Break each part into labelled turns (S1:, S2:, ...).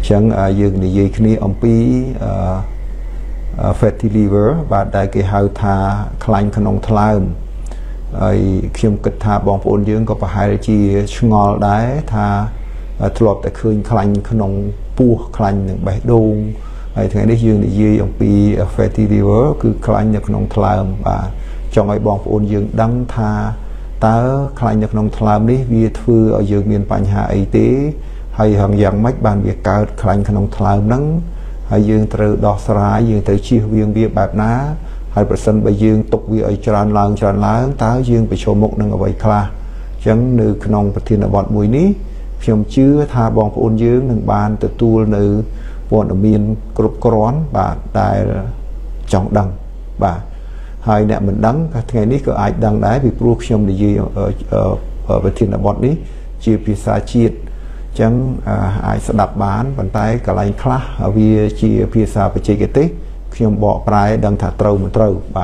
S1: chẳng dương này dây kia ông pi fatty liver và đại cái hao tha klein khăn ông thlam khi ông kết tha bong phôn dương có phải hai chi ngol đái tha thọt tại khơi klein khăn ông pu klein những bài đôn thế này dương này dây ông pi fatty liver cứ klein những khăn ông thlam và trong ấy bong phôn dương đăng tha ta klein những khăn ông thlam đi vì thư ở dương miền Pành Hà y tế hay hàng dạng mấy bàn việc cao khăn khăn ông thlam nắng hay dương từ đo sải dương từ chia viên việc bạc ná hay person bây dương tục việc ở tràn láng ta dương bị cho một nâng ở vậy kha chẳng nữ khăn ông thiên bọn mùi ní phim chưa tha bong ôn dương nâng bàn từ tu nữ bọn ở miền cột cón và đại trọng đằng và hai nè mình đắng ngày ní có ai đăng đái vì pro phim để gì ở bên thiên bọn ní chia pizza chiết chẳng ai sẽ đập bán bàn tay cả lại khá vì chia phía xa phải chơi cái tết khi ông bỏ trái đang thả trâu một trâu bạn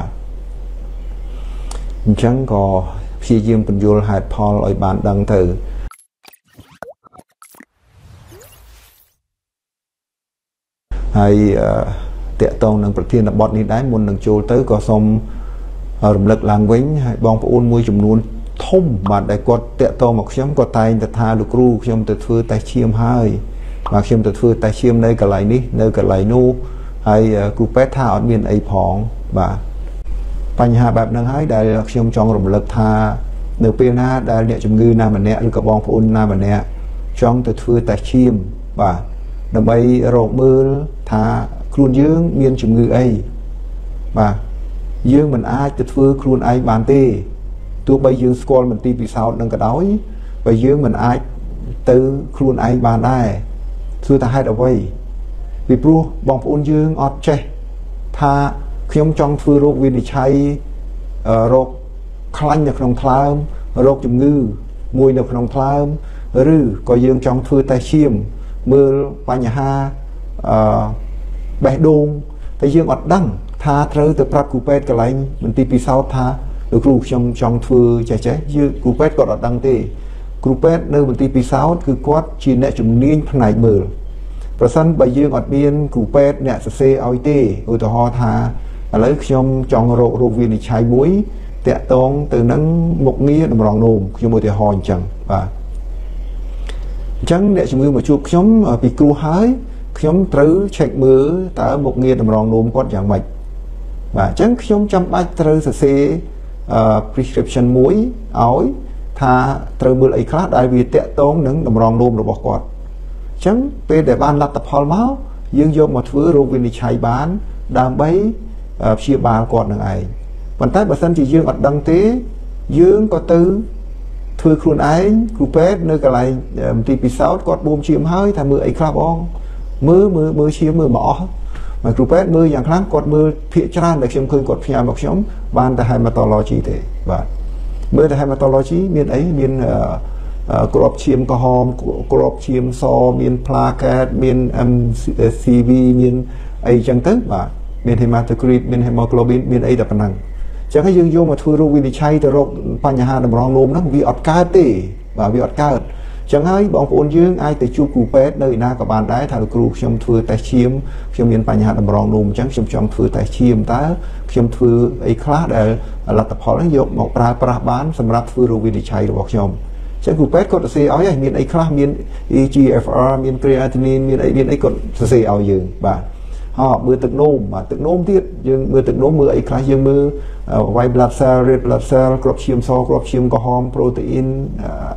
S1: chẳng có khi dương bình vô hạt Paul ở bạn đang thử hay tệ tông nâng bậc thiên là bọn đi đáy muốn nâng trôi tới có xong rầm lực làng vĩnh hay bong phụ ôn môi chùm luôn thông mà đại quật tệ to một nhóm có tay ta tha được ru khi ông tự phơi tay chiêm hai mà khi ông tự phơi tay chiêm đây cả lại ní nơi cả lại nu hay cụ pet tha ở miền ấy phong và Pành Hà bạc năng hái đại khi ông trong rộng lực tha nơi bên ha đại địa chủng ngư nam mà nè được cả bong phụ nam mà nè trong tự phơi tay chiêm và đầm bay rộng mưa tha khuôn dương miền chủng ngư ấy và dương mình ai tự phơi khuôn ai bàn tê tôi bây giờ school mình tìm vì sao nâng cả đói bây giờ mình ai từ khuôn ai bàn đây thưa ta hai đầu vây vì pro bong ôn dương ọt che tha khi ông trong phơi rốt vì chạy rốt khăn được trong thlam rốt chùm ngư mùi được trong thlam rư có dương trong phơi tay chiêm mưa Pành Hà bẻ đôn tay dương ọt đăng tha thơ từ prap cupet cái lại mình tìm vì sao tha được ru trong phơi trẻ như cupet còn ở đăng tê cupet nơi mình tìm vì sao cứ quát chỉ nè chúng niên này mờ và sân bây giờ ngọt biên cupet nè xe oi tê ôi tao ho tha lấy trong rộ viên thì trái muối tẹt tông từ nắng một nghĩa đồng ròng nồm trong một thì hòn chẳng và chẳng để chúng mà chụp nhóm bị cua hái nhóm trứ chạy mưa ta một nghĩa đồng ròng nồm quát chẳng mạch và chẳng nhóm trăm bách trứ xe prescription muối áo tha trừ bữa ấy khác đại vì tệ tốn nâng đồng rong nôm rồi bỏ quạt chẳng về để ban lát tập hol máu dương vô một thứ rồi vì chạy bán đam bấy chia ba quạt này ấy bàn tay bà sân chỉ dương ở đăng tế dương có tư thưa khuôn ái cupet nơi cả lại TP6 quạt bom chiếm hơi thà mưa ấy khác bong mưa chiếm mưa mỏ mà cupet mưa dạng khác quạt mưa phía tràn để xem khơi quạt phía một nhóm ban tại hematology thế và mưa tại hematology miền ấy miền crop chiêm có hòm crop chiêm so miền plaquet miền CV miền ấy chẳng tức và miền hematocrit miền hemoglobin miền ấy đập năng chẳng cái dương vô mà thui rô vì chay từ rô Pành Hà đầm rong lôm nó vì ọt cao tê và vì ọt cao chẳng hay bọn ôn dương ai tới chu cupet nơi na các bạn đấy thà được cục trong thui tay chiêm trong miền Pành Hà đầm rong lôm chẳng trong thui tay chiêm ta trong thui ấy khác để là tập họ nó dùng một pra bán sầm rạp thui rô vì chay được trong chẳng cupet có thể áo ấy miền ấy khác miền EGFR miền creatinine miền ấy còn sẽ áo dương và họ mưa tự nôm mà tự nôm tiết nhưng mưa tự nôm mưa ấy khác dương mưa white blood cell red blood cell crop chiêm so crop chiêm có hom protein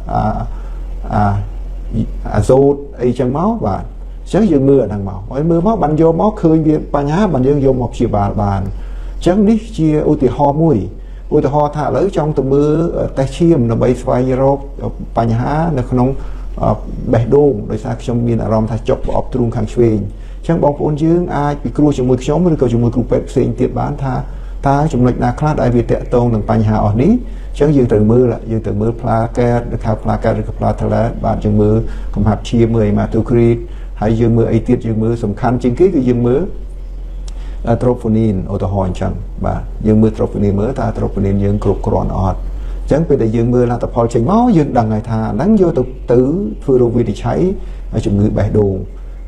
S1: azot ấy trong máu và chắc dương mưa ở đằng máu mưa máu bắn vô máu khơi việc Pành Hà bắn dương vô một chiều bàn chắc nít chia ưu tiên ho mùi ưu tiên ho thả lấy trong từ mưa tay chiêm nó bay xoay rốt Pành Hà nó không bẻ đôn đối xa trong miền Aram thả chọc vào trung kháng xuyên chẳng bóng ôn dương ai bị cua trong mùi chống với cầu trong mùi cục sinh tiết bán ta trong lệch na khác đại vì tệ tôn đằng Pành Hà ở ní chẳng dương từ mưa là dương từ mưa plaquet được khảo plaquet được platelet bạn dương mưa không hạt chia 10 mà tu crit hay dương mưa ấy tiết dương mưa sầm khăn chính cái dương mưa troponin ô tô hòn chẳng và dương mưa troponin mưa ta troponin dương cục cron ọt chẳng bây giờ dương mưa là tập họ chỉnh máu dương đằng ngày thà nắng vô tục tứ phơi đồ vi thì cháy ở trong người bẻ đồ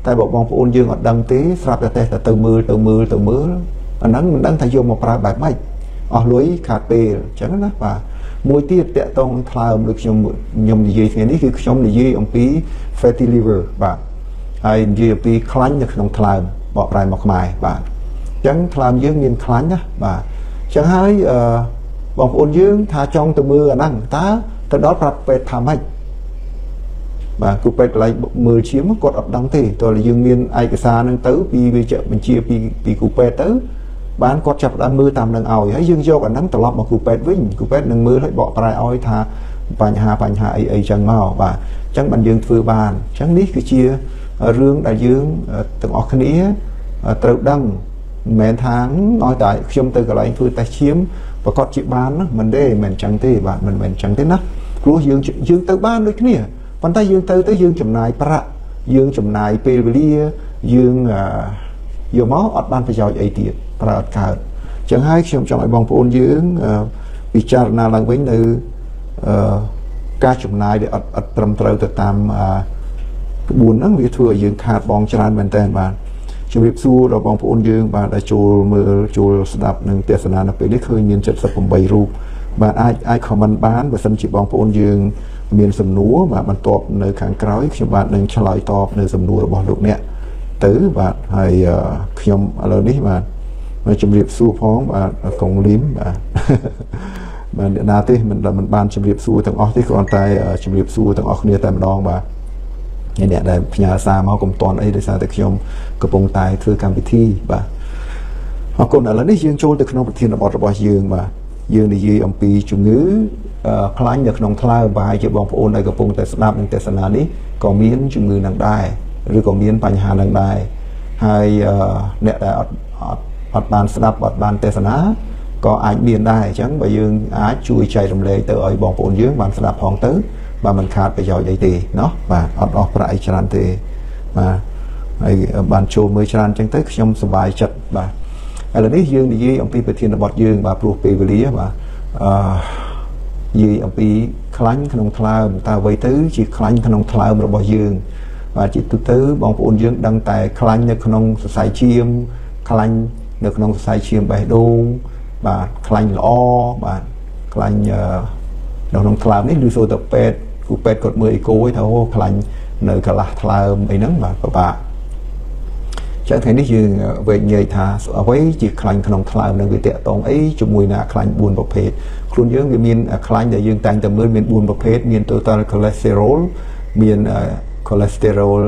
S1: តែបើបងប្អូនយើងអត់ដឹងទេស្រាប់តែទៅមើលអាហ្នឹងមិនដឹងថាយកមកប្រើបែបម៉េចអស់លុយខាតពេលអញ្ចឹងណាបាទមួយទៀតតកតងថ្លើមដូចខ្ញុំនិយាយថ្ងៃនេះគឺខ្ញុំនិយាយអំពី fatty liver បាទហើយនិយាយអំពីខ្លាញ់នៅក្នុងថ្លើមបកប្រែមកខ្មែរបាទអញ្ចឹងថ្លើមយើងមានខ្លាញ់ណាបាទអញ្ចឹងហើយបងប្អូនយើងថាចង់ទៅមើលអាហ្នឹងតើទៅដល់ប្រាប់ពេទ្យថាម៉េចបាទគ្រូពេទ្យកន្លែងមើលឈាមគាត់អត់ដឹងទេតើយើងមានឯកសារហ្នឹងទៅពីវិជ្ជាបញ្ជាពីគ្រូពេទ្យទៅបានគាត់ចាប់ដើមមើលតាមនឹងឲ្យហើយយើងយកអាហ្នឹងត្រឡប់មកគ្រូពេទ្យវិញគ្រូពេទ្យនឹងមើលឲ្យបកប្រែឲ្យថាបញ្ហាអីចឹងមកបាទអញ្ចឹងបានយើងធ្វើបានអញ្ចឹងនេះគឺជារឿងដែលយើងទាំងអស់គ្នាត្រូវដឹងមិនមែនថាឲ្យតែខ្ញុំទៅកន្លែងធ្វើតេស្តឈាមប្រកាសជាបានមិនទេមិនអញ្ចឹងទេបាទមិនមែនអញ្ចឹងទេណាព្រោះយើងទៅបានដូចគ្នាប៉ុន្តែយើងទៅយើងចំណាយប្រាក់យើងចំណាយពេលវេលាយើងយកមកអត់បានប្រយោជន៍អីទៀតប្រើអត់កើតអញ្ចឹងហើយខ្ញុំចង់ឲ្យបងប្អូនយើងពិចារណាឡើងវិញនៅការចំណាយដែលអត់ត្រឹមត្រូវទៅតាមក្បួនហ្នឹងវាធ្វើឲ្យយើងខាតបងច្រើនមែនតើបាទជម្រាបសួរដល់បងប្អូនយើងបាទដែលចូលមើលចូលស្ដាប់និងទស្សនានៅពេលនេះឃើញមាន78រូបបាទអាច comment បានបើសិនជាបងប្អូនយើងមានសំណួរបាទបន្ទាប់នៅខាងក្រោយខ្ញុំបាទនឹងឆ្លើយតបនៅសំណួររបស់លោកអ្នកទៅបាទហើយខ្ញុំឥឡូវនេះបាទជម្រាបសួរផងបាទកងលីមបាទបាទអ្នកណាទេមិនបានជម្រាបសួរទាំងអស់ទេគ្រាន់តែជម្រាបសួរទាំងអស់គ្នាតែម្ដងបាទអ្នកដែលផ្ញើសារមកកុំតន់អីដោយសារតែខ្ញុំកំពុងតែធ្វើកម្មវិធីបាទអរគុណឥឡូវនេះយើងចូលទៅក្នុងប្រធានបទរបស់យើងបាទយើងនិយាយអំពីជំងឺខ្លាញ់នៅក្នុងថ្លើមបាទជាបងប្អូនដែលកំពុងតែស្ដាប់នឹងទេសនានេះក៏មានជំងឺនឹងដែរឬក៏មានបញ្ហានឹងដែរហើយអ្នកដែលអត់បានស្ដាប់អត់បានទេសនាក៏អាចមានដែរអញ្ចឹងបើយើងអាចជួយចែករំលែកទៅឲ្យបងប្អូនយើងបានស្ដាប់ផងទៅបាទមិនខាតប្រយោជន៍អីទេเนาะបាទអត់អស់ប្រាក់អីច្រើនទេបាទហើយបានចូលមើលច្រើនអញ្ចឹងទៅខ្ញុំសប្បាយចិត្តបាទឥឡូវនេះយើងនិយាយអំពីប្រធានបទយើងបាទព្រោះពេលវេលាបាទនិយាយអំពីខ្លាញ់ក្នុងថ្លើមតើអ្វីទៅជាខ្លាញ់ក្នុងថ្លើមរបស់យើងបាទជាទូទៅបងប្អូនយើងដឹងតែខ្លាញ់នៅក្នុងសរសៃឈាមខ្លាញ់នៅក្នុងសរសៃឈាមបេះដូងបាទខ្លាញ់ល្អបាទខ្លាញ់នៅក្នុងថ្លើមនេះឬសូទៅពេទ្យគ្រូពេទ្យគាត់មើលអេកូឲ្យថាអូខ្លាញ់នៅកន្លះថ្លើមអីហ្នឹងបាទពិបាកចឹងថ្ងៃនេះយើងវែកញែកថាអ្វីជាខ្លាញ់ក្នុងថ្លើមនឹងវាតកតងអីជាមួយនឹងខ្លាញ់4ប្រភេទខ្លួនយើងវាមានខ្លាញ់ដែលយើងតែងតែមើលមាន4ប្រភេទមាន total cholesterol មាន cholesterol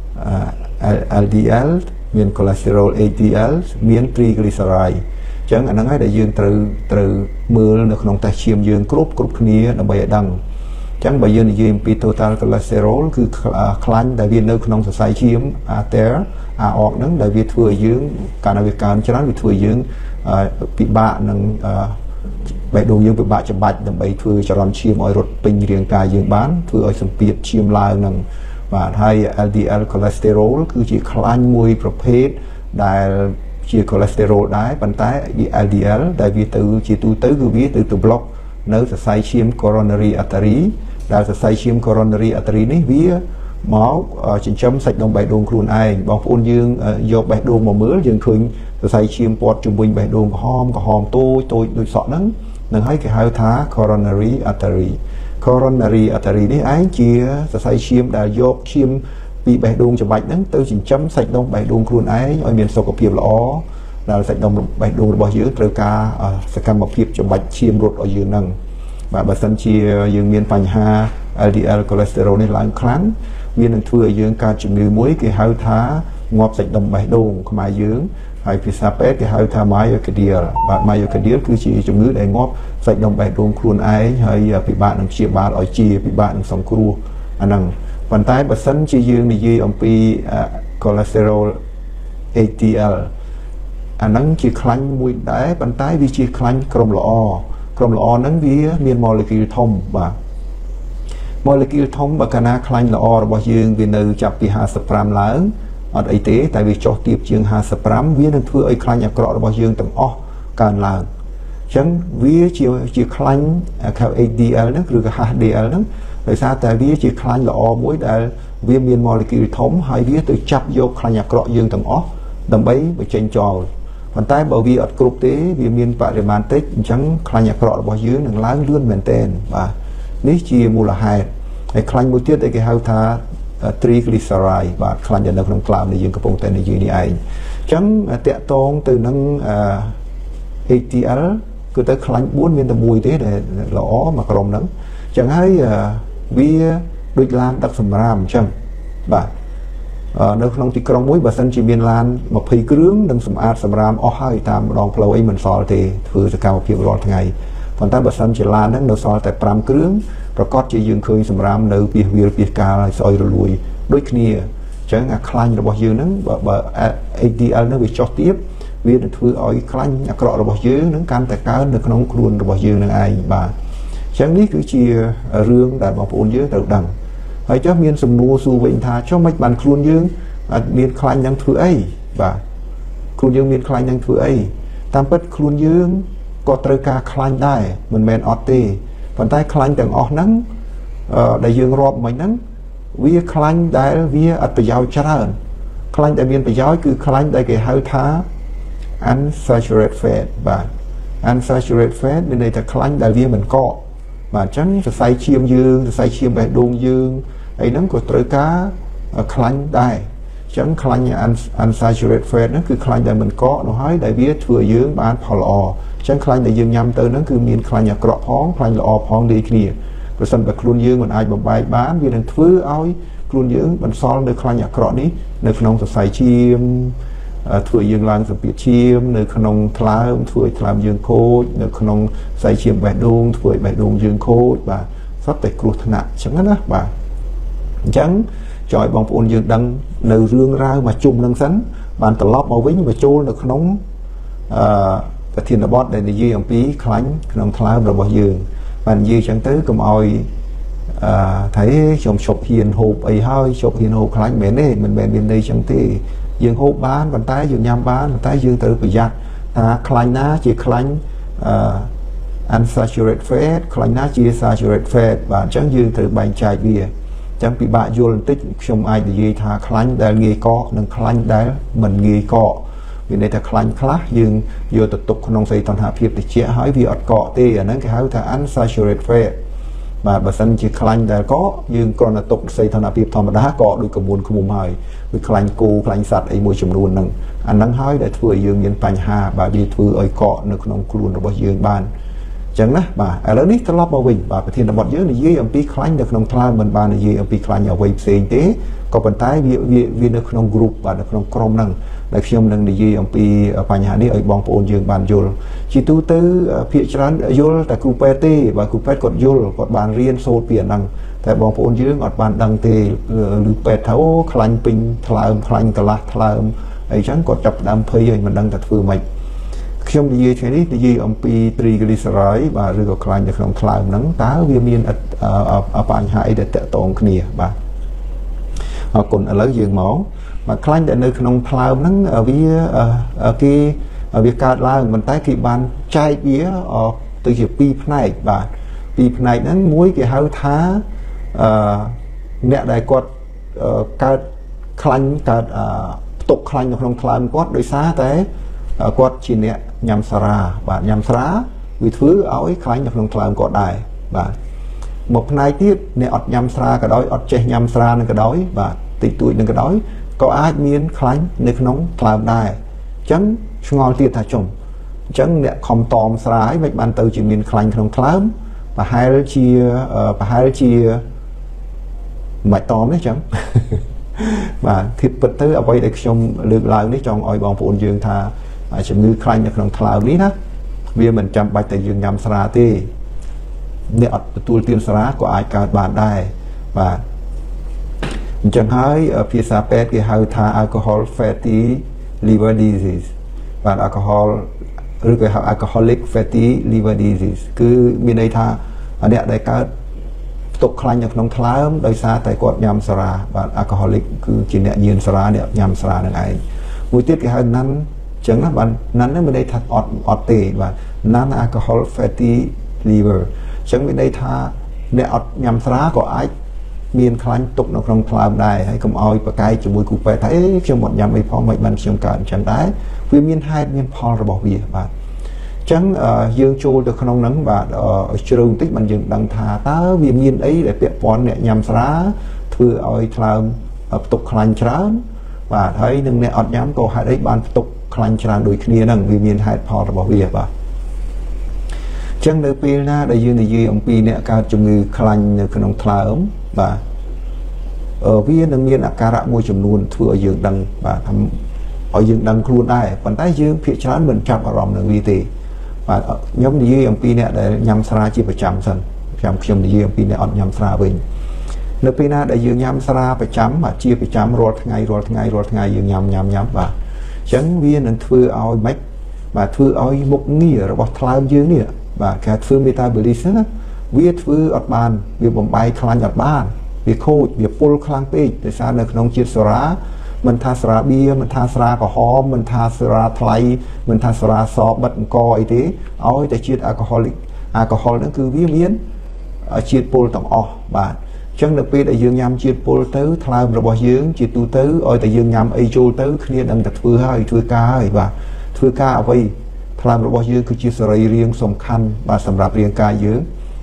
S1: LDL មាន cholesterol HDL មាន triglyceride ចឹងអាហ្នឹងហើយដែលយើងត្រូវមើលនៅក្នុងតេស្តឈាមយើងគ្រប់គ្នាដើម្បីឲ្យដឹងចឹងបើយើងនិយាយអំពី total cholesterol គឺខ្លាញ់ដែលវានៅក្នុងសរសៃឈាម artery អាអកហ្នឹងដែលវាធ្វើឲ្យយើងកាលណាវាកើនច្រើនវាធ្វើឲ្យយើងពិបាកនឹងបេះដូងយើងពិបាកច្បាច់ដើម្បីធ្វើចរន្តឈាមឲ្យរត់ពេញរាងកាយយើងបានធ្វើឲ្យសម្ពាធឈាមឡើងហ្នឹងបាទហើយ LDL cholesterol គឺជាខ្លាញ់មួយប្រភេទដែលជា cholesterol ដែរប៉ុន្តែវា LDL ដែលវាទៅជាទូទៅគឺវាទៅ block នៅសរសៃឈាម coronary artery ដែលសរសៃឈាម coronary artery នេះវាមកចិញ្ចឹមសាច់ដុំបេះដូងខ្លួនឯងបងប្អូនយើងយកបេះដូងមកមើលយើងឃើញសរសៃឈាមព័ទ្ធជុំវិញបេះដូងក្រហមតូចដូចសក់ហ្នឹងនឹងហើយគេហៅថា coronary artery នេះឯងជាសរសៃឈាមដែលយកឈាមពីបេះដូងច្បាច់ហ្នឹងទៅចិញ្ចឹមសាច់ដុំបេះដូងខ្លួនឯងឲ្យមានសុខភាពល្អដែលសាច់ដុំបេះដូងរបស់យើងត្រូវការសកម្មភាពច្បាច់ឈាមរត់ឲ្យយើងហ្នឹងបាទបើសិនជាយើងមានបញ្ហា LDL cholesterol នេះឡើងខ្លាំងវានឹងធ្វើឲ្យយើងកើតជំងឺមួយគេហៅថាងាប់សាច់ដុំបេះដូងខ្មែរយើងហើយភាសាពេទ្យគេហៅថា myocardial បាទ myocardial គឺជាជំងឺដែលងាប់សាច់ដុំបេះដូងខ្លួនឯងហើយពិបាកនឹងព្យាបាលឲ្យជាពិបាកនឹងសង្គ្រោះអាហ្នឹងប៉ុន្តែបើសិនជាយើងនិយាយអំពី cholesterol HDL អាហ្នឹងជាខ្លាញ់មួយដែរប៉ុន្តែវាជាខ្លាញ់ក្រុមល្អហ្នឹងវាមាន molecule ធំបាទ molecule ធំបើកាលណាខ្លាញ់ល្អរបស់យើងវានៅចាប់ពី55ឡើងអត់អីទេតែវាចុះទាបជាង55វានឹងធ្វើឲ្យខ្លាញ់អាក្រក់របស់យើងទាំងអស់កើនឡើងអញ្ចឹងវាជាខ្លាញ់ HDL ហ្នឹងឬក៏ HDL ហ្នឹងដោយសារតែវាជាខ្លាញ់ល្អមួយដែលវាមាន molecule ធំហើយវាទៅចាប់យកខ្លាញ់អាក្រក់យើងទាំងអស់ដើម្បីបញ្ចេញចោលប៉ុន្តែបើវាអត់គ្រប់ទេវាមានបរិមាណតិចអញ្ចឹងខ្លាញ់អាក្រក់របស់យើងនឹងឡើងលឿនមែនទែនបាទនេះជាមូលហេតុហើយខ្លាញ់មួយទៀតដែលគេហៅថា triglyceride បាទខ្លាញ់នៅក្នុងក្លាមដែលយើងកំពុងតែនិយាយនេះឯងអញ្ចឹងតាក់ទងទៅនឹង HDL គឺទៅខ្លាញ់4មានតែមួយទេដែលល្អមកក្រុមហ្នឹងអញ្ចឹងហើយវាដូចឡានដឹកសម្រាមអញ្ចឹងបាទនៅក្នុងទីក្រុងមួយបើសិនជាមានឡាន20គ្រឿងនឹងសម្អាតសម្រាមអស់ហើយតាមម្ដងផ្លូវអីមិនសល់ទេធ្វើសកម្មភាពរាល់ថ្ងៃប៉ុន្តែបើសិនជាឡានហ្នឹងនៅសល់តែ5គ្រឿងប្រកាសជាយើងឃើញសម្រាមនៅពីវាលពីកាលហើយស្អុយរលួយដូចគ្នាអញ្ចឹងអាខ្លាញ់របស់យើងហ្នឹងបើ HDL ហ្នឹងវាចុះទៀតវានឹងធ្វើឲ្យខ្លាញ់អាក្រក់របស់យើងនឹងកាន់តែកើននៅក្នុងខ្លួនរបស់យើងនឹងឯងបាទអញ្ចឹងនេះគឺជារឿងដែលបងប្អូនយើងត្រូវដឹងហើយចុះមានសំណួរសួរវិញថាចុះមិនបានខ្លួនយើងមានខ្លាញ់នឹងធ្វើអីបាទខ្លួនយើងមានខ្លាញ់នឹងធ្វើអីតាមពិតខ្លួនយើងក៏ត្រូវការខ្លាញ់ដែរមិនមែនអត់ទេប៉ុន្តែខ្លាញ់ទាំងអស់ហ្នឹងដែលយើងរាប់មិញហ្នឹងវាខ្លាញ់ដែលវាអត់ប្រយោជន៍ច្រើនខ្លាញ់ដែលមានប្រយោជន៍គឺខ្លាញ់ដែលគេហៅថា unsaturated fat បាទ unsaturated fat មានន័យថាខ្លាញ់ដែលវាមិនកកបាទអញ្ចឹងសរសៃឈាមយើងសរសៃឈាមបេះដូងយើងអីហ្នឹងក៏ត្រូវការខ្លាញ់ដែរអញ្ចឹងខ្លាញ់ unsaturated fat ហ្នឹងគឺខ្លាញ់ដែលមិនកកនោះហើយដែលវាធ្វើឲ្យយើងបានផលល្អអញ្ចឹងខ្លាញ់ដែលយើងញ៉ាំទៅហ្នឹងគឺមានខ្លាញ់អាក្រក់ផងខ្លាញ់ល្អផងដូចគ្នាប្រសិនបើខ្លួនយើងមិនអាចបំបែកបានវានឹងធ្វើឲ្យខ្លួនយើងបន្សល់នៅខ្លាញ់អាក្រក់នេះនៅក្នុងសរសៃឈាមធ្វើយើងឡើងសម្ពាធឈាមនៅក្នុងថ្លើមធ្វើឲ្យថ្លើមយើងខូចនៅក្នុងសរសៃឈាមបេះដូងធ្វើឲ្យបេះដូងយើងខូចបាទសុទ្ធតែគ្រោះថ្នាក់អញ្ចឹងណាបាទអញ្ចឹងចង់ឲ្យបងប្អូនយើងដឹងនៅរឿងរ៉ាវមកជុំនឹងសិនបានត្រឡប់មកវិញមកចូលនៅក្នុងប្រធានបទដែលនិយាយអំពីខ្លាញ់ក្នុងថ្លើមរបស់យើងបាននិយាយអញ្ចឹងទៅកុំឲ្យថាខ្ញុំឈប់ហ៊ានហូបអីហើយឈប់ហ៊ានហូបខ្លាញ់មែនទេមិនមែនមានន័យអញ្ចឹងទេយើងហូបបានប៉ុន្តែយើងញ៉ាំបានប៉ុន្តែយើងត្រូវប្រយ័ត្នថាខ្លាញ់ណាជាខ្លាញ់unsaturated fat ខ្លាញ់ណាជា saturated fat បាទអញ្ចឹងយើងត្រូវបែងចែកវាអញ្ចឹងពិបាកយល់បន្តិចខ្ញុំអាចនិយាយថាខ្លាញ់ដែលងាយកកនិងខ្លាញ់ដែលមិនងាយកកមានន័យថាខ្លាញ់ខ្លះយើងយកទៅទុកក្នុងសីតុណ្ហភាពត្រជាក់ហើយវាអត់កកទេអាហ្នឹងគេហៅថា unsaturated fat បាទបើសិនជាខ្លាញ់ដែលកកយើងគ្រាន់តែទុកសីតុណ្ហភាពធម្មតាកកដូចកមួនឃ្មុំហើយដូចខ្លាញ់គោខ្លាញ់សត្វអីមួយចំនួនហ្នឹងអាហ្នឹងហើយដែលធ្វើឲ្យយើងមានបញ្ហាបាទវាធ្វើឲ្យកកនៅក្នុងខ្លួនរបស់យើងបានអញ្ចឹងណាបាទឥឡូវនេះត្រឡប់មកវិញបាទប្រធានបទយើងនិយាយអំពីខ្លាញ់នៅក្នុងថ្លើមមិនបាននិយាយអំពីខ្លាញ់អ្វីផ្សេងទេក៏ប៉ុន្តែវានៅក្នុង group បាទនៅក្នុងក្រុមហ្នឹងដែលខ្ញុំនឹងនិយាយអំពីបញ្ហានេះឲ្យបងប្អូនយើងបានយល់ជាទូទៅភាគច្រើនយល់តែគ្រូពេទ្យទេបាទគ្រូពេទ្យគាត់យល់គាត់បានរៀនសូត្រពីអាហ្នឹងតែបងប្អូនយើងអត់បានដឹងទេឬពេទ្យថាអូខ្លាញ់ពេញថ្លើមខ្លាញ់កន្លះថ្លើមអីចឹងគាត់ចាប់ផ្ដើមភ័យហើយមិនដឹងថាធ្វើម៉េចខ្ញុំនិយាយថ្ងៃនេះនិយាយអំពី triglyceride បាទឬក៏ខ្លាញ់នៅក្នុងថ្លើមហ្នឹងតើវាមានបញ្ហាអីដែលតាក់ទងគ្នាបាទអរគុណឥឡូវយើងមកបាទខ្លាញ់ដែលនៅក្នុងថ្លើមហ្នឹងវាកើតឡើងប៉ុន្តែគេបានចែកវាទៅជា2ផ្នែកបាទ2ផ្នែកហ្នឹងមួយគេហៅថាអ្នកដែលគាត់កើតខ្លាញ់កើតផ្ទុកខ្លាញ់នៅក្នុងថ្លើមគាត់ដោយសារតែគាត់ជាអ្នកញ៉ាំសារ៉ាបាទញ៉ាំស្រាវាធ្វើឲ្យខ្លាញ់នៅក្នុងថ្លើមគាត់ដែរបាទមួយផ្នែកទៀតអ្នកអត់ញ៉ាំស្រាក៏ដោយអត់ចេះញ៉ាំស្រានឹងក៏ដោយបាទតិចតួចនឹងក៏ដោយក៏អាចមានខ្លាញ់នៅក្នុងថ្លើមដែរអញ្ចឹងឆ្ងល់ទៀតថាចុំអញ្ចឹងអ្នកខំតមស្រាឲ្យមិនបានទៅជាមានខ្លាញ់ក្នុងថ្លើមប្រហែលជាមិនតមទេអញ្ចឹងបាទធៀបពិតទៅអ្វីដែលខ្ញុំលើកឡើងនេះចង់ឲ្យបងប្អូនយើងថាជំងឺខ្លាញ់នៅក្នុងថ្លើមនេះណាវាមិនចាំបាច់តែយើងញ៉ាំស្រាទេអ្នកអត់ទទួលទានស្រាក៏អាចកើតបានដែរបាទអញ្ចឹងហើយភាសាពេទ្យគេហៅថា alcohol fatty liver disease បាទ alcohol ឬក៏ហៅ alcoholic fatty liver disease គឺមានន័យថាអ្នកដែលកើតផ្ទុកខ្លាញ់នៅក្នុងថ្លើមដោយសារតែគាត់ញ៉ាំសារ៉ាបាទ alcoholic គឺជាអ្នកញៀនសារ៉ាអ្នកញ៉ាំសារ៉ានឹងឯងមួយទៀតគេហៅ non ចឹងណាបាទ non ហ្នឹងមានន័យថាអត់ទេបាទ non alcohol fatty liver ចឹងមានន័យថាអ្នកអត់ញ៉ាំស្រាក៏អាចមានខ្លាញ់ទុកនៅក្នុងថ្លើមដែរហើយកុំឲ្យប្រកែកជាមួយគូពេទ្យថាអេខ្ញុំអត់ញ៉ាំអីផងមិនបានខ្ញុំកើតអញ្ចឹងដែរវាមានហេតុមានផលរបស់វាបាទអញ្ចឹងយើងចូលទៅក្នុងហ្នឹងបាទជ្រៅបន្តិចបានយើងដឹងថាតើវាមានអីដែលពាក់ព័ន្ធអ្នកញ៉ាំស្រាធ្វើឲ្យថ្លើមផ្ទុកខ្លាញ់ច្រើនបាទហើយនឹងអ្នកអត់ញ៉ាំក៏ហេតុអីបានផ្ទុកខ្លាញ់ច្រើនដូចគ្នាហ្នឹងវាមានហេតុផលរបស់វាបាទចឹងនៅពេលណាដែលយើងនិយាយអំពីអ្នកកើតជំងឺខ្លាញ់នៅក្នុងថ្លើមបាទវានឹងមានអាការៈមួយចំនួនធ្វើឲ្យយើងដឹងបាទឲ្យយើងដឹងខ្លួនដែរប៉ុន្តែយើងភាគច្រើនមិនចាប់អារម្មណ៍នឹងវាទេបាទខ្ញុំនិយាយអំពីអ្នកដែលញ៉ាំស្រាជាប្រចាំសិនខ្ញុំនិយាយអំពីអ្នកអត់ញ៉ាំស្រាវិញនៅពេលណាដែលយើងញ៉ាំស្រាប្រចាំបាទជាប្រចាំរាល់ថ្ងៃយើងញ៉ាំបាទអញ្ចឹងវានឹងធ្វើឲ្យម៉េចបាទធ្វើឲ្យមុខងាររបស់ថ្លើមយើងនេះបាទគេធ្វើ metabolism ណាវាធ្វើអត់បានវាបំបែកខ្លាញ់អត់បានវាខូចវាពុលខ្លាំងពេកដោយសារនៅក្នុងជាតិសេរ៉ាមិនថាសេរ៉ាបៀមិនថាសេរ៉ាក្រហមមិនថាសេរ៉ាថ្លៃមិនថាសេរ៉ាសបិទអង្គអីទេឲ្យតែជាតិអាល់កុហុលហ្នឹងគឺវាមានជាតិពុលទាំងអស់បាទអញ្ចឹងនៅពេលដែលយើងញ៉ាំជាតិពុលទៅថ្លើមរបស់យើងជាទូទៅឲ្យតែយើងញ៉ាំអីចូលទៅគ្នានឹងតែធ្វើការហើយបាទធ្វើការអ្វីថ្លើមរបស់យើងគឺជាសរីរាង្គសំខាន់បាទសម្រាប់រាងកាយយើង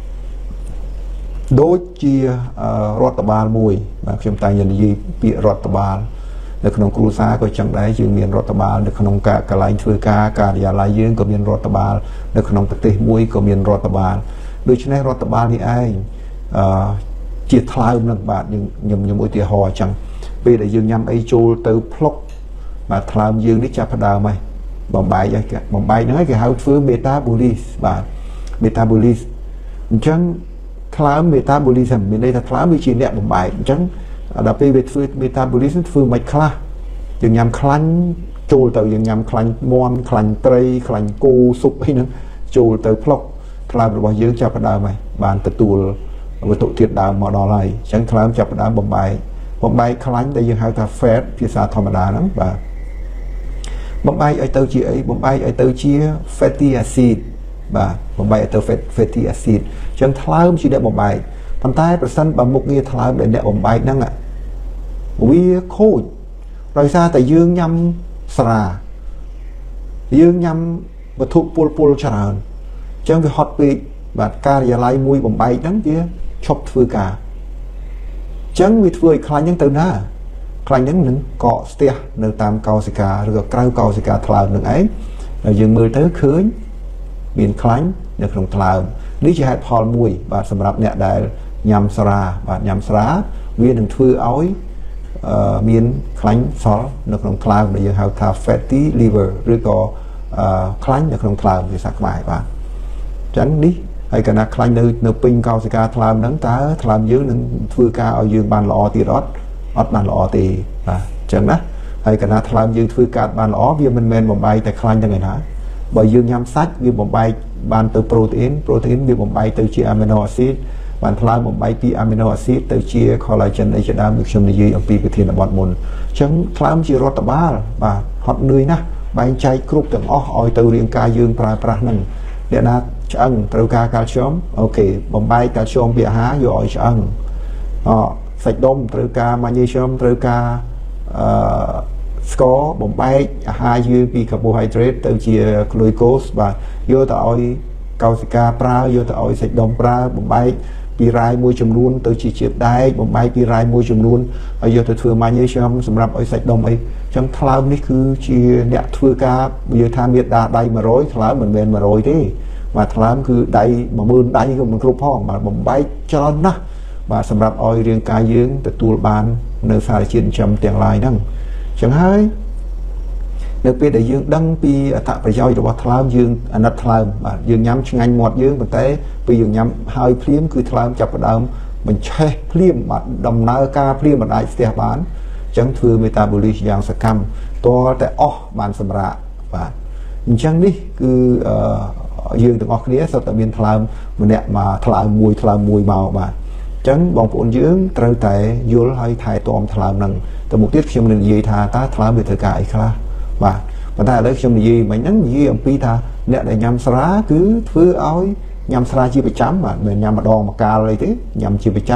S1: ដូចជារដ្ឋបាលមួយបាទខ្ញុំតែងនិយាយពាក្យរដ្ឋបាលនៅក្នុងគ្រួសារក៏ចឹងដែរយើងមានរដ្ឋបាលនៅក្នុងកន្លែងធ្វើការការិយាល័យយើងក៏មានរដ្ឋបាលនៅក្នុងប្រទេសមួយក៏មានរដ្ឋបាលដូច្នេះរដ្ឋបាលនេះឯងជាថ្លើមនឹងបាទខ្ញុំឧទាហរណ៍អញ្ចឹងពេលដែលយើងញ៉ាំអីចូលទៅផ្លុកបាទថ្លើមយើងនេះចាប់ផ្ដើមហើយបំបែកហ្នឹងហើយគេហៅធ្វើ metabolism បាទ metabolism អញ្ចឹងថ្លើម metabolism មានន័យថាថ្លើមវាជាអ្នកបំបែកអញ្ចឹងដល់ពេលវាធ្វើ metabolism ធ្វើមិនខ្លះយើងញ៉ាំខ្លាញ់ចូលទៅយើងញ៉ាំខ្លាញ់មាន់ខ្លាញ់ត្រីខ្លាញ់គោស៊ុបអីហ្នឹងចូលទៅផ្លុកថ្លើមរបស់យើងចាប់ផ្ដើមហើយបានទទួលវត្ថុធាតុដើមមកដល់ហើយអញ្ចឹងថ្លើមចាប់ផ្ដើមបំបែកខ្លាញ់ដែលយើងហៅថា fat ភាសាធម្មតាហ្នឹងបាទបំបែកឲ្យទៅជាអីបំបែកឲ្យទៅជា fatty acid បាទបំបែកឲ្យទៅ fatty acid អញ្ចឹងថ្លើមជាអ្នកបំបែកប៉ុន្តែប្រសិនបើមុខងារថ្លើមដែលអ្នកបំបែកហ្នឹងវាខូចដោយសារតែយើងញ៉ាំស្រាយើងញ៉ាំវត្ថុពុលច្រើនអញ្ចឹងវាហត់ពេកបាទការិយាល័យមួយបំបែកហ្នឹងវាឈប់ធ្វើការអញ្ចឹងវាធ្វើឲ្យខ្លាញ់ហ្នឹងទៅណាខ្លាញ់ហ្នឹងនឹងកកស្ទះនៅតាមកោសិកាឬក៏ក្រៅកោសិកាថ្លើមនឹងឯងហើយយើងមើលទៅឃើញមានខ្លាញ់នៅក្នុងថ្លើមនេះជាហេតុផលមួយបាទសម្រាប់អ្នកដែលញ៉ាំស្រាបាទញ៉ាំស្រាវានឹងធ្វើឲ្យមានខ្លាញ់សល់នៅក្នុងថ្លើមដែលយើងហៅថា fatty liver ឬក៏ខ្លាញ់នៅក្នុងថ្លើមភាសាខ្មែរបាទអញ្ចឹងនេះហើយកាលណាខ្លាញ់នៅពេញកោសិកាថ្លើមហ្នឹងតើថ្លើមយើងនឹងធ្វើការឲ្យយើងបានល្អទៀតអត់បានល្អទេបាទអញ្ចឹងណាហើយកាលណាថ្លើមយើងធ្វើការបានល្អវាមិនមែនបំបែកតែខ្លាញ់ទាំងឯណាបើយើងញ៉ាំសាច់វាបំបែកបានទៅប្រូតេអ៊ីនវាបំបែកទៅជាអាមីណូអាស៊ីតបានថ្លើមបំបែកពីអាមីណូអាស៊ីតទៅជា collagen អីជាដើមដូចខ្ញុំនិយាយអំពីប្រធានបទមុនអញ្ចឹងថ្លើមជារដ្ឋបាលបាទហត់នឿយណាស់បែងចែកគ្រប់ទាំងអស់ឲ្យទៅរាងកាយយើងប្រើប្រាស់ហ្នឹងអ្នកណាឆ្អឹងត្រូវការកាល់ស្យូមអូខេបំបែកកាល់ស្យូមពីអាហារយកឲ្យឆ្អឹងសាច់ដុំត្រូវការម៉ាញ៉េស្យូមត្រូវការស្ករបំបែកអាហារយើងពី carbohydrate ទៅជា glucose បាទយកទៅឲ្យកោសិកាប្រើយកទៅឲ្យសាច់ដុំប្រើបំបែកពីរ៉ាយមួយចំនួនទៅជាជាតិដែកបំបែកពីរ៉ាយមួយចំនួនហើយយកទៅធ្វើ magnesium សម្រាប់ឲ្យសាច់ដុំអីអញ្ចឹងថ្លើមនេះគឺជាអ្នកធ្វើការនិយាយថាមានដៃ100ថ្លើមមិនមែន100ទេបាទថ្លើមគឺដៃ10000ដៃក៏មិនគ្រប់ផងបាទបំបែកច្រើនណាស់បាទសម្រាប់ឲ្យរាងកាយយើងទទួលបាននៅសារជាតិចិញ្ចឹមទាំងឡាយហ្នឹងអញ្ចឹងហើយនៅពេលដែលយើងដឹងពីអត្ថប្រយោជន៍របស់ថ្លើមយើងអាណិតថ្លើមបាទយើងញ៉ាំឆ្ងាញ់មាត់យើងប៉ុន្តែពេលយើងញ៉ាំហើយភ្លាមគឺថ្លើមចាប់ផ្ដើមបញ្ឆេះភ្លាមបាទដំណើរការភ្លាមមិនអាចស្ទះបានអញ្ចឹងធ្វើ metabolism យ៉ាងសកម្មតរតែអស់បានសម្រាប់បាទអញ្ចឹងនេះគឺយើងទាំងអស់គ្នាសុទ្ធតែមានថ្លើមម្នាក់មកថ្លើមមួយមកបាទអញ្ចឹងបងប្អូនយើងត្រូវតែយល់ហើយថែទាំថ្លើមនឹងទៅមុខទៀតខ្ញុំនឹងនិយាយថាតើថ្លើមវាត្រូវការអីខ្លះបាទប៉ុន្តែឥឡូវខ្ញុំនិយាយមិញហ្នឹងនិយាយអំពីថាអ្នកដែលញ៉ាំស្រាគឺធ្វើឲ្យញ៉ាំស្រាជាប្រចាំបាទមិនញ៉ាំម្ដងម្កាលអីទេញ៉ាំជាប្រចាំ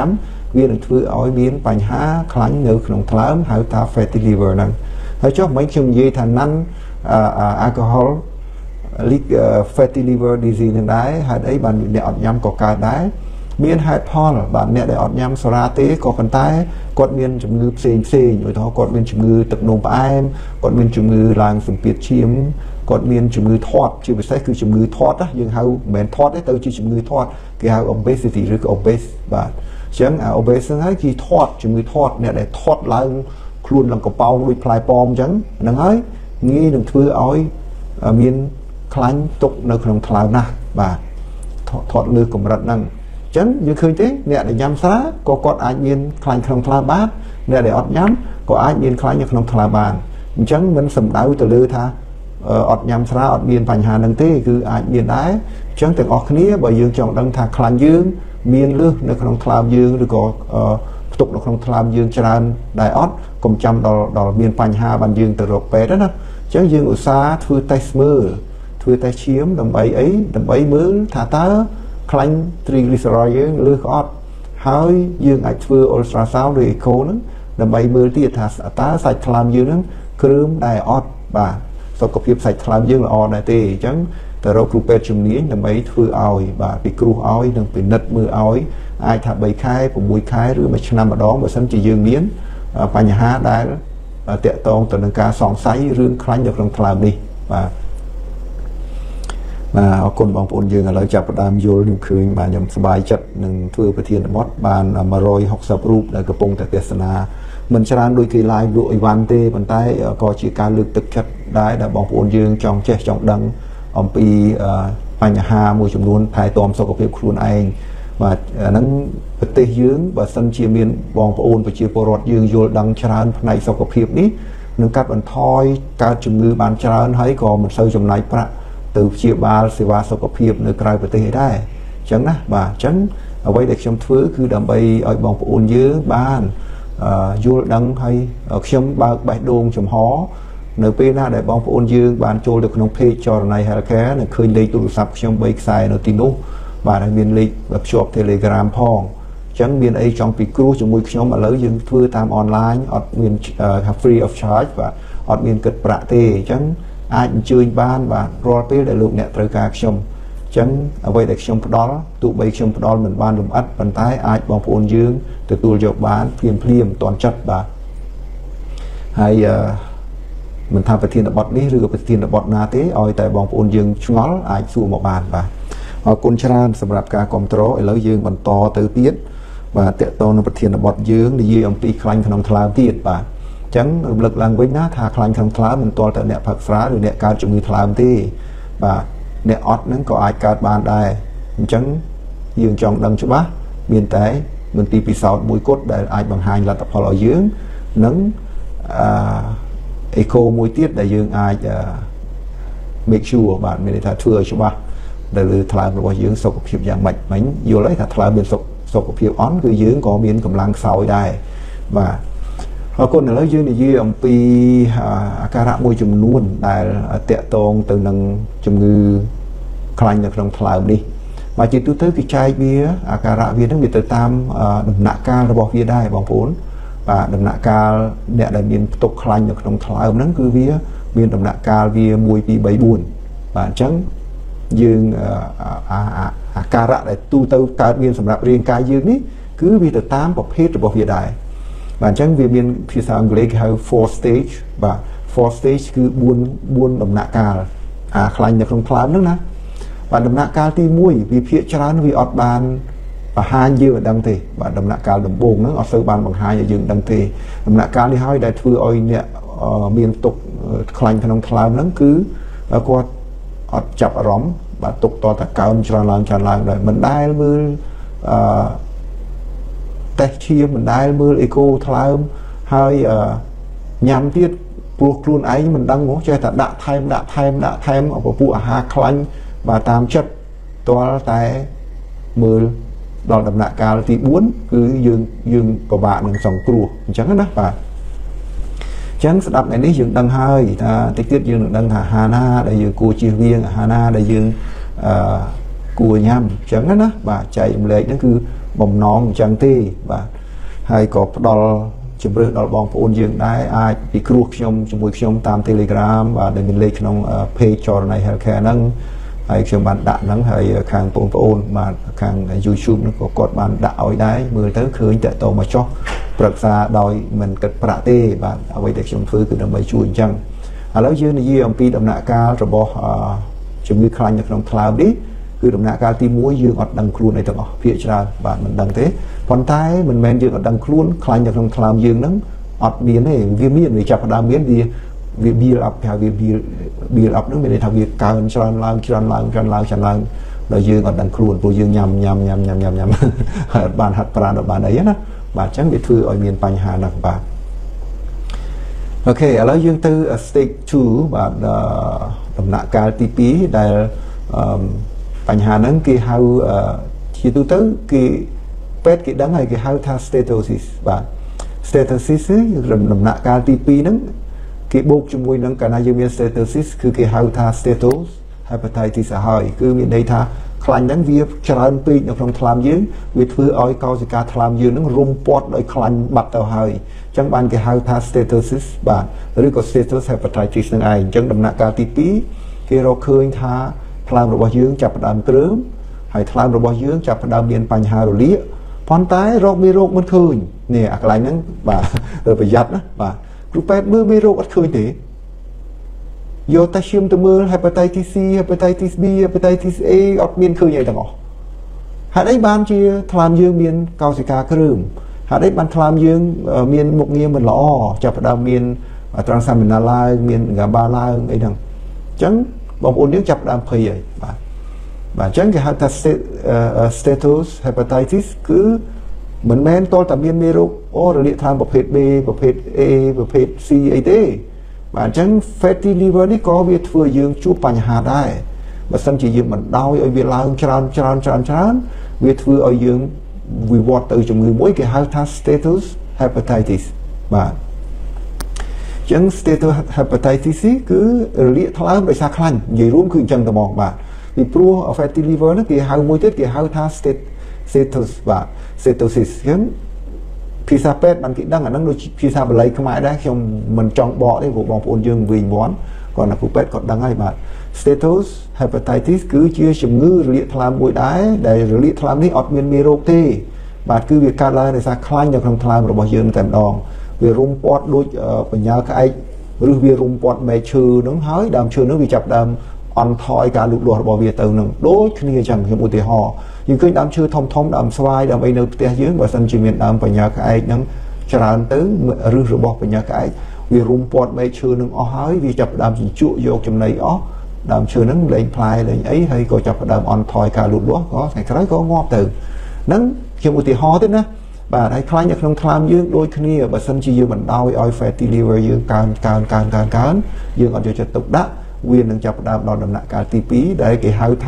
S1: វានឹងធ្វើឲ្យមានបញ្ហាខ្លាញ់នៅក្នុងថ្លើមហៅថា fatty liver ហ្នឹងហើយចុះមិនខ្ញុំនិយាយថាnon alcohol fatty liver disease នឹងដែរហេតុអីបានអ្នកអត់ញ៉ាំក៏កើតដែរមានហេតុផលបាទអ្នកដែលអត់ញ៉ាំសូរ៉ាទេក៏ប៉ុន្តែគាត់មានជំងឺផ្សេងឧទាហរណ៍គាត់មានជំងឺទឹកនោមផ្អែមគាត់មានជំងឺឡើងសម្ពាធឈាមគាត់មានជំងឺធាត់ជាពិសេសគឺជំងឺធាត់យើងហៅមិនមែនធាត់ទេទៅជាជំងឺធាត់គេហៅ obesity ឬក៏ obese បាទអញ្ចឹង obese ហ្នឹងហើយគឺធាត់ជំងឺធាត់អ្នកដែលធាត់ឡើងខ្លួនឡើងកប៉ោងដូចផ្លែប៉ោមអញ្ចឹងហ្នឹងហើយងាយនឹងធ្វើឲ្យមានខ្លាញ់ទុកនៅក្នុងថ្លើមណាស់បាទធាត់លើកម្រិតហ្នឹងអញ្ចឹងយើងឃើញទេអ្នកដែលញ៉ាំស្រាក៏គាត់អាចមានខ្លាញ់ក្នុងថ្លើមបានអ្នកដែលអត់ញ៉ាំក៏អាចមានខ្លាញ់នៅក្នុងថ្លើមបានអញ្ចឹងមិនសំដៅទៅលើថាអត់ញ៉ាំស្រាអត់មានបញ្ហាហ្នឹងទេគឺអាចមានដែរអញ្ចឹងទាំងអស់គ្នាបើយើងចង់ដឹងថាខ្លាញ់យើងមានលើសនៅក្នុងថ្លើមយើងឬក៏ផ្ទុកនៅក្នុងថ្លើមយើងច្រើនដែរអត់កុំចាំដល់មានបញ្ហាបានយើងទៅរកពេទ្យណាអញ្ចឹងយើងឧស្សាហ៍ធ្វើតេស្តមើលធ្វើតេស្តឈាមដើម្បីអីដើម្បីមើលថាតើខ្លាញ់ triglyceride យើងលើសអត់ហើយយើងអាចធ្វើ ultrasound ឬ echo ហ្នឹងដើម្បីមើលទៀតថាតើសាច់ថ្លើមយើងហ្នឹងគ្រើមដែរអត់បាទសុខភាពសាច់ថ្លើមយើងល្អដែរទេអញ្ចឹងទៅរកគ្រូពេទ្យជំនាញដើម្បីធ្វើឲ្យបាទពិគ្រោះឲ្យនិងពិនិត្យមើលឲ្យអាចថា3ខែ6ខែឬ1ឆ្នាំម្ដងបើសិនជាយើងមានបញ្ហាដែលតាក់ទងទៅនឹងការសង្ស័យរឿងខ្លាញ់នៅក្នុងថ្លើមនេះបាទអរគុណបងប្អូនយើងឥឡូវចាប់ផ្ដើមយល់ខ្ញុំឃើញបាទខ្ញុំសប្បាយចិត្តនឹងធ្វើប្រធានបទបាន160រូបដែលកំពុងតែទស្សនាមិនច្រើនដូចគេ live លក់អីវ៉ាន់ទេប៉ុន្តែក៏ជាការលើកទឹកចិត្តដែរដែលបងប្អូនយើងចង់ចេះចង់ដឹងអំពីបញ្ហាមួយចំនួនថែទាំសុខភាពខ្លួនឯងបាទអាហ្នឹងប្រទេសយើងបើសិនជាមានបងប្អូនប្រជាពលរដ្ឋយើងយល់ដឹងច្រើនផ្នែកសុខភាពនេះនឹងកាត់បន្ថយកើតជំងឺបានច្រើនហើយក៏មិនសូវចំណាយប្រាក់ទៅព្យាបាលសេវាសុខភាពនៅក្រៅប្រទេសឯដែរអញ្ចឹងណាបាទអញ្ចឹងអ្វីដែលខ្ញុំធ្វើគឺដើម្បីឲ្យបងប្អូនយើងបានយល់ដឹងហើយខ្ញុំបើកបេះដូងចំហនៅពេលណាដែលបងប្អូនយើងបានចូលទៅក្នុង page ចរណៃ Healthcare នឹងឃើញលេខទូរស័ព្ទខ្ញុំ3ខ្សែនៅទីនោះបាទហើយមានលេខភ្ជាប់ Telegram ផងអញ្ចឹងមានអីចង់ពិគ្រោះជាមួយខ្ញុំឥឡូវយើងធ្វើតាម online អត់មាន free of charge បាទអត់មានគិតប្រាក់ទេអញ្ចឹងអាចអញ្ជើញបានបាទរាល់ពេលដែលលោកអ្នកត្រូវការខ្ញុំអញ្ចឹងអ្វីដែលខ្ញុំផ្ដល់ទោះបីខ្ញុំផ្ដល់មិនបានលម្អិតប៉ុន្តែអាចបងប្អូនយើងទទួលយកបានភ្លាមតាន់ចិត្តបាទហើយមិនថាប្រធានបទនេះឬក៏ប្រធានបទណាទេឲ្យតែបងប្អូនយើងឆ្ងល់អាចសួរមកបានបាទអរគុណច្រើនសម្រាប់ការគ្រប់គ្រងឥឡូវយើងបន្តទៅទៀតបាទតកតងនឹងប្រធានបទយើងនិយាយអំពីខ្លាញ់ក្នុងថ្លើមទៀតបាទអញ្ចឹងរំលឹកឡើងវិញណាថាខ្លាញ់ក្នុងថ្លើមមិនទាល់តែអ្នកផឹកស្រាឬអ្នកកើតជំងឺថ្លើមទេបាទអ្នកអត់ហ្នឹងក៏អាចកើតបានដែរអញ្ចឹងយើងចង់ដឹងច្បាស់មានតែមន្ទីរពិសោធន៍មួយគត់ដែលអាចបង្ហាញលទ្ធផលឲ្យយើងនិងecho មួយទៀតដែលយើងអាច make sure បាទមានន័យថាធ្វើឲ្យច្បាស់ទៅលើថ្លើមរបស់យើងសុខភាពយ៉ាងម៉េចមិញយល់ហើយថាថ្លើមមានសុខភាពអន់គឺយើងក៏មានកម្លាំងខ្សោយដែរបាទអរគុណឥឡូវយើងនិយាយអំពីអាការៈមួយចំនួនដែលតាក់ទងទៅនឹងជំងឺខ្លាញ់នៅក្នុងថ្លើមនេះបាទជាទូទៅគេចែកវាអាការៈវានឹងវាទៅតាមដំណាក់កាលរបស់វាដែរបងប្អូនបាទដំណាក់កាលអ្នកដែលមានផ្ទុកខ្លាញ់នៅក្នុងថ្លើមហ្នឹងគឺវាមានដំណាក់កាលវា1 2 3 4បាទអញ្ចឹងយើងអាការៈដែលទូទៅកើតមានសម្រាប់រាងកាយយើងនេះគឺវាទៅតាមប្រភេទរបស់វាដែរបាទអញ្ចឹងវាមានភាសាអង់គ្លេសគេហៅ 4 stage បាទ 4 stage គឺ4ដំណាក់កាលខ្លាញ់នៅក្នុងថ្លើមហ្នឹងណាបាទដំណាក់កាលទី1វាភាគច្រើនវាអត់បានបង្ហាញយើងឲ្យដឹងទេបាទដំណាក់កាលដំបូងហ្នឹងអត់សូវបានបង្ហាញឲ្យយើងដឹងទេដំណាក់កាលនេះហើយដែលធ្វើឲ្យអ្នកមានទុកខ្លាញ់ក្នុងថ្លើមហ្នឹងគឺគាត់អត់ចាប់អារម្មណ៍បាទទុកតតែកើនច្រើនឡើងដែរមិនដែលមើលតេស្តឈាមមិនដែលមើលអេកូថ្លើមហើយញ៉ាំទៀតព្រោះខ្លួនឯងមិនដឹងហ្មងចេះតែដាក់ថែមពពុះអាហារខ្លាញ់បាទតាមចិត្តតលតែមើលដល់ដំណាក់កាលទី4គឺយើងពិបាកនឹងសង្គ្រោះអញ្ចឹងណាបាទអញ្ចឹងស្ដាប់ថ្ងៃនេះយើងដឹងហើយថាតិចទៀតយើងនឹងដឹងថាអាហារណាដែលយើងគួរជៀសវាងអាហារណាដែលយើងគួរញ៉ាំអញ្ចឹងណាបាទចែករំលែកហ្នឹងគឺបំណងអញ្ចឹងទេបាទហើយក៏ផ្ដល់ជំរឿនដល់បងប្អូនយើងដែរអាចពិគ្រោះខ្ញុំជាមួយខ្ញុំតាម Telegram បាទដែលមានលេខក្នុង page Journey Healthcare ហ្នឹងហើយខ្ញុំបានដាក់ហ្នឹងហើយខាងបងប្អូនបាទខាង YouTube ហ្នឹងក៏គាត់បានដាក់ឲ្យដែរមើលទៅឃើញតើតមកចោះប្រឹក្សាដោយមិនគិតប្រាក់ទេបាទអ្វីដែលខ្ញុំធ្វើគឺដើម្បីជួយអញ្ចឹងឥឡូវយើងនិយាយអំពីដំណាក់កាលរបស់ជំងឺខ្លាញ់នៅក្នុងថ្លើមនេះគឺដំណាក់កាលទី1យើងអត់ដឹងខ្លួនអីទាំងអស់ភាគច្រើនបាទមិនដឹងទេប៉ុន្តែមិនមែនយើងអត់ដឹងខ្លួនខ្លាញ់នៅក្នុងថ្លើមយើងហ្នឹងអត់មានទេវាមានវាចាប់ផ្ដើមមានវា build up ថាវា build up ហ្នឹងមានន័យថាវាកើនច្រើនឡើងដល់យើងអត់ដឹងខ្លួនព្រោះយើងញ៉ាំហើយអត់បានហាត់ប្រាណអត់បានអីណាបាទអញ្ចឹងវាធ្វើឲ្យមានបញ្ហាណាស់បាទអូខេឥឡូវយើងទៅ stage 2បាទដំណាក់កាលទី2ដែលបញ្ហាហ្នឹងគេហៅជាទូទៅគេពេទ្យគេដឹងហើយគេហៅថា stenosis បាទ stenosis គឺដំណាក់កាលទី2ហ្នឹងគេបូកជាមួយនឹងកាលណាយើងមាន stenosis គឺគេហៅថា steatos hepatitis ហើយគឺមានន័យថាខ្លាញ់ហ្នឹងវាច្រើនពេកនៅក្នុងថ្លើមយើងវាធ្វើឲ្យកោសិកាថ្លើមយើងហ្នឹងរុំព័ទ្ធដោយខ្លាញ់បាត់ទៅហើយអញ្ចឹងបានគេហៅថា stenosis បាទឬក៏ steatos hepatitis ហ្នឹងឯងអញ្ចឹងដំណាក់កាលទី2គេរកឃើញថាថ្លើមរបស់យើងចាប់ផ្ដើមគ្រើមហើយថ្លើមរបស់យើងចាប់ផ្ដើមមានបញ្ហារលាកប៉ុន្តែរោគមេរោគមិនឃើញនេះអាកន្លែងហ្នឹងបាទត្រូវប្រយ័ត្នណាបាទគ្រូពេទ្យមើលមេរោគអត់ឃើញទេយកតែឈាមទៅមើល hepatitis C hepatitis B hepatitis A អត់មានឃើញអីទាំងអស់ហេតុអីបានជាថ្លើមយើងមានកោសិកាគ្រើមហេតុអីបានថ្លើមយើងមានមុខងារមិនល្អចាប់ផ្ដើមមាន transaminase ឡើងមាន GABA ឡើងអីហ្នឹងអញ្ចឹងបងប្អូនយើងចាប់ផ្ដើមភ័យហើយបាទអញ្ចឹងគេហៅថា status hepatitis គឺមិនមែនតលតែមានមេរោគរលាកថ្លើមប្រភេទ B ប្រភេទ A ប្រភេទ C អីទេបាទអញ្ចឹង fatty liver នេះក៏វាធ្វើយើងជួបបញ្ហាដែរបើសិនជាយើងមិនដោយឲ្យវាឡើងច្រើនវាធ្វើឲ្យយើងវិវត្តទៅជំងឺមួយគេហៅថា status hepatitis បាទចឹង status hepatitis គឺរលាកថ្លើមដោយសារខ្លាញ់និយាយរួមគឺអញ្ចឹងតែហ្មងបាទពីព្រោះ fatty liver ហ្នឹងគេហៅមួយទៀតគេហៅថា status បាទ stenosis ចឹងភាសាពេទ្យបានគេដឹងអាហ្នឹងដូចភាសាបាលីខ្មែរដែរខ្ញុំមិនចង់បកទេព្រោះបងប្អូនយើងវិញវ័នគាត់ណាគ្រូពេទ្យគាត់ដឹងហើយបាទ status hepatitis គឺជាជំងឺរលាកថ្លើមមួយដែរដែលរលាកថ្លើមនេះអត់មានមេរោគទេបាទគឺវាកើតឡើងដោយសារខ្លាញ់នៅក្នុងថ្លើមរបស់យើងតែម្ដងវារុំព័ទ្ធដូចបញ្ញាក្អែកឬវារុំព័ទ្ធមែកឈើហ្នឹងហើយដើមឈើហ្នឹងវាចាប់ដើមអន់ថយការលូតលាស់របស់វាទៅនឹងដូចគ្នាអញ្ចឹងខ្ញុំឧទាហរណ៍យើងឃើញដើមឈើធំដើមស្វាយដើមអីនៅផ្ទះយើងបើសិនជាមានដើមបញ្ញាក្អែកហ្នឹងច្រើនទៅឫសរបស់បញ្ញាក្អែកវារុំព័ទ្ធមែកឈើនឹងអស់ហើយវាចាប់ដើមជញ្ជក់យកចំណីអស់ដើមឈើហ្នឹងលែងផ្លែលែងអីហើយក៏ចាប់ដើមអន់ថយការលូតលាស់ក៏ថ្ងៃក្រោយក៏ងាប់ទៅហ្នឹងខ្ញុំឧទាហរណ៍ទេណាបាទហើយខ្លាញ់នៅក្នុងថ្លើមយើងដូចគ្នាបើសិនជាយើងមិនដោយឲ្យ fatty liver យើងកើនយើងអត់យកចិត្តទុកដាក់វានឹងចាប់ផ្ដើមដល់ដំណាក់កាលទី2ដែលគេហៅថា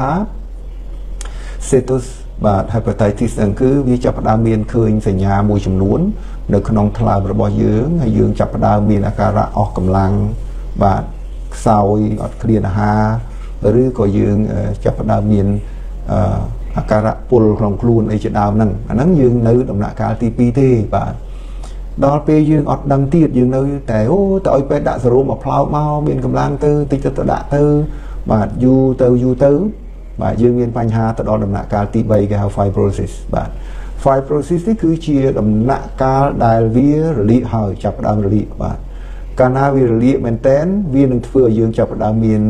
S1: status បាទ hepatitis ហ្នឹងគឺវាចាប់ផ្ដើមមានឃើញសញ្ញាមួយចំនួននៅក្នុងថ្លើមរបស់យើងហើយយើងចាប់ផ្ដើមមានអាការៈអស់កម្លាំងបាទខ្សោយអត់ឃ្លានអាហារឬក៏យើងចាប់ផ្ដើមមានអាការៈពុលក្នុងខ្លួនអីជាដើមហ្នឹងអាហ្នឹងយើងនៅដំណាក់កាលទី2ទេបាទដល់ពេលយើងអត់ដឹងទៀតយើងនៅតែទៅឲ្យពេទ្យដាក់សេរ៉ូមមកផ្លោកមកមានកម្លាំងទៅតិចទៅដាក់ទៅបាទយូរទៅបាទយើងមានបញ្ហាទៅដល់ដំណាក់កាលទី3គេហៅ fibrosis បាទ fibrosis នេះគឺជាដំណាក់កាលដែលវារលាកហើយចាប់ផ្ដើមរលាកបាទកាលណាវារលាកមែនតែនវានឹងធ្វើឲ្យយើងចាប់ផ្ដើមមាន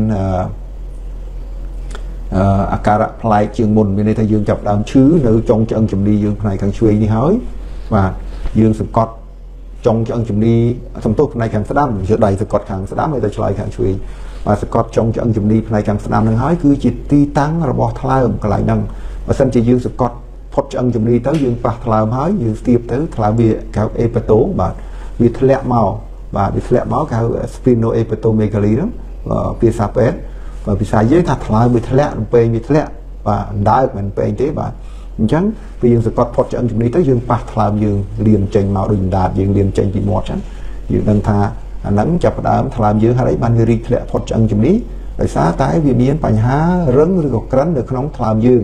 S1: អាការៈប្លែកជាងមុនមានន័យថាយើងចាប់ដើមឈឺនៅចុងឆ្អឹងជំនីយើងផ្នែកខាងឆ្វេងនេះហើយបាទយើងសង្កត់ចុងឆ្អឹងជំនីសំទោសផ្នែកខាងស្ដាំជាដៃសង្កត់ខាងស្ដាំហើយទៅឆ្លើយខាងឆ្វេងបាទសង្កត់ចុងឆ្អឹងជំនីផ្នែកខាងស្ដាំនឹងហើយគឺជាទីតាំងរបស់ថ្លើមកន្លែងហ្នឹងបើសិនជាយើងសង្កត់ផុតឆ្អឹងជំនីទៅយើងប៉ះថ្លើមហើយយើងស្ទាបទៅថ្លើមវាគេហៅ epitome បាទវាធ្លាក់មកបាទវាធ្លាក់មកគេហៅ sphenoepitomegaly ហ្នឹងភាសាពេទ្យបើភាសាយើងថាថ្លើមវាធ្លាក់រំពេងវាធ្លាក់បាទអណ្ដើកមិនពេងទេបាទអញ្ចឹងពេលយើងសង្កត់ផុតឆ្អឹងជំនីទៅយើងប៉ះថ្លើមយើងលៀនចេញមកដូចអណ្ដាតយើងលៀនចេញពីមាត់ចឹងយើងដឹងថាអាហ្នឹងចាប់ផ្ដើមថ្លើមយើងហើយបានវារីកធ្លាក់ផុតឆ្អឹងជំនីដោយសារតែវាមានបញ្ហារឹងឬក៏ក្រិននៅក្នុងថ្លើមយើងអ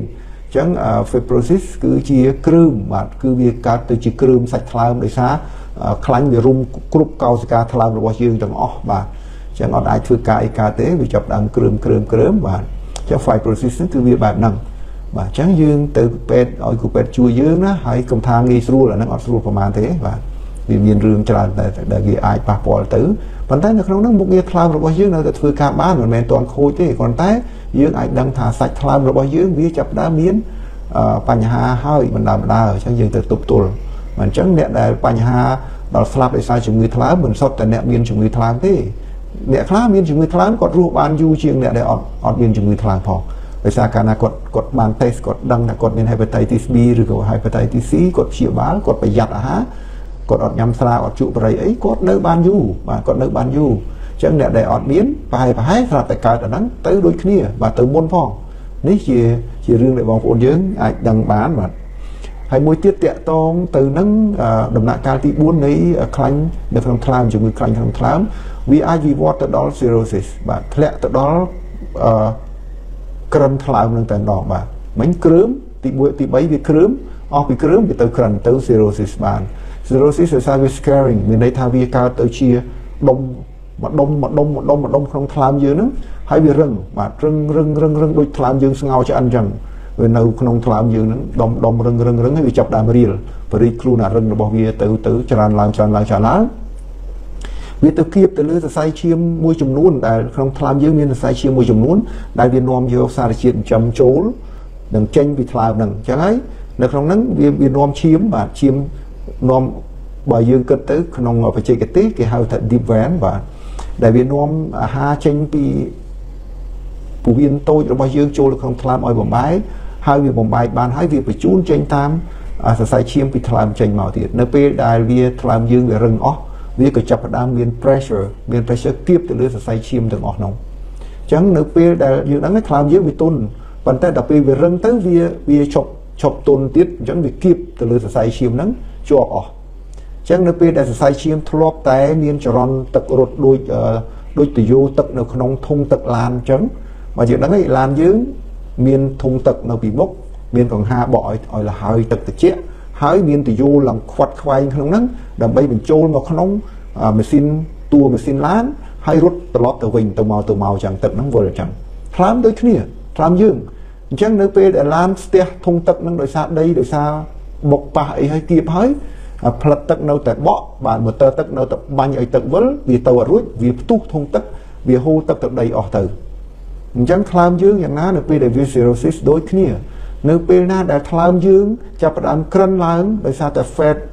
S1: ចឹង fibrosis គឺជាគ្រឿមបាទគឺវាកើតទៅជាគ្រឿមសាច់ថ្លើមដោយសារខ្លាញ់វារុំគ្រប់កោសិកាថ្លើមរបស់យើងទាំងអស់បាទចឹងអត់អាចធ្វើការអីកើតទេវាចាប់ដើមគ្រឿមបាទចឹង fibrosis ហ្នឹងគឺវាបែបហ្នឹងបាទចឹងយើងទៅពេទ្យឲ្យគ្រូពេទ្យជួយយើងណាហើយកុំថាងាយស្រួលអាហ្នឹងអត់ស្រួលប្រហែលទេបាទវាមានរឿងច្រើនដែលវាអាចប៉ះពាល់ទៅប៉ុន្តែនៅក្នុងហ្នឹងមុខងារថ្លើមរបស់យើងនៅតែធ្វើការបានមិនមែនទាន់ខូចទេគ្រាន់តែយើងអាចដឹងថាសាច់ថ្លើមរបស់យើងវាចាប់ដើមមានបញ្ហាហើយបណ្ដើអញ្ចឹងយើងទៅទប់ទល់មិនអញ្ចឹងអ្នកដែលបញ្ហាដល់ស្លាប់ដោយសារជំងឺថ្លើមមិនសុទ្ធតែអ្នកមានជំងឺថ្លើមទេអ្នកខ្លះមានជំងឺថ្លើមគាត់រស់បានយូរជាងអ្នកដែលអត់មានជំងឺថ្លើមផងដោយសារកាលណាគាត់បានតេស្តគាត់ដឹងថាគាត់មាន hepatitis B ឬក៏ hepatitis C គាត់ព្យាបាលគាត់ប្រយ័ត្នអាហារគាត់អត់ញ៉ាំស្រាអត់ជក់បរិយអីគាត់នៅបានយូរបាទគាត់នៅបានយូរអញ្ចឹងអ្នកដែលអត់មានប្រហែលស្រាប់តែកើតអាហ្នឹងទៅដូចគ្នាបាទទៅមុនផងនេះជារឿងដែលបងប្អូនយើងអាចដឹងបានបាទហើយមួយទៀតតាក់ទងទៅនឹងដំណាក់កាលទី4នៃខ្លាញ់នៅក្នុងថ្លើមជំងឺខ្លាញ់ក្នុងថ្លើមវាអាចវិវត្តទៅដល់ cirrhosis បាទធ្លាក់ទៅដល់ក្រិនថ្លើមនឹងតែម្ដងបាទមិញគ្រឿមទី1ទី3វាគ្រឿមអស់ពីគ្រឿមវាទៅក្រិនទៅ cirrhosis បាន cirrhosis ដោយសារវា scarring មានន័យថាវាកើតទៅជាដុំក្នុងថ្លើមយើងហ្នឹងហើយវារឹងបាទរឹងដូចថ្លើមយើងស្ងោរឆ្អិនអញ្ចឹងវានៅក្នុងថ្លើមយើងហ្នឹងដុំរឹងហើយវាចាប់ដើមរៀលបរិយខ្លួនអារឹងរបស់វាទៅច្រើនឡើងវាទៅគៀបទៅលើសរសៃឈាមមួយចំនួនដែលក្នុងថ្លើមយើងមានសរសៃឈាមមួយចំនួនដែលវានាំយកសារជាតិចិញ្ចឹមចូលនិងចេញពីថ្លើមហ្នឹងអញ្ចឹងហើយនៅក្នុងហ្នឹងវានាំឈាមបាទឈាមនាំបើយើងគិតទៅក្នុងបច្ចេកទេសគេហៅថា deep vein បាទដែលវានាំអាហារចេញពីពោះវៀនតូចរបស់យើងចូលក្នុងថ្លើមឲ្យបំបែកហើយវាបំបែកបានហើយវាបញ្ជូនចេញតាមសរសៃឈាមពីថ្លើមចេញមកទៀតនៅពេលដែលវាថ្លើមយើងវារឹងអស់វាក៏ចាប់ផ្ដើមមាន pressure គៀបទៅលើសរសៃឈាមទាំងអស់នោះអញ្ចឹងនៅពេលដែលយើងដឹងថាថ្លើមយើងវាទន់ប៉ុន្តែដល់ពេលវារឹងទៅវាឈប់ទន់ទៀតអញ្ចឹងវាគៀបទៅលើសរសៃឈាមហ្នឹងជាប់អស់អញ្ចឹងនៅពេលដែលសរសៃឈាមធ្លាប់តែមានចរន្តទឹករត់ដូចទយោទឹកនៅក្នុងធុងទឹកឡានអញ្ចឹងបើយើងដឹងឯឡានយើងមានធុងទឹកនៅពីមុខមានកង្ហាបកឲ្យលហើយទឹកត្រជាក់ហើយមានទយោឡើងខ្វាត់ខ្វែងក្នុងហ្នឹងដើម្បីបញ្ចូលមកក្នុងម៉ាស៊ីនឡានហើយរត់ត្រឡប់ទៅវិញទៅមកអញ្ចឹងទឹកហ្នឹងវិលអញ្ចឹងថ្លើមដូចគ្នាថ្លើមយើងអញ្ចឹងនៅពេលដែលឡានស្ទះធុងទឹកហ្នឹងដោយសារដីដោយសារបុកប៉ះអីហើយគៀបហើយផ្លិតទឹកនៅតែបក់បាទម៉ូទ័រទឹកនៅតែបាញ់ឲ្យទឹកវិលវាទៅអត់រួចវាផ្ទុះធុងទឹកវាហូរទឹកទៅដីអស់ទៅអញ្ចឹងថ្លើមយើងយ៉ាងណានៅពេលដែលវា cirrhosis ដូចគ្នានៅពេលណាដែលថ្លើមយើងចាប់ផ្ដើមក្រិនឡើងដោយសារតែ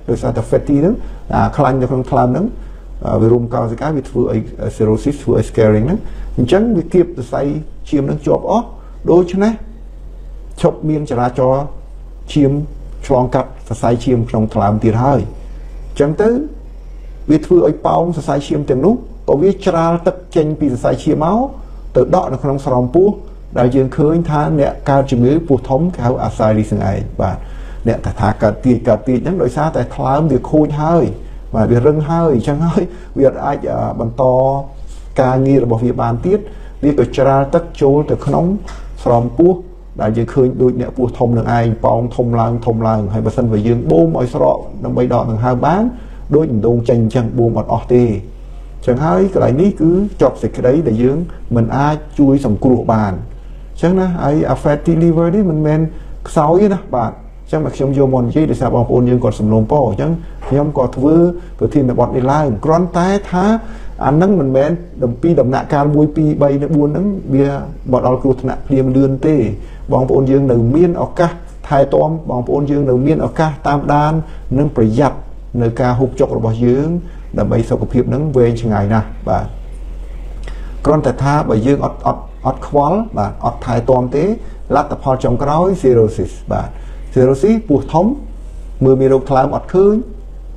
S1: fatty ហ្នឹងខ្លាញ់នៅក្នុងថ្លើមហ្នឹងវារុំកោសិកាវាធ្វើឲ្យ cirrhosis ធ្វើឲ្យ scarring ហ្នឹងអញ្ចឹងវាគៀបសរសៃឈាមហ្នឹងជាប់អស់ដូច្នេះឈប់មានចរាចរណ៍ឈាមឆ្លងកាត់សរសៃឈាមក្នុងថ្លើមទៀតហើយអញ្ចឹងទៅវាធ្វើឲ្យប៉ោងសរសៃឈាមទាំងនោះក៏វាច្រាលទឹកចេញពីសរសៃឈាមមកទៅដកនៅក្នុងស្រោមពោះដែលយើងឃើញថាអ្នកកើតជំងឺពោះធំគេហៅ ascites នឹងឯងបាទអ្នកថាកើតទាចហ្នឹងដោយសារតែថ្លើមវាខូចហើយបាទវារឹងហើយអញ្ចឹងហើយវាអាចបន្តការងាររបស់វាបានទៀតវាក៏ច្រាលទឹកចូលទៅក្នុងស្រោមពោះដែលយើងឃើញដូចអ្នកពោះធំនឹងឯងប៉ោងធំឡើងហើយបើសិនបើយើងបូមឲ្យស្រកដើម្បីដកដង្ហើមបានដូចដងចេញអញ្ចឹងបូមអត់អស់ទេអញ្ចឹងហើយកន្លែងនេះគឺចប់សេចក្តីដែលយើងមិនអាចជួយសង្គ្រោះបានអញ្ចឹងណាហើយ fatty liver នេះមិនមែនខ្សោយទេណាបាទអញ្ចឹងខ្ញុំយកមកនិយាយដោយសារបងប្អូនយើងគាត់សំណូមពរអញ្ចឹងខ្ញុំក៏ធ្វើប្រធានបទនេះឡើងគ្រាន់តែថាអានឹងមិនមែនពីដំណាក់កាល1 2 3 4ហ្នឹងវាមកដល់គ្រោះថ្នាក់ភ្លាមលឿនទេបងប្អូនយើងនៅមានឱកាសថែទាំបងប្អូនយើងនៅមានឱកាសតាមដាននិងប្រយ័ត្ននៅការហូបចុករបស់យើងដើម្បីសុខភាពនឹងវែងឆ្ងាយណាស់បាទគ្រាន់តែថាបើយើងអត់ខ្វល់បាទអត់ថែទាំទេលទ្ធផលចុងក្រោយ cirrhosis បាទ cirrhosis ពោះធំមើលមានរោគថ្លើមអត់ឃើញ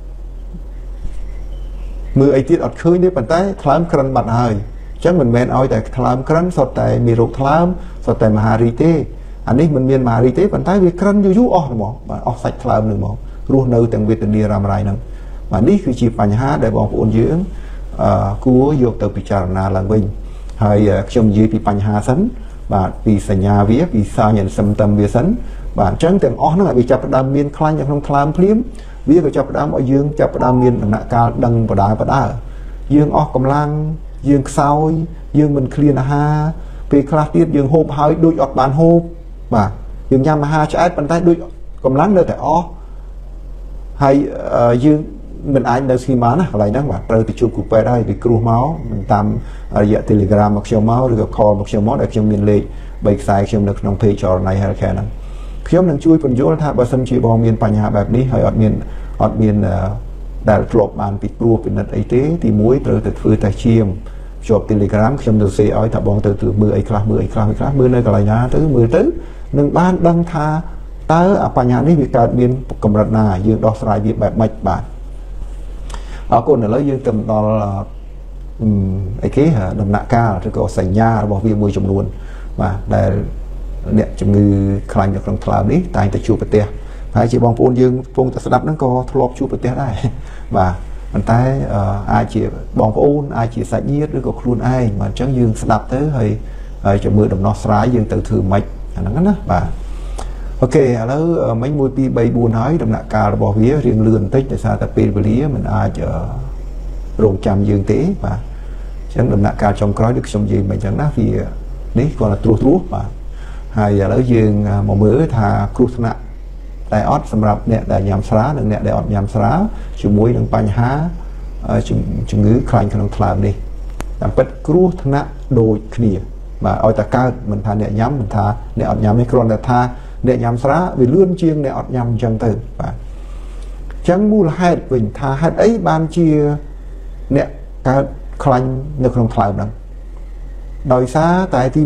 S1: មើលអីទៀតអត់ឃើញទេប៉ុន្តែថ្លើមក្រិនបាត់ហើយអញ្ចឹងមិនមែនឲ្យតែថ្លើមក្រិនសុទ្ធតែមានរោគថ្លើមសុទ្ធតែមហារីកទេអានេះមិនមានមហារីកទេប៉ុន្តែវាក្រិនយូរអស់ហ្មងបាទអស់សាច់ថ្លើមនឹងហ្មងរស់នៅទាំងវេទនារ៉ាំរ៉ៃហ្នឹងបាទនេះគឺជាបញ្ហាដែលបងប្អូនយើងគួរយកទៅពិចារណាឡើងវិញហើយខ្ញុំនិយាយពីបញ្ហាសិនបាទពីសញ្ញាវាពី sign and symptom វាសិនបាទអញ្ចឹងទាំងអស់ហ្នឹងឲ្យវាចាប់ផ្ដើមមានខ្លាញ់នៅក្នុងថ្លើមភ្លាមវាក៏ចាប់ផ្ដើមឲ្យយើងចាប់ផ្ដើមមានដំណាក់កាលដឹងបដាយើងអស់កម្លាំងយើងខ្សោយយើងមិនឃ្លានអាហារពេលខ្លះទៀតយើងហូបហើយដូចអត់បានហូបបាទយើងញ៉ាំអាហារឆ្អែតប៉ុន្តែដូចកម្លាំងនៅតែអស់ហើយយើងមិនអាចនៅស្គីបានណាកន្លែងហ្នឹងបាទត្រូវទៅជួបគ្រូពេទ្យហើយពីគ្រោះមកមិនតាមរយៈ Telegram មកខ្ញុំមកឬក៏ call មកខ្ញុំមកដែលខ្ញុំមានលេខ3ខ្សែខ្ញុំនៅក្នុង page Journey Healthcare ហ្នឹងខ្ញុំនឹងជួយបញ្យល់ថាបើសិនជាបងមានបញ្ហាបែបនេះហើយអត់មានដែលធ្លាប់បានពីព្រោះពិនិត្យអីទេទី1ត្រូវទៅធ្វើតេស្តឈាមជាប់ Telegram ខ្ញុំទៅសេឲ្យថាបងទៅមើលអីខ្លះមើលនៅកន្លែងណាទៅមើលទៅនឹងបានដឹងថាតើបញ្ហានេះវាកើតមានកម្រិតណាយើងដោះស្រាយវាបែបម៉េចបាទអរគុណឥឡូវយើងទៅដល់អីគេដំណាក់កាលឬក៏សញ្ញារបស់វាមួយចំនួនបាទដែលអ្នកជំងឺខ្លាញ់នៅក្នុងថ្លើមនេះតែងតែជួបប្រទះហើយជាបងប្អូនយើងកំពុងតែស្ដាប់ហ្នឹងក៏ធ្លាប់ជួបប្រទះដែរបាទប៉ុន្តែអាចជាបងប្អូនអាចជាសាច់ញាតិឬក៏ខ្លួនឯងបាទអញ្ចឹងយើងស្ដាប់ទៅហើយចាំមើលដំណោះស្រាយយើងទៅធ្វើម៉េចអាហ្នឹងណាបាទអូខេឥឡូវមិញ1 2 3 4ហើយដំណាក់កាលរបស់វារៀងលឿនបន្តិចដោយសារតែពេលវេលាមិនអាចរងចាំយើងទេបាទអញ្ចឹងដំណាក់កាលចុងក្រោយដូចខ្ញុំនិយាយមិនអញ្ចឹងណាវានេះគាត់ថាត្រួសបាទហើយឥឡូវយើងមកមើលថាគ្រោះថ្នាក់តែអត់សម្រាប់អ្នកដែលញ៉ាំស្រានិងអ្នកដែលអត់ញ៉ាំស្រាជាមួយនឹងបញ្ហាជំងឺខ្លាញ់ក្នុងថ្លើមនេះតាមពិតគ្រោះថ្នាក់ដូចគ្នាបាទឲ្យតែកើតមិនថាអ្នកញ៉ាំមិនថាអ្នកអត់ញ៉ាំនេះគ្រាន់តែថាអ្នកញ៉ាំស្រាវាលឿនជាងអ្នកអត់ញ៉ាំអញ្ចឹងទៅបាទអញ្ចឹងមូលហេតុវិញថាហេតុអីបានជាអ្នកកើតខ្លាញ់នៅក្នុងថ្លើមហ្នឹងដោយសារតែទី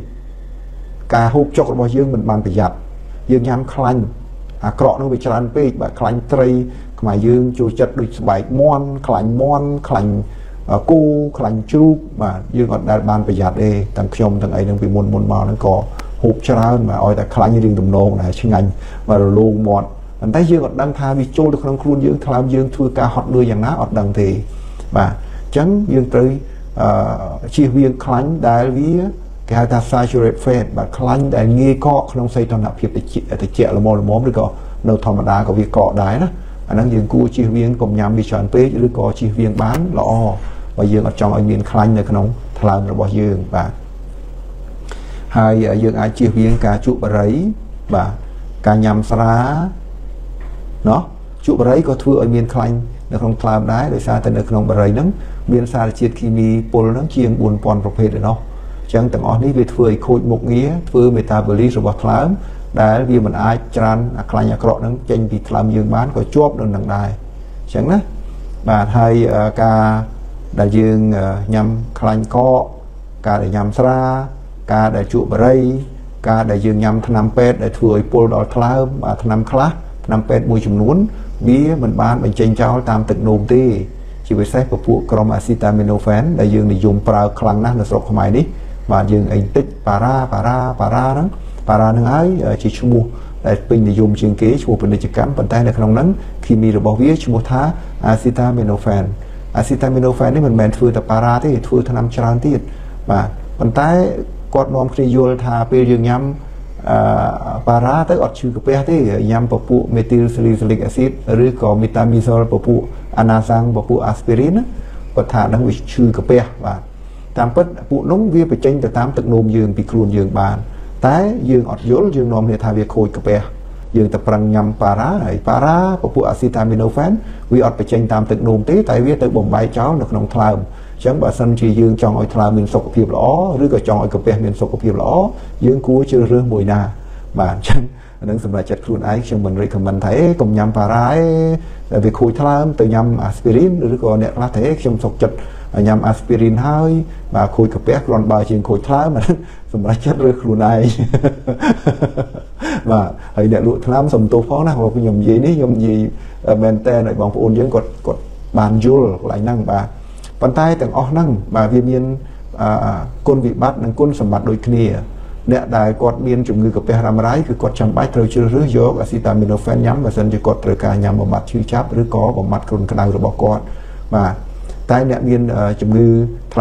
S1: 1ការហូបចុករបស់យើងមិនបានប្រយ័ត្នយើងញ៉ាំខ្លាញ់អាក្រក់នោះវាច្រើនពេកបាទខ្លាញ់ត្រីខ្មែរយើងចូលចិត្តដូចស្បែកមាន់ខ្លាញ់មាន់ខ្លាញ់គោខ្លាញ់ជ្រូកបាទយើងអត់ដែលបានប្រយ័ត្នទេទាំងខ្ញុំទាំងអីនឹងពីមុនមកហ្នឹងក៏ហូបច្រើនបាទឲ្យតែខ្លាញ់រឿងដំណងដែរឆ្ងាញ់បាទរលោងមាត់ប៉ុន្តែយើងអត់ដឹងថាវាចូលទៅក្នុងខ្លួនយើងថ្លើមយើងធ្វើការហត់នឿយយ៉ាងណាអត់ដឹងទេបាទអញ្ចឹងយើងត្រូវជៀសវាងខ្លាញ់ដែលវាគេហៅថា saturated fat បាទខ្លាញ់ដែលងាយកកក្នុងសីតុណ្ហភាពតិចល្មមឬក៏នៅធម្មតាក៏វាកកដែរណាអាហ្នឹងយើងគួរជៀសវាងកុំញ៉ាំវាច្រើនពេកឬក៏ជៀសវាងបានល្អបើយើងអត់ចង់ឲ្យមានខ្លាញ់នៅក្នុងថ្លើមរបស់យើងបាទហើយយើងអាចជៀសវាងការជក់បារីបាទការញ៉ាំស្រាណោះជក់បារីក៏ធ្វើឲ្យមានខ្លាញ់នៅក្នុងថ្លើមដែរដោយសារតែនៅក្នុងបារីហ្នឹងមានសារជាតិគីមីពុលហ្នឹងជាង 4000 ប្រភេទឯណោះអញ្ចឹងទាំងអស់នេះវាធ្វើឲ្យខូចមុខងារធ្វើ metabolism របស់ថ្លើមដែលវាមិនអាចច្រានអាខ្លាញ់អាក្រក់ហ្នឹងចេញពីថ្លើមយើងបានក៏ជាប់នៅនឹងដែរអញ្ចឹងណាបាទហើយការដែលយើងញ៉ាំខ្លាញ់កកការដែលញ៉ាំស្រាការដែលជក់បារីការដែលយើងញ៉ាំថ្នាំពេទ្យដែលធ្វើឲ្យពុលដល់ថ្លើមថ្នាំខ្លះថ្នាំពេទ្យមួយចំនួនវាមិនបានបញ្ចេញចោលតាមទឹកនោមទេជាពិសេសពពួកក្រុម acetaminophen ដែលយើងនិយមប្រើខ្លាំងណាស់នៅស្រុកខ្មែរនេះបាទយើងអីតិចប៉ារ៉ាហ្នឹងហើយជាឈ្មោះដែលពេញនិយមជាងគេឈ្មោះពាណិជ្ជកម្មប៉ុន្តែនៅក្នុងហ្នឹងគីមីរបស់វាឈ្មោះថា acetaminophen នេះមិនមែនធ្វើតែប៉ារ៉ាទេធ្វើថ្នាំច្រើនទៀតបាទប៉ុន្តែគាត់នាំគ្នាយល់ថាពេលយើងញ៉ាំប៉ារ៉ាទៅអត់ឈឺកាពះទេញ៉ាំពពួក methyl salicylic acid ឬក៏ metamizole ពពួក anasang ពពួក aspirin គាត់ថាហ្នឹងវាឈឺកាពះបាទតាមពិតពួកនោះវាបញ្ចេញទៅតាមទឹកនោមយើងពីខ្លួនយើងបានតែយើងអត់យល់យើងនាំគ្នាថាវាខូចកាពះយើងតែប្រឹងញ៉ាំប៉ារ៉ាហើយប៉ារ៉ាពពួក acetaminophen វាអត់បញ្ចេញតាមទឹកនោមទេតែវាទៅបំបែកចោលនៅក្នុងថ្លើមអញ្ចឹងបើសិនជាយើងចង់ឲ្យថ្លើមមានសុខភាពល្អឬក៏ចង់ឲ្យកាពះមានសុខភាពល្អយើងគួរជ្រើសរើសមួយណាបាទអញ្ចឹងនឹងសម្រាប់ចិត្តខ្លួនឯងខ្ញុំមិន recommend ថាកុំញ៉ាំប៉ារ៉ាតែវាខូចថ្លើមទៅញ៉ាំ aspirin ឬក៏អ្នកខ្លះថាខ្ញុំសុខចិត្តញ៉ាំ aspirin ហើយបាទខូចកាពះគ្រាន់បើជាងខូចថ្លើមសម្រាប់ចិត្តរើសខ្លួនឯងបាទហើយអ្នកលក់ថ្នាំសុំទោសផងណាព្រោះខ្ញុំនិយាយនេះខ្ញុំនិយាយមែនតើឲ្យបងប្អូនយើងគាត់បានយល់កន្លែងហ្នឹងបាទប៉ុន្តែទាំងអស់ហ្នឹងបាទវាមានគុណវិបត្តិនិងគុណសម្បត្តិដូចគ្នាអ្នកដែលគាត់មានជំងឺកាពះរ៉ាំរ៉ៃគឺគាត់ចាំបាច់ត្រូវជ្រើសរើសយក acetaminophen ញ៉ាំបើសិនជាគាត់ត្រូវការញ៉ាំបំបត្តិឈឺចាប់ឬក៏បំបត្តិគ្រុនក្តៅរបស់គាត់បាទតែអ្នកមានជំងឺ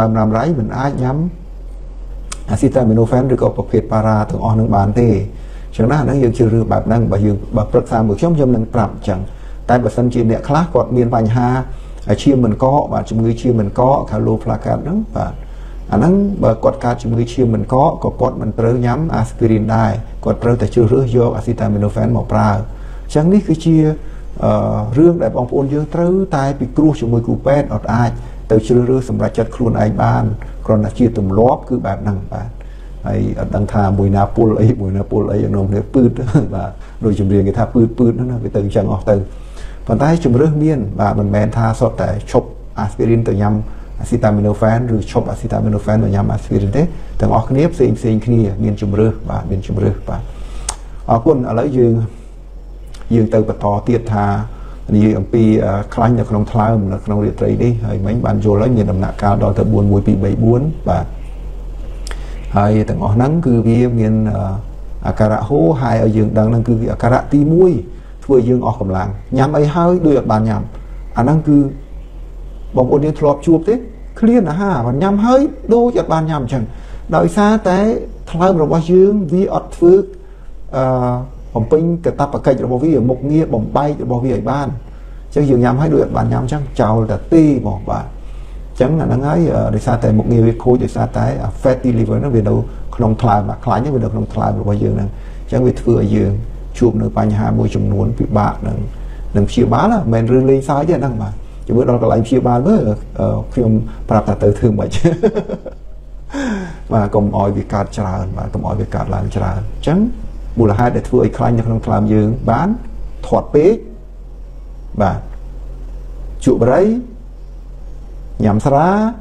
S1: ថ្លើមរ៉ាំរ៉ៃមិនអាចញ៉ាំ acetaminophen ឬក៏ប្រភេទប៉ារ៉ាទាំងអស់នឹងបានទេអ chẳng đó nó dương chưa rửa bạc năng và dương bạc bậc xa một trong năng pram chẳng tại bậc sân chia nẹt khác còn miền Bắc ha chia mình có và chúng người chia mình có cả lô placat đó và năng bậc quạt cá chúng người chia mình có quạt mình trơ nhắm aspirin đai quạt trơแต่chưa rửa vô acetaminophen màu pra chẳng ní cứ chia rương đại bóng ôn dương trơ tai bị cua chúng người cụ pet ở ai từ chưa rửa sầm rạch chặt khuôn ai ban còn là chia tùm lóp cứ bạc năng bạn ai đăng thà mùi napol ấy nông để pướt và đôi chùm riêng người ta pướt nó cái từ chẳng ngọt từ còn tay chùm rước miên và mình men tha sọt tại chop aspirin từ nhâm acetaminophen rồi chop acetaminophen từ nhâm aspirin thế từ ngọt nếp xin kia miên chùm rước và miên chùm rước và ở quân ở lấy dương từ bật to tiệt thà như ông pi khánh là không thao là không điện tây đi hay mấy bạn vô lấy miền đầm nạ cao đòi từ buồn mùi pi 74 và hay từng ngõ nắng cứ vì miền akara hố hai ở dương đang đang cứ vì akara ti muôi vừa dương ở cầm làng nhắm ấy hơi đôi ở bàn nhắm đang cứ bóng ôn điện thọp chuột thế clear là ha và nhắm hơi đôi ở bàn nhắm chẳng đợi xa té thao rồi bao dương vì ở phước bóng pin cái tập cây rồi bao vì ở một nghĩa bóng bay rồi bao vì ở ban chẳng dương nhắm hơi đôi ở bàn nhắm chẳng chào là ti bỏ bạn chẳng là nó ấy để xa tại một người khối để xa tại fatty liver nó về đâu không thải mà khái nhất về đâu không thải được bao giờ nè chẳng việc vừa dương chụp được bao nhiêu môi trường nuốn bị bạc đừng chia bá là mình rương lên sai chứ năng mà chỉ bữa đó có lại chia bá với phim prap từ thương vậy chứ mà còn ỏi bị cắt tràn mà còn ỏi bị cắt làm tràn chẳng bù là hai để vừa khái nhất không làm dương bán thoát pé và chụp đấy nhằm ra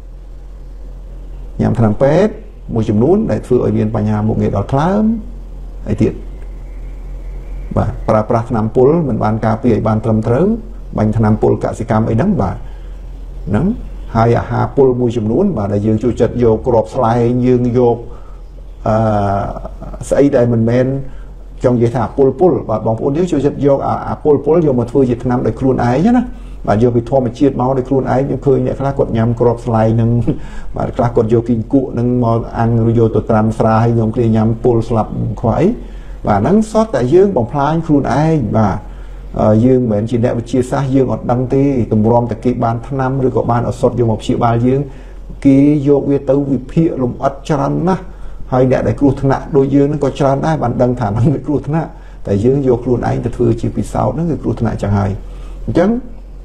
S1: nhằm thằng pet một chùm nún để thưa ở bên bà nhà một nghề đó lắm ấy tiệt và pra nam pol mình ban cà phê ban trầm trớ bánh nam pol cả sĩ cam ấy đắng bà nắng hai hà pol một chùm nún và đại dương chủ chật vô crop slide dương vô xây đây mình men trong dây thả pol và bóng pol nếu chủ chật vô pol vô một thưa dịch nam để khuôn ái chứ và vô bị thua mà chiết máu để khuôn ái nhưng khơi nhẹ khá quật nhằm crop slide nâng và khá quật vô kinh cụ nâng mò ăn vô tụt tram sra hay nhóm kia nhằm pol slap khoái và nắng sót tại dương bóng phá khuôn ái và dương mệnh chỉ đẹp chia xa dương ở đăng ti tùm rom tại kỳ ban tháng 5 rồi có ban ở sót vô một triệu ba dương ký vô vi tấu vì phía lùng ất tràn á hay để khuôn thân nạ đôi dương nó có tràn ai bạn đăng thả năng người khuôn thân nạ tại dương vô khuôn ái ta thừa chỉ vì sao nó người khuôn thân nạ chẳng hay chẳng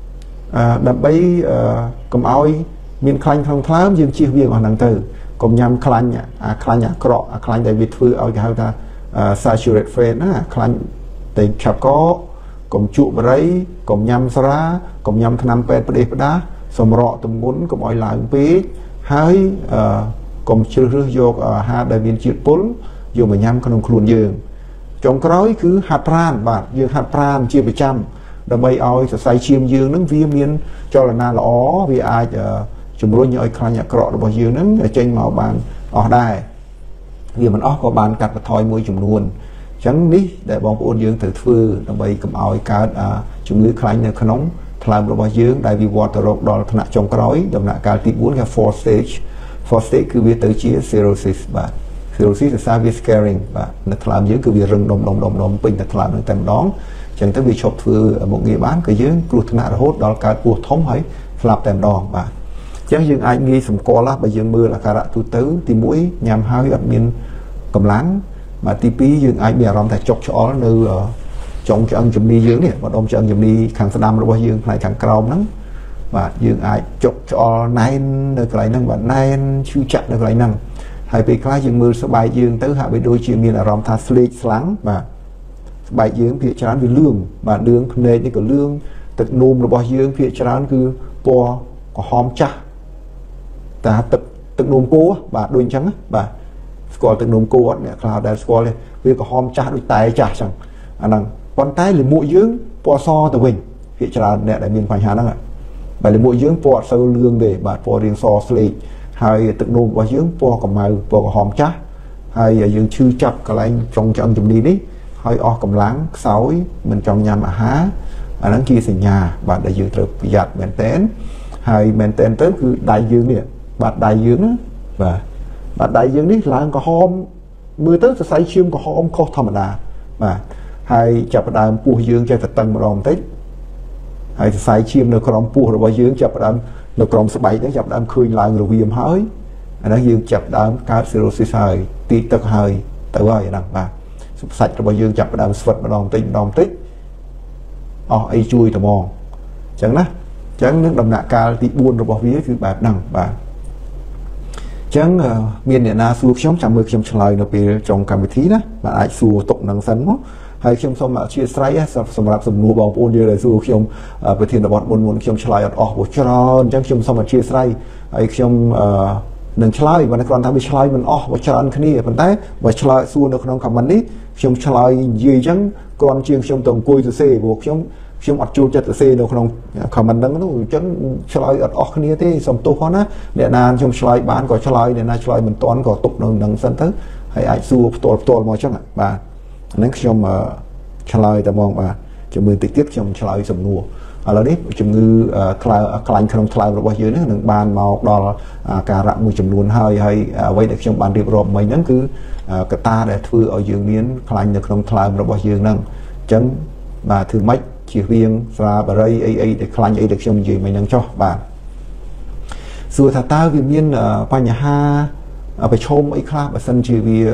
S1: đập bay cầm oi miền khanh không thám dương chia viên ở đằng từ cùng nhằm khanh cọ khanh tại việt thư ở cái ta saturate phê nó khanh tình chập có cùng trụ đấy cùng nhằm ra cùng nhằm tham pet để đá sầm rọ tụm muốn cùng oi lại pí hai cùng chưa rước vô ha đại viên chiết pol vô mà nhằm con khuôn dương trong cái cứ hạt pran bạn dương hạt pran chia 100 đầm bay oi sai chiêm dương nâng viêm miên cho là na lõ vì ai chùm rối nhoi khai nhạc cọ bao dương nâng ở trên màu bàn ở đây vì mình có bàn cắt và thoi môi chùm luôn chẳng ní để bóng ôn dương từ phư đầm bay cầm oi cá chùm lưới khai nhạc nóng làm bao dương đại vì water rock đó là trong cái đầm nạ cá tị 4 là 4 stage cứ việc tới chia cirrhosis bạn cirrhosis là severe scarring bạn là làm dương cứ việc rừng đồng bình là làm được tầm đón chẳng tới vì chọc thừa một người bán cái dưới cột thằng nào hốt đó cả cuộc thống ấy làm tèm đòn và chẳng dừng ai nghi sầm co lá bây giờ mưa là cả tu tứ thì mũi nhằm hai ở miền cầm láng mà tí pí dừng ai bè rong tại chọc cho nơi trong cái ăn chấm đi dưới này và đông cho ăn chấm đi khang sâm rồi bao dương lại khang cầu nắng và dừng ai chọc cho nai được lại năng và nai chưa chặt được lại năng hai bị khai dừng mưa số bài dương tới hạ bị đôi chuyện miền là rong tha slick láng và bài dương phía trán vì lương và đường này như cái lương tật nôm là bao dương phía trán cứ po có hòm cha ta tật nôm cố và đôi trắng và còn tật nôm cố này cloud đã score lên vì có hòm cha đôi tay cha chẳng anh con tay là mũi dương po so từ mình phía trán này đại miền phải hà năng ạ bài là mũi dương po sâu lương để bà po riêng so slate hay tật nôm bao dương po có màu po có hòm cha hay dương chưa chập cái anh trong cho anh chụp đi đấy hơi o cầm láng sáu mình trong nhà mà há ở đằng kia thì nhà bạn đại dương thực giặt men tén hay men tén tới cứ đại dương nè bạn đại dương và bạn đại dương đấy là có hôm มือเตอร์จะใส่เชื่อมกับหอมข้อธรรมดามาให้จับประดามปูยืงใจตัดตังมาลองติดให้ใส่เชื่อมในกรอมปูหรือว่ายืงจับประดามในกรอมสบายนั้นจับประดามคืนลายหรือเวียมหายอันนั้นยืงจับประดามการเซโรซิไซตีตะหายแต่ว่าอย่างนั้นมาใส่หรือว่ายืงจับประดามสวัสดิ์มาลองติดอ๋อไอจุยตะมองจังนะจังนึกดำหนักการตีบุญหรือว่าวิคือแบบนั่งแบบจังมีเนี่ยนาสู้ช่องจำมือช่องฉลายในปีจงการวิธีนะมาไอสู้ตกหนังสันมั้งให้ช่องสมัครเชียร์ไซส์สำหรับสมุนบองปูนเยอะเลยสู้ช่องประเทศบอลมนช่องฉลายออกบทจรอนจังช่องสมัครเชียร์ไซส์ไอช่องหนึ่งฉลายวันนี้ก่อนทำให้ฉลายมันออกบทจรอนขึ้นนี่ปัจจัยบทฉลายสู้ในขนมคำมันนี้ช่องฉลายยืดจังก่อนเชียงช่องตรงกุยตัวเซ่บวกช่องอัดจูจัดตัวเซ่ในขนมคำมันนั้นนู้จังฉลายออกขึ้นนี่ที่สมตัวเขานะเนี่ยนานช่องฉลายบ้านก็ฉลายเนี่ยนานฉลายมันตอนก็ตกหนังสันเตอร์ให้ไอสู้ตัวมาจังอ่ะบ้านนั้นช่องฉลายแต่มองมาจมือติดติดช่องฉลายสมนัวแล้วนี้จมือคลายขนมคลายระบายเยอะนี่หนึ่งบานมาดอลการะมือจำนวนให้ไว้ในช่องบานเรียบร้อยไม่นั้นคือกระตาได้ถือเอายืนเนี้ยคลายในขนมคลายระบายเยอะนั่งจังมาถือไม้เฉียเวียงสลาบอะไรไอเด็กคลายไอเด็กช่องยืนไม่นั่งจ่อบานส่วนถ้าตาวิมีนปัญหาไปชมไอ้คลาบสันเชียเวีย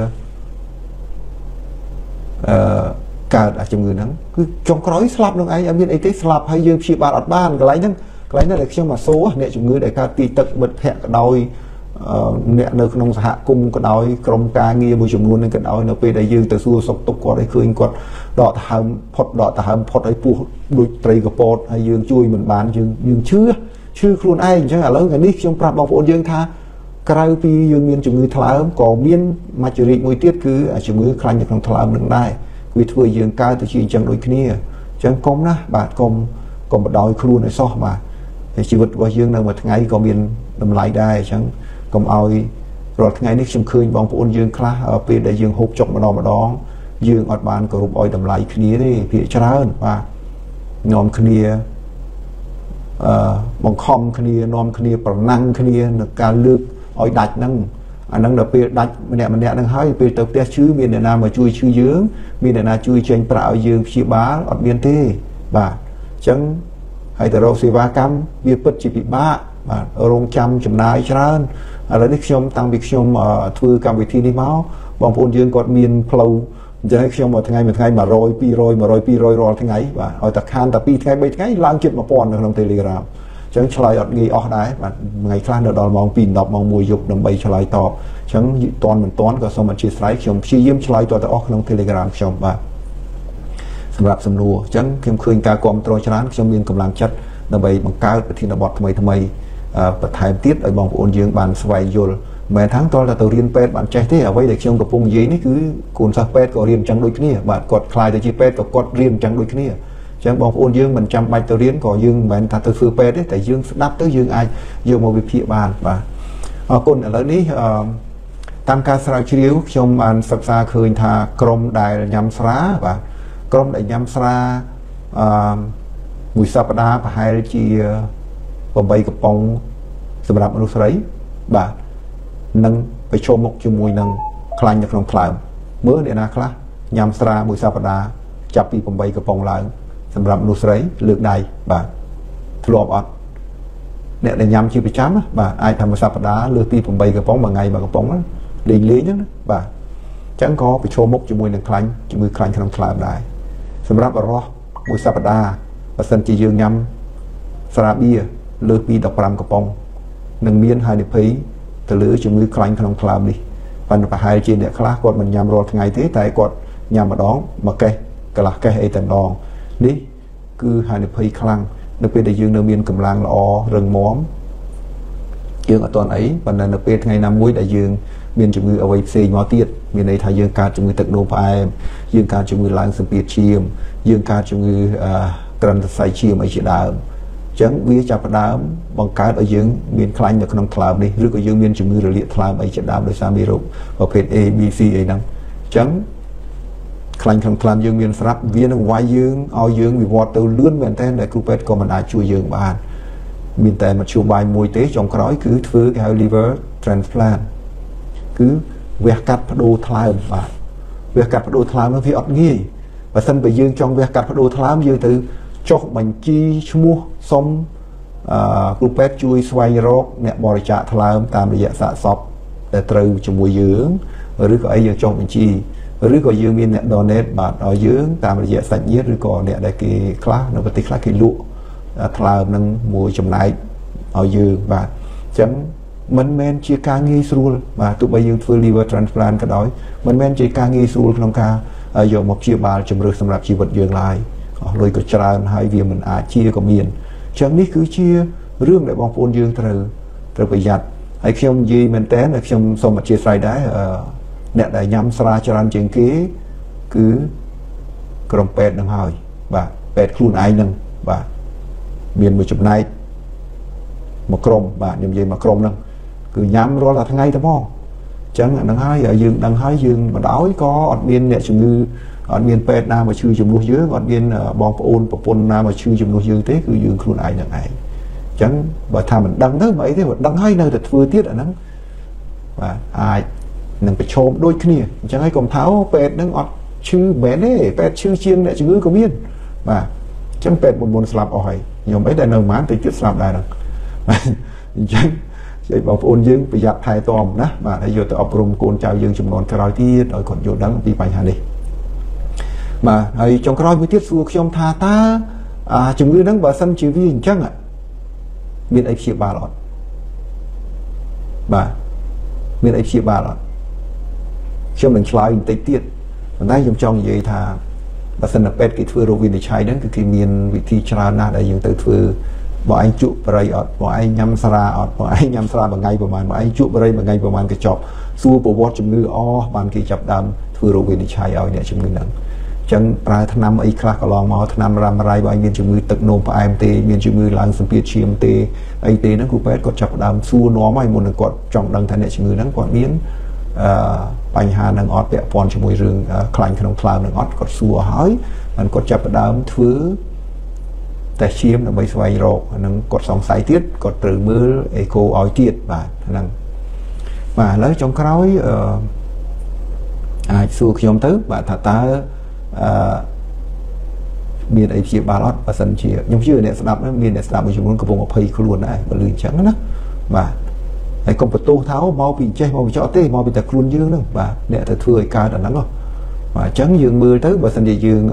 S1: การอาจจะมือนั้นคือจงกร้อยสลับลงไอ้มีไอ้ที่สลับให้ยืมชีบาอัดบ้านก็ไรนั่นเด็กเชื่อมาโซ่เนี่ยจงมือไอ้การตีตึกเบิดแผลก็โดยเนี่ยในขนมสหกุมก็โดยกรมการเงียบจำนวนนึงก็โดยเนไปได้ยืมแต่สู้สกตกกอดไอ้คืนกอดดอดหามพดดอดหามพดไอ้ปูดุยตรีกระโปดให้ยืมช่วยเหมือนบ้านยืมชื่อครูนไอ้ใช่ไหมแล้วอันนี้จงปรับบางคนยืมท่ากลายปียืมเงินจงมือทลายก่อเมียนมาจริตมวยเตี้ยคือจงมือคลายจากขนมทลายหนึ่งได้วิธียืนกายตัวชีจังโดยขี้เนี่ยจังกมนะบาดกมบดอยครูในซอกมาในชีวิตว่ายืนในวันไงก็มีดำไหลได้จังกมเอารถไงนี่ชิมคืนบางปนยืนคลาเปลี่ยนได้ยืนหกจกมาดองยืนอดบานก็รูปอ้อยดำไหลขี้เนี่ยนี่เพียรเช้าว่านอมขี้เนี่ยบางคอมขี้เนี่ยนอมขี้เนี่ยปรนังขี้เนี่ยการเลือกอ้อยดัดนั่งอันนั้นเราไปดัดมันเนี่ยนั่งให้ไปเติมเตี้ยชื่อมีเนี่ยนามาช่วยชื่อยืงมีเนี่ยนาช่วยเชงเปล่ายืงชีบ้าอดเบียนที่บ่าจังให้แต่เราศิวากรรมเบียปิดจีบบ้าบ่าโรงจำจำนายชราญอะไรนี่ชมตั้งบิชมถือกรรมวิธีนี้เมาบางคนยืงกดมีนเพลาจะให้ชมว่าทั้งไงมาโรยปีโรยรอทั้งไงบ่าเอาตะคานตะปีทั้งไงไปทั้งไงล้างจิตมาปอนในขนมเทเลกราฟจังฉลายอดงี้ออกได้ไงคลานเดอมองปีนดอกมองมวยยุบดำใบฉลายตอบจังตอนเหมือนตอนก็สมัครชีสไลค์ชมชี้ยิ้มฉลายตัวแต่ออกขนมเทเลกราฟชมบ่าสำหรับสำนัวจังเข้มคืนการกรมตรวจชนะชมมีกำลังจัดดำใบบังการปฏินบททำไมประทายติดไอ้บองโอนยืงบานสวายโยลแม้ทั้งตอนเราตัวเรียนเป็ดบานใจที่เอาไว้เด็กชมกับปุ่งยีนี่คือกูนซาเป็ดก็เรียนจังโดยขี้บานกดคลายแต่จีเป็ดก็กดเรียนจังโดยขี้จังบองโอนยืงมันจำใบตัวเรียนก็ยืงแม้ถ้าตัวฟื้นเป็ดแต่ยืงดับตัวยืงไอยืงมาวิพีบานบ่าคนอะไรนี้ตามการสลายชีวิตชมอันศึกษาคืนทากรมได้ยำสระบ่ากรมได้ยำสระมุยสัปดาห์ไปให้จีใบกระป๋องสำหรับมนุษย์ไรบ่านั่งไปชมมกจมวยนั่งคลายจากลงคลายเมื่อเดี๋ยวนะครับยำสระมุยสัปดาห์จับปีใบกระป๋องหลังสำหรับมนุษย์ไรเลือกใดบ่าทลอบอัดเนี่ยในยำชีวิตจ้ำบ่าไอทำสัปดาห์เลือกปีใบกระป๋องบางไงบางกระป๋องนั้นเลี้ยงเลี้ยงนะบ่าจังก็ไปชมมกจมวยนั่งคลายจมวยคลายจากลงคลายได้สำหรับรอมุยสัปดาห์ประสันจียืงยำสระเบียเลือกปีดอกปรำกระป๋องหนึ่งเมียนหายในพีแต่เหลือจมือคลายขนมคลามดิปันไปหายจีเนี่ยคลากดมันยำรอทั้งไงที่แต่กดยำมาดองมาแกะกะละแกะไอแต่ดองนี่คือหายในพีคลังนึกไปได้ยืงเนื้อเมียนกำลังละอเริงม้อมยืงตอนไหนปันนั้นนึกไปไงน้ำมุ้ยได้ยืงเมียนจมือเอาไว้เซงอเตียดมีในไทยยืงการจมือตึกโนพายยืงการจมือล้างสปีดเชียมยืงการจมือกรันใส่เชียมไอเชียดาวจังวิจับดาวบังการเอายืงเมียนคลายจากขนมคลามนี่หรือก็ยืงเมียนจมือระเลียดคลามไอเชียดาวโดยสามีรูปประเภท A B C ไอ้นั่งจังคลายขนมคลามยืงเมียนสลับเวียนไว้ยืงเอายืงวิวอเตอร์เลื่อนเหมือนแต่ในกรุ๊ปเป็ดก็มันอาจช่วยยืงบ้านมีแต่มาช่วยใบมวยเตะจงกร้อยคือถือแคลลิเวอร์ทรานสแพลนคือ vẽ cắt bắt đồ thlamបាទvẽ cắt bắt đồ thlam nó vì ọt nghi và sân bởi dương trong vẽ cắt bắt đồ thlam dương từ cho bánh chi mua xong cú pet chui xoay rốt nè bò chạ thlam tam để dạ sọp để từ cho mùi dưỡng rồi có ấy dương trong bánh chi rồi có dương miên nè donate bạn ở dưỡng tam để dạ sạch nhất rồi có nè đây cái class nó có tí class cái lụa thlam nâng mùi trong này ở dương và chẳng mình men chia ca nghi sưu và tụi bây giờ phơi liver transplant cái đó mình men chia ca nghi sưu trong ca giờ một chia ba chấm rưỡi sầm rạp chi vật dương lại rồi có tràn hai việc mình chia có miền chẳng ní cứ chia riêng để bong phôn dương từ bây giờ hay khi ông gì mình té là khi ông xong mà chia sài đá nè đại nhắm sra tràn trên kế cứ cầm pet đằng hỏi và pet khuôn ai nâng và miền 10 này một crom và nhầm gì mà crom nâng cứ nhắm rồi là thằng ngay thôi chẳng đằng hai ở dương mà đói có ở biên nè chừng như ở biên pet nam mà chưa chừng nuôi dưới ở biên bong pôn nam mà chưa chừng nuôi dưới thế cứ dương khuôn ai nâng này chẳng và thà mình đăng tới mấy thế mà đăng hay nơi thật vừa tiết ở nắng và ai nâng phải chôm đôi kia chẳng hay còn tháo pet nâng ọt chư bé đấy pet chư chiêng nè chừng có miên và chẳng pet một slap hỏi nhiều mấy đại nâu mán thì chết slap đại rồi chẳng vậy bảo ôn dương bị giặt hai tòm đó mà bây giờ tôi ấp rung côn chào dương chùm nón cày tiết rồi còn vô đắng đi bài hà đi mà hay trong cày với tiết suộc trong tha ta chùm ngư đắng bà sân chỉ vi hình chắc ạ miền ấy chia ba lọt bà miền ấy chia ba lọt trong mình slide hình tây tiết mà nay trong vậy thà bà sân là pet cái thưa rồi vì chạy đến cái miền vị thi tra na đại dương tới thưa bọn anh chụp bray ọt bọn anh nhắm sara bằng ngayประมาณbọn anh chụp bray bằng ngay ประมาณ cái chọp xua bộ bọt chấm ngư bàn kia chập đam thưa rồi vì chạy ở nhà chấm ngư nặng chẳng ra tháng năm ấy khác có lòng máu tháng năm ram rai bọn anh miền chấm ngư tật nôm và IMT miền chấm ngư lang sâm piệt chiêm tê AT nó cũng phải có chập đam xua nó mai một lần còn trong đằng thành nhà chấm ngư nặng còn miến bánh hà nặng ọt bẹ pon cho mùi rừng khanh khăn cloud nặng ọt còn xua hỏiมันก็จับดามถือแต่เชียมเราไปสวายโรคนั่งกดสองสายติดกดตรึงมือเอโคออยติดบาดนั่งmà lấy trong cái nói xua khi ông tới bà thà ta miền ấy chia ba lót và sân chia nhưng chưa để đạp nó miền để đạp mình chỉ muốn có vùng một phi luôn này và lươn trắng đó mà ấy công vật tô tháo mau bị che mau bị chó tê mau bị tạt luôn dương đó và để thật thừa ca đã nắng rồi mà trắng dương mưa tới và sân địa dương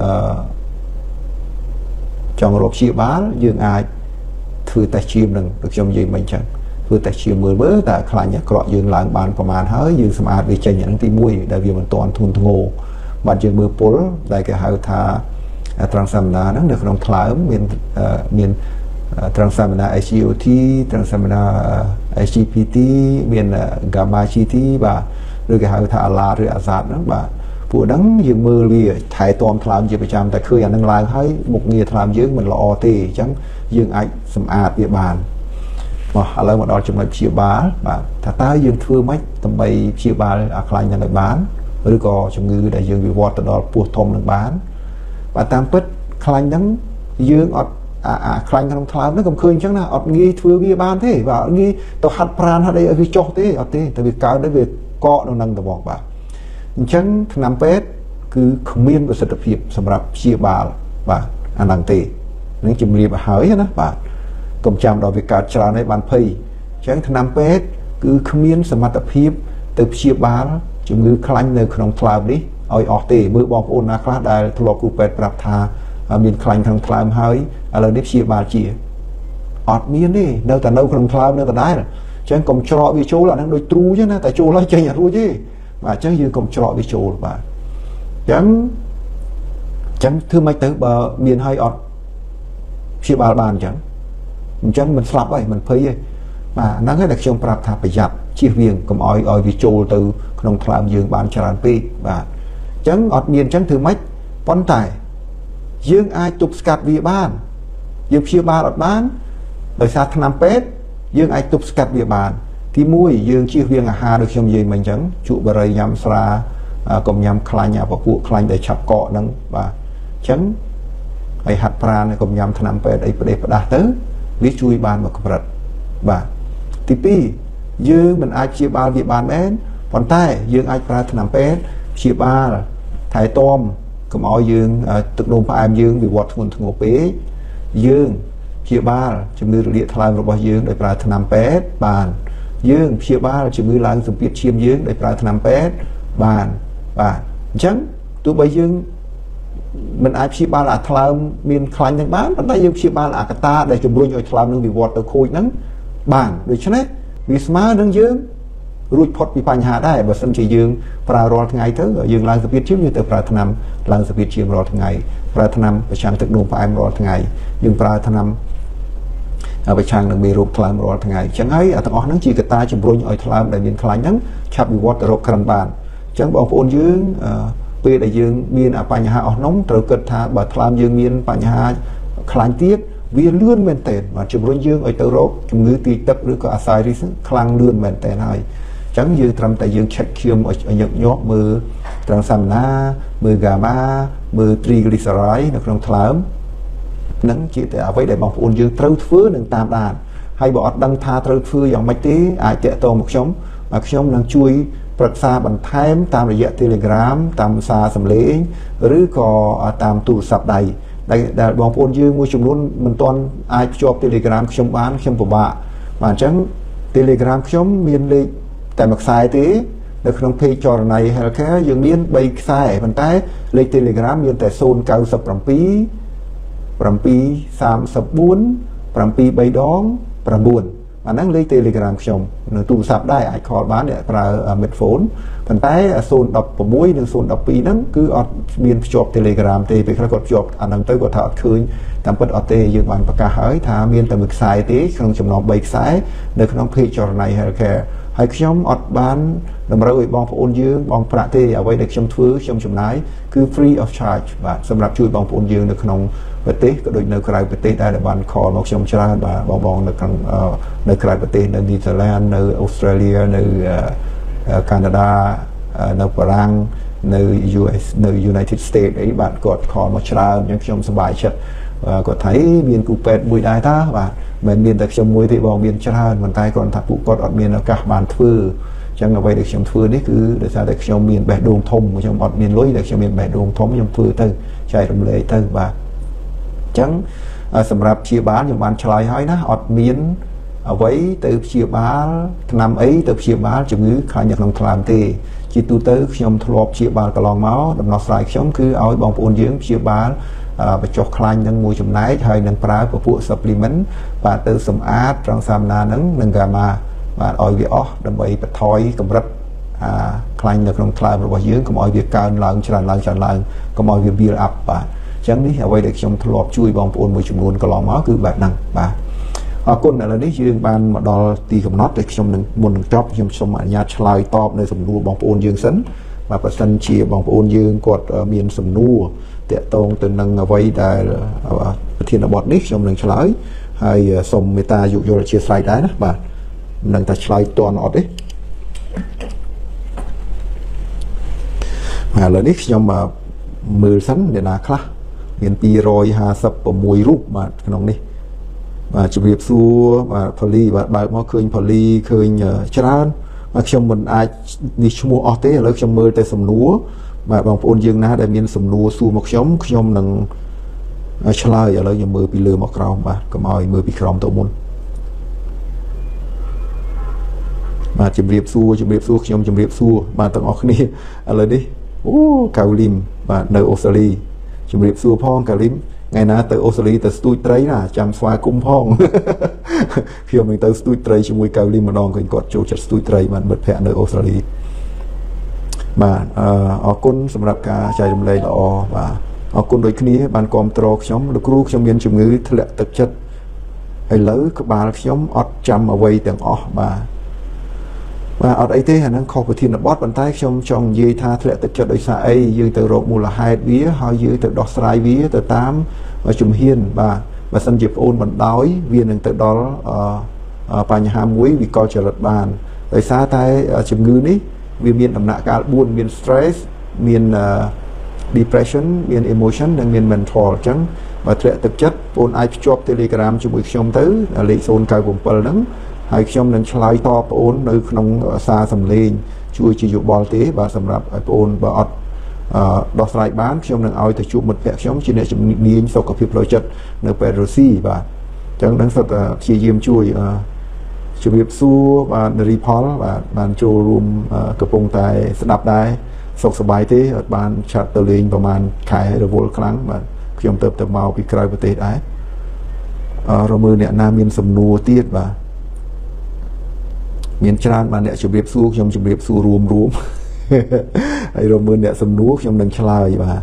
S1: trong rộp chia bá dương ai thừa tài chim đừng được trong gì mình chẳng thừa tài chim mưa bớ tại khai nhạc cọ dương làng bànประมาณ hơi dương xem ai bị chạy nhận tí mùi đại vì mình toàn thun ngô bạn dương mưa pol đại cái hai tha Transamina nó được trong thải miền Transamina ICOT Transamina ICPT miền Gamma GT và rồi cái hai tha là rồi azad đó và phụ đắng dương mưa lìa thải toàn làm gì phải chăm tại khơi anh đang làm thấy một nghề làm dương mình lo thì chẳng dương ảnh xem ai địa bàn mà lại một đó trong lại chia bá và thà ta dương thưa mấy tầm bay chia ba khai nhận lại bán rồi có trong ngư đại dương bị vọt đó buộc thom được bán và tam pết khai đắng dương ọt khai không tham nó còn khơi chắc là ọt nghi thưa ghi ban thế và nghi tàu hạt pran hạt đây ở vì cho thế ọt thế tại vì cao đấy về cọ nó năng tàu bọc bà chẳng nam pết cứ không miên và sự tập hiệp sầm rạp chia ba và anh đang tê những chim riệp hỏi đó bà công chăm đòi việc cả trà này bàn phây chẳng nam pết cứ không miên sầm tập hiệp từ chia ba chim ngư khai nơi không tham đi oi ọt tê mưa bom ôn na khá đại thua cụ pet bạc tha miền khai không tham hơi là nếp chia ba chia ọt miên đi đâu ta đâu không tham đâu ta đái rồi chẳng công trọ bị chỗ là đang đôi tru chứ na tại chỗ lại chơi nhà thua chứ mà chẳng như công trọ bị chỗ và chẳng thưa mấy tới bờ miền hay ọt chia ba bàn chẳng mình slap vậy mình phơi vậy mà nó cái đặc trưng bạc tha phải giặt chia viên cầm oi bị chỗ từ không tham dương bàn tràn pi và chẳng ọt miền chẳng thưa mấy vấn tài dương ai tục scat vì ban dương chia ba ọt bán đời xa thằng nam pet dương ai tục scat vì bàn thì mũi dương chia viên hà được trong gì mình chẳng trụ bờ rây nhắm xa cùng nhắm khai nhà và phụ khai để chập cọ nâng và chẳng ai hạt pra này cùng nhắm thằng nam pet ấy để đạt tới viết chui ban và cập rật và thì pi dương mình ai chia ba vì bàn én ប៉ុន្តែយើងអាចប្រើថ្នាំពេទ្យព្យាបាលថែទាំកុំឲ្យយើងទឹកនោមផ្អែមយើងវាវត្តធ្ងន់ធ្ងរពេកយើងព្យាបាលជំងឺរលាកថ្លើមរបស់យើងដោយប្រើថ្នាំពេទ្យបានយើងព្យាបាលជំងឺឡើងសម្ពាធឈាមយើងដោយប្រើថ្នាំពេទ្យបានអញ្ចឹងទោះបីយើងមិនអាចព្យាបាលអាថ្លើមមានខ្លាញ់នឹងបានប៉ុន្តែយើងព្យាបាលអាកតាដែលជំរុញឲ្យថ្លើមនឹងវិវត្តទៅខូចហ្នឹងបានដូច្នេះវាស្មើនឹងយើងរួចផុតពីបញ្ហាដែរបើសិនជាយើងប្រើរាល់ថ្ងៃទៅយើងឡើងសម្ពាធឈាមយើងទៅប្រើថ្នាំឡើងសម្ពាធឈាមរាល់ថ្ងៃប្រើថ្នាំប្រឆាំងទឹកនោមផ្អែមរាល់ថ្ងៃយើងប្រើថ្នាំប្រឆាំងនឹងមេរោគថ្លើមរាល់ថ្ងៃអញ្ចឹងហើយអាទាំងអស់ហ្នឹងជាកត្តាជំរុញឲ្យថ្លើមដែលមានខ្លាញ់ហ្នឹងឆាប់វិវត្តទៅរកក្រិនបានអញ្ចឹងបងប្អូនយើងពេលដែលយើងមានបញ្ហាអស់នោះត្រូវគិតថាបើថ្លើមយើងមានបញ្ហាខ្លាញ់ទៀតវាលឿនមែនទែនបាទជំរុញយើងឲ្យទៅរកជំងឺទីទឹកឬក៏អាស័យរីសខ្លាំងលឿនមែនទែនហើយអញ្ចឹងយើងត្រឹមតែយើងឆែកឈាមឲ្យញឹកញាប់មើលត្រង់សាមណាមើលហ្គាម៉ាមើល triglyceride នៅក្នុងថ្លើមនឹងជាតែអ្វីដែលបងប្អូនយើងត្រូវធ្វើនឹងតាមដានហើយបើអត់ដឹងថាត្រូវធ្វើយ៉ាងម៉េចទេអាចតាក់ទងមកខ្ញុំនឹងជួយប្រឹក្សាបន្ថែមតាមរយៈ Telegram តាមសារសំឡេងឬក៏តាមទូរស័ព្ទដៃដែលបងប្អូនយើងមួយចំនួនមិនទាន់អាចភ្ជាប់ Telegram ខ្ញុំបានខ្ញុំពិបាកបាទអញ្ចឹង Telegram ខ្ញុំមានលេខតែមួយខ្សែទេនៅក្នុង page ចរណៃ Healthcare យើងមាន3ខ្សែប៉ុន្តែលេខ Telegram មានតែ097 734 739អាហ្នឹងលេខ Telegram ខ្ញុំនៅទូរស័ព្ទដែរអាច call បានអ្នកប្រើ Midphone ប៉ុន្តែ016និង012ហ្នឹងគឺអត់មានភ្ជាប់ Telegram ទេពេលខ្លះគាត់ភ្ជាប់អាហ្នឹងទៅគាត់ថាអត់ឃើញតាមពិតអត់ទេយើងបានប្រកាសហើយថាមានតែមួយខ្សែទេក្នុងចំណោម3ខ្សែនៅក្នុង page ចរណៃ Healthcare ហើយខ្ញុំអត់បានតម្រូវឲ្យបងប្អូនយើងបងប្រាក់ទេអ្វីដែលខ្ញុំធ្វើខ្ញុំចំណាយគឺ free of charge បាទសម្រាប់ជួយបងប្អូនយើងនៅក្នុងប្រទេសក៏ដូចនៅក្រៅប្រទេសដែលបាន call មកខ្ញុំច្រើនបាទបងនៅក្នុងនៅក្រៅប្រទេសនៅ Netherlands នៅ Australia នៅ Canada នៅបារាំងនៅ US នៅ United States អីបាទគាត់ call មកច្រើនអញ្ចឹងខ្ញុំសប្បាយចិត្តគាត់ថាមានគូពេទ្យមួយដែរតាបាទមិនមានតែខ្ញុំមួយទេបងមានច្រើនប៉ុន្តែគាត់ថាពួកគាត់អត់មានឱកាសបានធ្វើអញ្ចឹងអ្វីដែលខ្ញុំធ្វើនេះគឺដោយសារតែខ្ញុំមានបេះដូងធំខ្ញុំអត់មានលុយតែខ្ញុំមានបេះដូងធំខ្ញុំធ្វើទៅចែករំលែកទៅបាទអញ្ចឹងសម្រាប់ព្យាបាលខ្ញុំបានឆ្លើយហើយណាអត់មានអ្វីទៅព្យាបាលថ្នាំអីទៅព្យាបាលជំងឺខ្លាញ់នៅក្នុងថ្លើមទេជាទូទៅខ្ញុំធ្លាប់ព្យាបាលកន្លងមកដំណោះស្រាយខ្ញុំគឺឲ្យបងប្អូនយើងព្យាបាលបញ្ចុះខ្លាញ់នឹងមួយចំណែកហើយនឹងប្រើពពួក supplement បាទទៅសម្អាតត្រង់សាមណានឹងហ្គាម៉ាបាទឲ្យវាអស់ដើម្បីបន្ថយកម្រិតខ្លាញ់នៅក្នុងថ្លើមរបស់យើងកុំឲ្យវាកើនឡើងច្រើនឡើងកុំឲ្យវា build up បាទអញ្ចឹងនេះអ្វីដែលខ្ញុំធ្លាប់ជួយបងប្អូនមួយចំនួនកន្លងមកគឺបែបហ្នឹងបាទអរគុណឥឡូវនេះយើងបានមកដល់ទីកំណត់ដែលខ្ញុំនឹងមុននឹងចប់ខ្ញុំសូមអនុញ្ញាតឆ្លើយតបនៅសំណួរបងប្អូនយើងសិនបាទបើសិនជាបងប្អូនយើងគាត់មានសំណួរតាក់ទងទៅនឹងអ្វីដែលប្រធានបទនេះខ្ញុំនឹងឆ្លើយហើយសូមមេត្តាយោគយល់អធិស្ឋានដែរណាបាទមិនដឹងថាឆ្លើយតន់អត់ទេឥឡូវនេះខ្ញុំមើលសិនអ្នកណាខ្លះមាន256រូបបាទក្នុងនេះបាទជម្រាបសួរបាទផលីបាទបើកមកឃើញផលីឃើញច្រើនបាទខ្ញុំមិនអាចនេះឈ្មោះអស់ទេឥឡូវខ្ញុំមើលតែសំណួរបាទបងប្អូនយើងណាដែលមានសំណួរសួរមកខ្ញុំនឹងឆ្លើយឥឡូវខ្ញុំមើលពីលើមកក្រោមបាទកុំឲ្យមើលពីក្រោមទៅមុនបាទជម្រាបសួរខ្ញុំជម្រាបសួរបាទទាំងអស់គ្នាឥឡូវនេះអូកៅលីមបាទនៅអូស្ត្រាលីជម្រាបសួរផងកៅលីមថ្ងៃណាទៅអូស្ត្រាលីទៅស្ទូចត្រីណាចាំស្វាគមន៍ផងខ្ញុំនឹងទៅស្ទូចត្រីជាមួយកៅលីមម្ដងឃើញគាត់ចូលចិត្តស្ទូចត្រីបានមិត្តភ័ក្តិនៅអូស្ត្រាលីបាទអរគុណសម្រាប់ការចែករំលែកល្អបាទអរគុណដូចគ្នាបានគាំទ្រខ្ញុំលោកគ្រូខ្ញុំមានជំងឺធ្លាក់ទឹកចិត្តឥឡូវក្បាលខ្ញុំអត់ចាំអ្វីទាំងអស់បាទអត់អីទេអាហ្នឹងខុសប្រធានបទប៉ុន្តែខ្ញុំចង់និយាយថាធ្លាក់ទឹកចិត្តដោយសារអីយើងទៅរកមូលហេតុវាហើយយើងទៅដោះស្រាយវាទៅតាមជំហានបាទបើសិនជាប្អូនបណ្ដោយវានឹងទៅដល់បញ្ហាមួយវិកលចរិតបានដោយសារតែជំងឺនេះវាមានដំណាក់កាល4មាន stress មាន depression មាន emotion និងមាន mental អញ្ចឹងបើធ្លាក់ទឹកចិត្តបងអាចភ្ជាប់ Telegram ជាមួយខ្ញុំទៅលេខ097ហ្នឹងហើយខ្ញុំនឹងឆ្លើយតបបងនៅក្នុងសារសំឡេងជួយជាយោបល់ទេបាទសម្រាប់ឲ្យបងបើអត់ដោះស្រាយបានខ្ញុំនឹងឲ្យទៅជួបមិត្តភក្តិខ្ញុំជាអ្នកជំនាញសុខភាពផ្លូវចិត្តនៅពេទ្យរុស្ស៊ីបាទអញ្ចឹងនឹងសុទ្ធតែព្យាយាមជួយជំរាបសួរបាទនារីផលបាទបានចូលរួមកំពុងតែស្ដាប់ដែរសុខសប្បាយទេអត់បានឆាត់ទៅលេងប្រហែលខែរវល់ខ្លាំងបាទខ្ញុំទៅមកពីក្រៅប្រទេសដែររមើលអ្នកណាមានសំណួរទៀតបាទមានច្រើនបាទអ្នកជម្រាបសួរខ្ញុំជម្រាបសួររួមហើយរមើលអ្នកសំណួរខ្ញុំនឹងឆ្លើយបាទ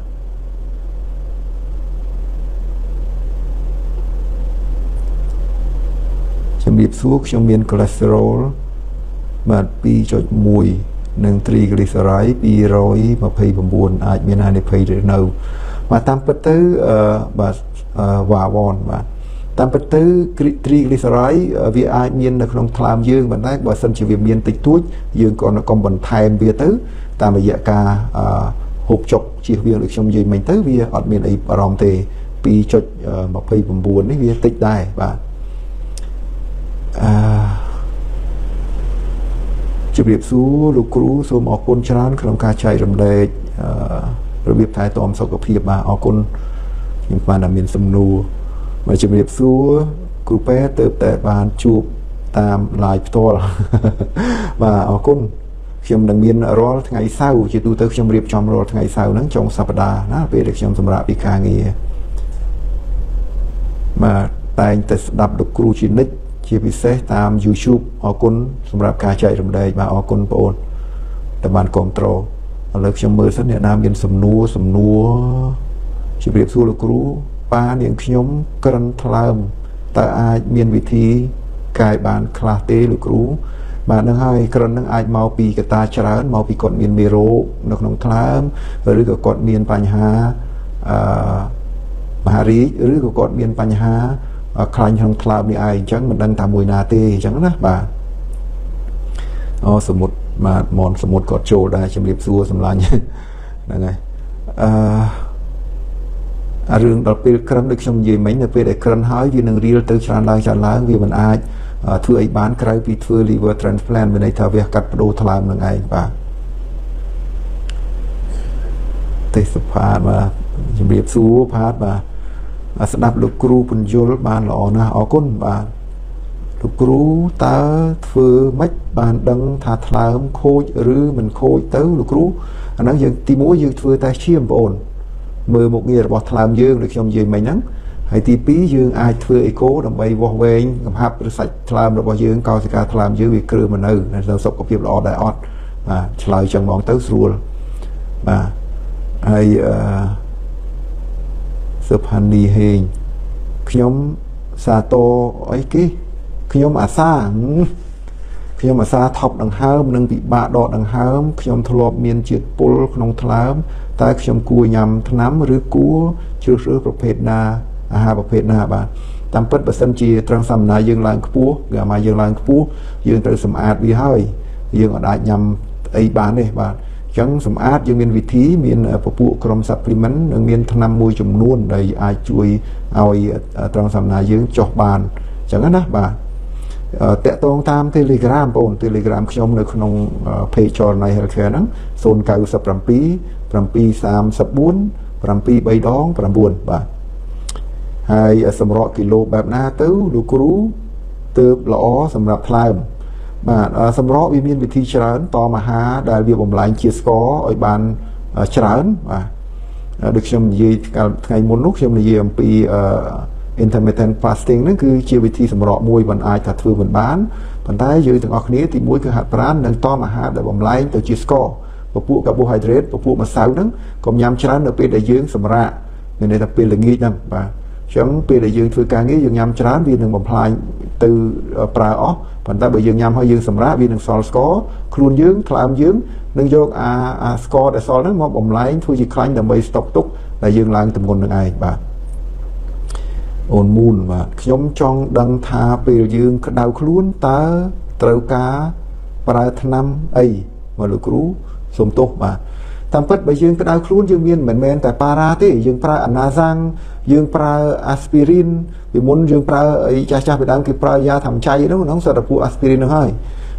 S1: ជំរាបសួរខ្ញុំមាន cholesterol បាទ 2.1 និង triglyceride 229អាចមានហានិភ័យឬនៅបាទតាមពិតទៅបាទវ៉ាវ៉នបាទតាមពិតទៅ triglyceride វាអាចមាននៅក្នុងថ្លើមយើងប៉ុន្តែបើសិនជាវាមានតិចតួចយើងក៏កុំបន្ថែមវាទៅតាមរយៈការហូបចុកជៀសវាងដូចខ្ញុំនិយាយមិញទៅវាអត់មានអីអារម្មណ៍ទេ 2.29 នេះវាតិចដែរបាទជម្រាបសួរលោកគ្រូសូមអរគុណច្រើនក្នុងការចែករំលែករបៀបថែទាំសុខភាពបាទអរគុណខ្ញុំបានតែមានសំណួរមកជម្រាបសួរគ្រូពេទ្យទៅតែបានជួបតាម live ផ្ទាល់បាទអរគុណខ្ញុំនឹងមានរាល់ថ្ងៃសៅរ៍ជាទូទៅខ្ញុំរៀបចំរាល់ថ្ងៃសៅរ៍ហ្នឹងចុងសប្តាហ៍ណាពេលដែលខ្ញុំសម្រាប់ពីការងារបាទតែងតែស្ដាប់លោកគ្រូជានិច្ចជាពិសេសតាម YouTube អរគុណសម្រាប់ការចែករំលែកបាទអរគុណបងប្អូនដែលបានគ្រប់គ្រងឥឡូវខ្ញុំមើលសិនអ្នកណាមានសំណួរជម្រាបសួរលោកគ្រូប៉ានាងខ្ញុំក្រិនថ្លើមតើអាចមានវិធីកែបានខ្លះទេលោកគ្រូបាទនឹងហើយក្រិននឹងអាចមកពីកត្តាច្រើនមកពីគាត់មានមេរោគនៅក្នុងថ្លើមឬក៏គាត់មានបញ្ហាមហារីកឬក៏គាត់មានបញ្ហាខ្លាញ់ក្នុងថ្លើមនេះឯងអញ្ចឹងមិនដឹងថាមួយណាទេអញ្ចឹងណាបាទសមុទ្របាទមនសមុទ្រគាត់ចូលដែរជំរាបសួរសម្លាញ់ហ្នឹងហើយរឿងដល់ពេលក្រិនដូចខ្ញុំនិយាយមិញនៅពេលដែលក្រិនហើយវានឹងរៀលទៅច្រើនឡើងវាមិនអាចធ្វើអីបានក្រៅពីធ្វើ liver transplant មានន័យថាវាកាត់បដូរថ្លើមនឹងឯងបាទទេសផាតបាទជំរាបសួរផាតបាទស្ដាប់លោកគ្រូពន្យល់បានល្អណាស់អរគុណបាទលោកគ្រូតើធ្វើម៉េចបានដឹងថាថ្លើមខូចឬមិនខូចទៅលោកគ្រូអាហ្នឹងយើងទី1យើងធ្វើតេស្តឈាមបងប្អូនមើលមុខងាររបស់ថ្លើមយើងដូចខ្ញុំនិយាយមិញហ្នឹងហើយទី2យើងអាចធ្វើអេកូដើម្បីវាស់វែងកំហាប់ឬសាច់ថ្លើមរបស់យើងកោសិកាថ្លើមយើងវាគ្រើមិននៅសុខភាពល្អដែរអត់បាទឆ្លើយចឹងហ្មងទៅស្រួលបាទហើយសុផានីហេងខ្ញុំសាទរអីគេខ្ញុំអាសាថប់ដង្ហើមនិងពិបាកដកដង្ហើមខ្ញុំធ្លាប់មានជាតិពុលក្នុងថ្លើមតើខ្ញុំគួរញ៉ាំថ្នាំឬគួរជ្រើសរើសប្រភេទណាអាហារប្រភេទណាបាទតាមពិតបើសិនជាត្រង់សម្ណាយើងឡើងខ្ពស់ហ្គាម៉ាយើងឡើងខ្ពស់យើងត្រូវសម្អាតវាហើយយើងអាចញ៉ាំអីបានទេបាទអញ្ចឹងសម្អាតយើងមានវិធីមានពពួកក្រុម supplement និងមានថ្នាំមួយចំនួនដែលអាចជួយឲ្យត្រង់សម្ណាយើងចុះបានអញ្ចឹងណាបាទតាក់ទងតាម Telegram បងប្អូន Telegram ខ្ញុំនៅក្នុង page Journey Healthcare ហ្នឹង097 734 739បាទហើយសម្រក់គីឡូបែបណាទៅលោកគ្រូទើបល្អសម្រាប់ថ្លើមបាទសម្រក់វាមានវិធីច្រើនតមអាហារដែលវាបំលែងជាតិស្ករឲ្យបានច្រើនបាទដូចខ្ញុំនិយាយថ្ងៃមុននោះខ្ញុំនិយាយអំពីintermittent fasting ហ្នឹងគឺជាវិធីសម្រក់មួយមិនអាចថាធ្វើមិនបានប៉ុន្តែយើងទាំងអស់គ្នាទី1គឺហាត់ប្រាណនិងតមអាហារដែលបំលែងទៅជាស្ករពពួក carbohydrate ពពួកម្សៅហ្នឹងកុំញ៉ាំច្រើននៅពេលដែលយើងសម្រាកមានន័យថាពេលល្ងាចហ្នឹងបាទអញ្ចឹងពេលដែលយើងធ្វើការងារយើងញ៉ាំច្រើនវានឹងបំផ្លាញទៅប្រើអស់ប៉ុន្តែបើយើងញ៉ាំហើយយើងសម្រាកវានឹងសល់ស្ករខ្លួនយើងថ្លើមយើងនឹងយកអាស្ករដែលសល់ហ្នឹងមកបំលែងធ្វើជាខ្លាញ់ដើម្បីស្តុកទុកដែលយើងឡើងទម្ងន់នឹងឯងបាទអូនមូនបាទខ្ញុំចង់ដឹងថាពេលយើងក្តៅខ្លួនតើត្រូវការប្រើថ្នាំអីមកលោកគ្រូសូមទោសបាទតាមពិតបើយើងក្តៅខ្លួនយើងមានមិនមែនតែប៉ារ៉ាទេយើងប្រើអាណាសាំងយើងប្រើអាស្ពីរីនពីមុនយើងប្រើអីចាស់ពីដើមគេប្រើយ៉ាធម្មជាតិហ្នឹងសុទ្ធតែពួកអាស្ពីរីនហ្នឹងហើយ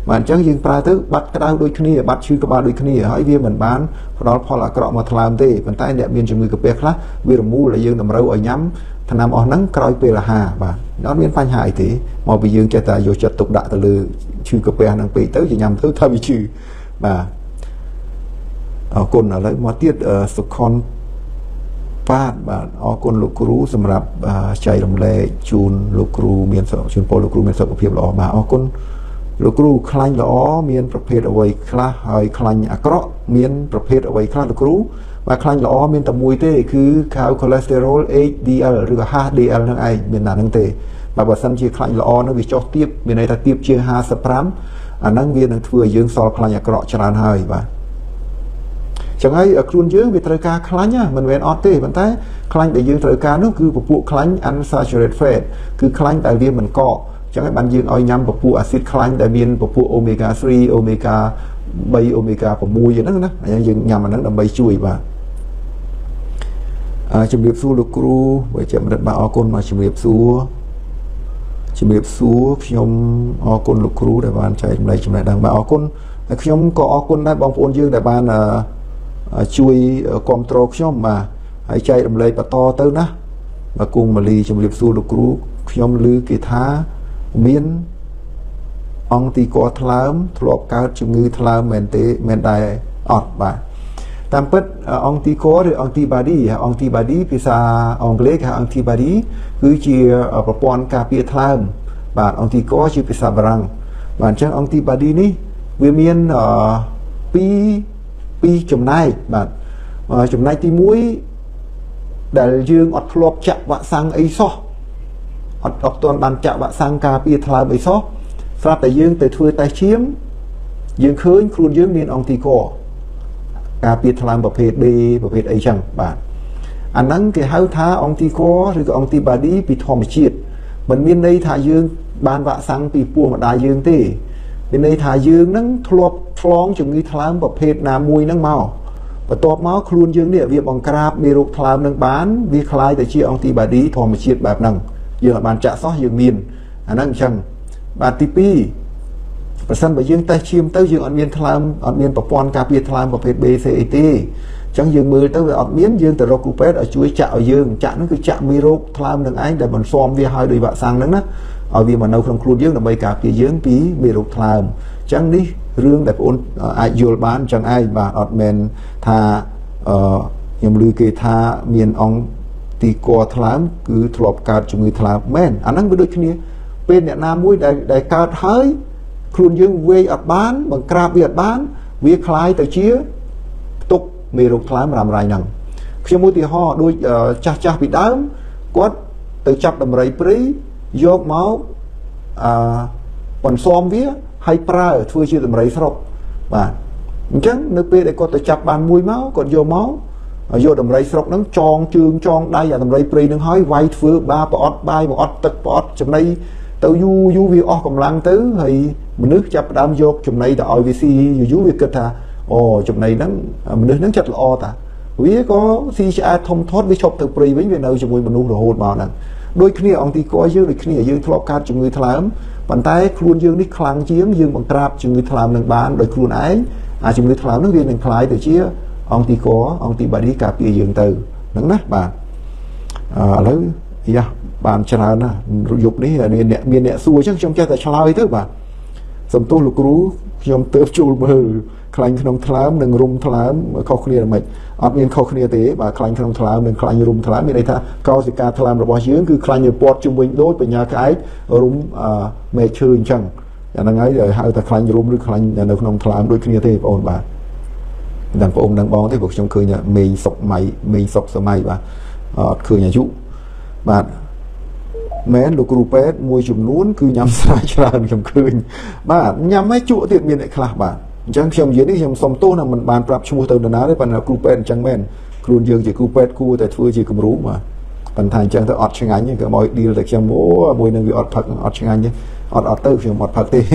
S1: mà chẳng dừng prai tới bắt cái đau đôi kia bắt chui cái ba đôi kia hỏi viên mình bán đó phò là cọ mà làm thế bàn tay đẹp miền trong người cặp bè khác vì là mua là dương nằm râu ở nhắm thằng nam ở nắng coi về là hà và nó miền phanh hại thì mà bị dương cho ta vô chật tục đại từ lư chui cặp bè đang bị tới thì nhằm tới thay bị chui mà ở cồn ở lấy mà tiết sụt con phát và ở cồn lục rúสำหรับchạy đồng lệ chun lục rú miền sọ chun po lục rú miền sọ của phiền lọ mà ở cồnลูกครูคลายล้อเมียนประเภทเอาไว้คลาหอยคลายอักระเมียนประเภทเอาไว้คลาลูกครูมาคลายล้อเมียนตะมวยเต้คือข่าวคอเลสเตอรอล HDL หรือ HDL ทั้งไอเมียนหนาทั้งเต้มาบอกสั้นเชี่ยคลายล้อนั่นวิจารณ์เทียบเมียนในตะเทียบเชี่ย50 กรัมอันนั้นเวียนนั่งถือยืงซอลคลายอักระชราหอยบ่จังไงครูนยืงวิตรการคลายเนี่ยมันเวนออตเต้มันแต่คลายแต่ยืงตรการนั่นคือพวกคลายอันซาชูเรตเฟสคือคลายแต่เวียนมันเกาะchẳng hạn bạn dương oi nhắm vào phụ axit kháng đại biên vào phụ omega 3 omega 3 omega và mùi gì đó nè dương nhằm mà nó làm bay chui và chìm điệp xu lục cru với chậm đặt bà con mà chìm điệp xu nhom con lục cru để bạn chạy lại chìm lại đằng bà con nhom có conได้bong phun dương để bạn chui control nhom mà hãy chạy làm lại bà to tới nè và cùng mà lì chìm điệp xu lục cru nhom lư kỳ thá miền ông tì có thám thuộc cao chung ngư thám men đại ọt bà tam pet ông tì có rồi ông tì body pisa ông lek ông tì body cứ chỉ ở pon cà phê thám bà ông tì có chỉ pisa barang bà chắc ông tì body ní vì miền pi chấm này bà chấm này tì muối đại dương ọt lọp chạm vạ sang ấy soออกตัวบันจับสังกาปีทลายไปซอกสำหรับแต่ยืงแต่ถ้วยแต่เชี่ยมยืงคืนครูนยืงเมียนองตีโกกาปีทลายประเภทดีประเภทไอช่างบาทอันนั้นคือเฮาท้าองตีโกหรือองตีบาดีปีทอมชีดมันมีในถ่ายยืงบานวะสังปีปูมาได้ยืงตีเป็นในถ่ายยืงนั้นทลบคล้องจงมีทลายประเภทนามวยนั่งเมาประตบเมาครูนยืงเนี่ยเวียบังกราบมีรูปทลายนั่งบ้านวิคลายแต่เชี่ยองตีบาดีทอมชีดแบบนั่งdương là bàn trả sót dương miền anh đang chẳng bàn tivi và sân bởi dương tay chim tới dương ăn miên tham ăn miên bọc pon cà phê tham bọc phết BCT chẳng dương mưa tới ở miến dương từ rocupet ở chuối chạo dương chạm nó cứ chạm miro tham đừng ấy để mình xóm vi hai đôi bạn sang nữa đó ở vì mà nấu không khuôn dương là bay cà phê dương tí miro tham chẳng đi rương đẹp ôn ai vô bán chẳng ai và ở men tha nhầm lưu kê tha miền ôngตีกอทลามคือทลบการจมูกทลามแม่นอันนั้นไปด้วยกันนี้เป็นเนี่ยน้ำมุ้ยได้การเฮ้ยครูนยังเวอัดบ้านบังกราบเวียดบ้านเวียคลายแต่เชี่ยตุกมีรูปทลามรำไรนังขมุติห่อโดยจ่าปิดดามกดtừจับดำไรปรีโยกเมาส์ปนซ้อมเวียให้ปลาช่วยชื่อดำไรสรบมาจังนึกไปได้กดtừจับบานมุ้ยเมาส์กดโยเมาส์vô đầm rây sọc nắng tròn trường tròn đây là đầm rây pri nắng hói quay phứ ba bọt bay một tật bọt chấm này tàu du vi o cầm lăng tứ thì mình nước chập đam vô chấm này là OVC du vi cực à chấm này nắng mình nước nắng chặt là o ta vì có CCA thông thoát với chọc từ pri với việt nam chấm mùi mình nuôi hột màu nè đôi khi ông thì có dưới đôi khi dưới thọ cát chấm người thlàm bàn tay khuôn dương đi khlang chiếm dương bằng crab chấm người thlàm đừng bán đôi khuôn ái chấm người thlàm nước viên đừng khái từ chia ông thì có ông thì bà đi cà phê dương từ nắng nát bà lấy bàn trà na dục đấy miền nẹt xua chắc trong cha tại trà ấy thứ bà sầm tô lục rú trong tớp chùl mờ khanh không thám đừng rum thám khâu khnia là mày miền khâu khnia thế bà khanh không thám đừng khanh rum thám miền đây tha cao sĩ ca thám là bao nhiêu cứ khanh nhiều bọt chung quanh đôi bên nhà cái rum mẹ chơi chẳng nhà năng ấy rồi hai ta khanh rum rồi khanh nhà đâu không thám đôi khnia thế ổn bà đàn ông đang bón thế cuộc trong khơi nhà mình sọc sờ mày và khơi nhà dụ bạn mẹ lục rupet môi chùm nún cứ nhắm sai tràn trong khơi bạn nhắm mấy chỗ tiện miền lại khạc bạn chẳng trong dưới đi trong sông tô là mình bàn prap chung từ đàn áo đấy bạn là rupet chẳng men luôn dương chỉ rupet cu tại phơi chỉ cầm rú mà bạn thành chẳng tới ọt chẳng anh như cái mọi đi là trong môi nơi bị ọt phật ọt chẳng anh nhé ọt tới trong ọt phật đi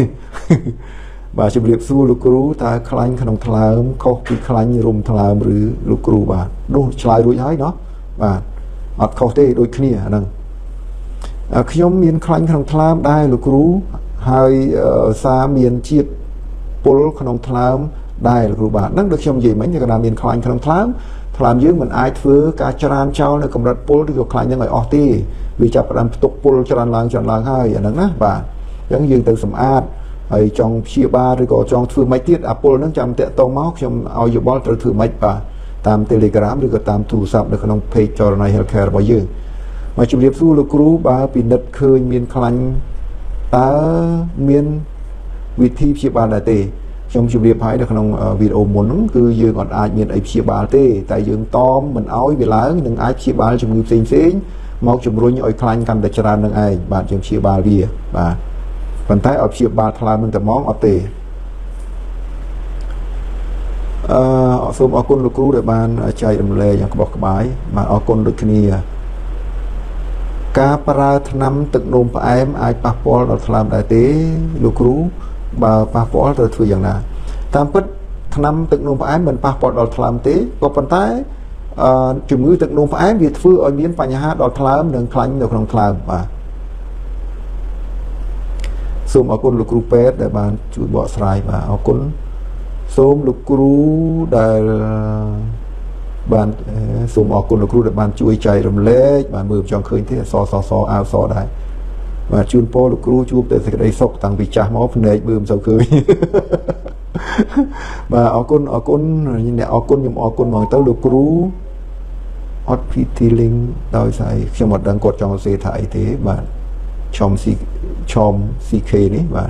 S1: bà chụp liệp xu lục rú ta khanh khăn thà lám khâu bị khanh rum thà lám rứ lục rú bà đôi trái đôi hái đó bà ọt khâu tê đôi kia nè khi ông miền khanh khăn thà lám đai lục rú hai xa miền chiết ពុលក្នុងថ្លើមដែរលោកគ្រូបាទហ្នឹងដូចខ្ញុំនិយាយមិញក៏ថាមានខ្លាញ់ក្នុងថ្លើមយើងមិនអាចធ្វើការច្រានចោលនៅកម្រិតពុលឬក៏ខ្លាញ់ហ្នឹងឲ្យអស់ទេវាចាប់ផ្ដើមផ្ទុកពុលច្រានឡើងហើយអាហ្នឹងណាបាទអញ្ចឹងយើងទៅសម្អាតហើយចង់ព្យាបាលឬក៏ចង់ធ្វើម៉េចទៀតអាពុលហ្នឹងចាំតាក់ទងមកខ្ញុំឲ្យយោបល់ត្រូវធ្វើម៉េចបាទតាម Telegram ឬក៏តាមទូរស័ព្ទនៅក្នុង page ចរណៃ Healthcare របស់យើងមកជម្រាបសួរលោកគ្រូបើពិនិត្យឃើញមានខ្លាញ់តើមានវិធីព្យាបាលដែរទេខ្ញុំជម្រាបឲ្យនៅក្នុងវីដេអូមុនហ្នឹងគឺយើងអត់អាចមានអីព្យាបាលទេតែយើងតមមិនឲ្យវាឡើងនឹងអាចព្យាបាលជំងឺផ្សេងមកជំរុញឲ្យខ្លាញ់កាន់តែច្រើននឹងឯងបាទយើងព្យាបាលវាបាទប៉ុន្តែឲ្យព្យាបាលថ្លើមនឹងតែហ្មងអត់ទេសូមអរគុណលោកគ្រូដែលបានចែករំលែកយ៉ាងក្បោះក្បាយបាទអរគុណដូចគ្នាការប្រើថ្នាំទឹកនោមផ្អែមអាចប៉ះពាល់ដល់ថ្លើមដែរទេលោកគ្រូបើប៉ះពាល់ត្រូវធ្វើយ៉ាងណាតាមពិតថ្នាំទឹកនោមផ្អែមមិនប៉ះពាល់ដល់ថ្លើមទេក៏ប៉ុន្តែជំងឺទឹកនោមផ្អែមវាធ្វើឲ្យមានបញ្ហាដល់ថ្លើមនិងខ្លាញ់នៅក្នុងថ្លើមបាទសូមអរគុណលោកគ្រូពេទ្យដែលបានជួយបកស្រាយបាទអរគុណសូមលោកគ្រូដែលបានសូមអរគុណលោកគ្រូដែលបានជួយចែករំលែកបានមើលចង់ឃើញទេអសអាវសដែរបាទជូនពរលោកគ្រូជួបតែសេចក្តីសុខតាំងពីចាស់មកភ្នែកមើលមិនសូវឃើញបាទអរគុណអ្នកអរគុណខ្ញុំអរគុណមកទៅលោកគ្រូអត់ PT link ដោយស្អីខ្ញុំអត់ដឹងគាត់ចង់សរសេរថាអីទេបាទឆុំ CK នេះបាទ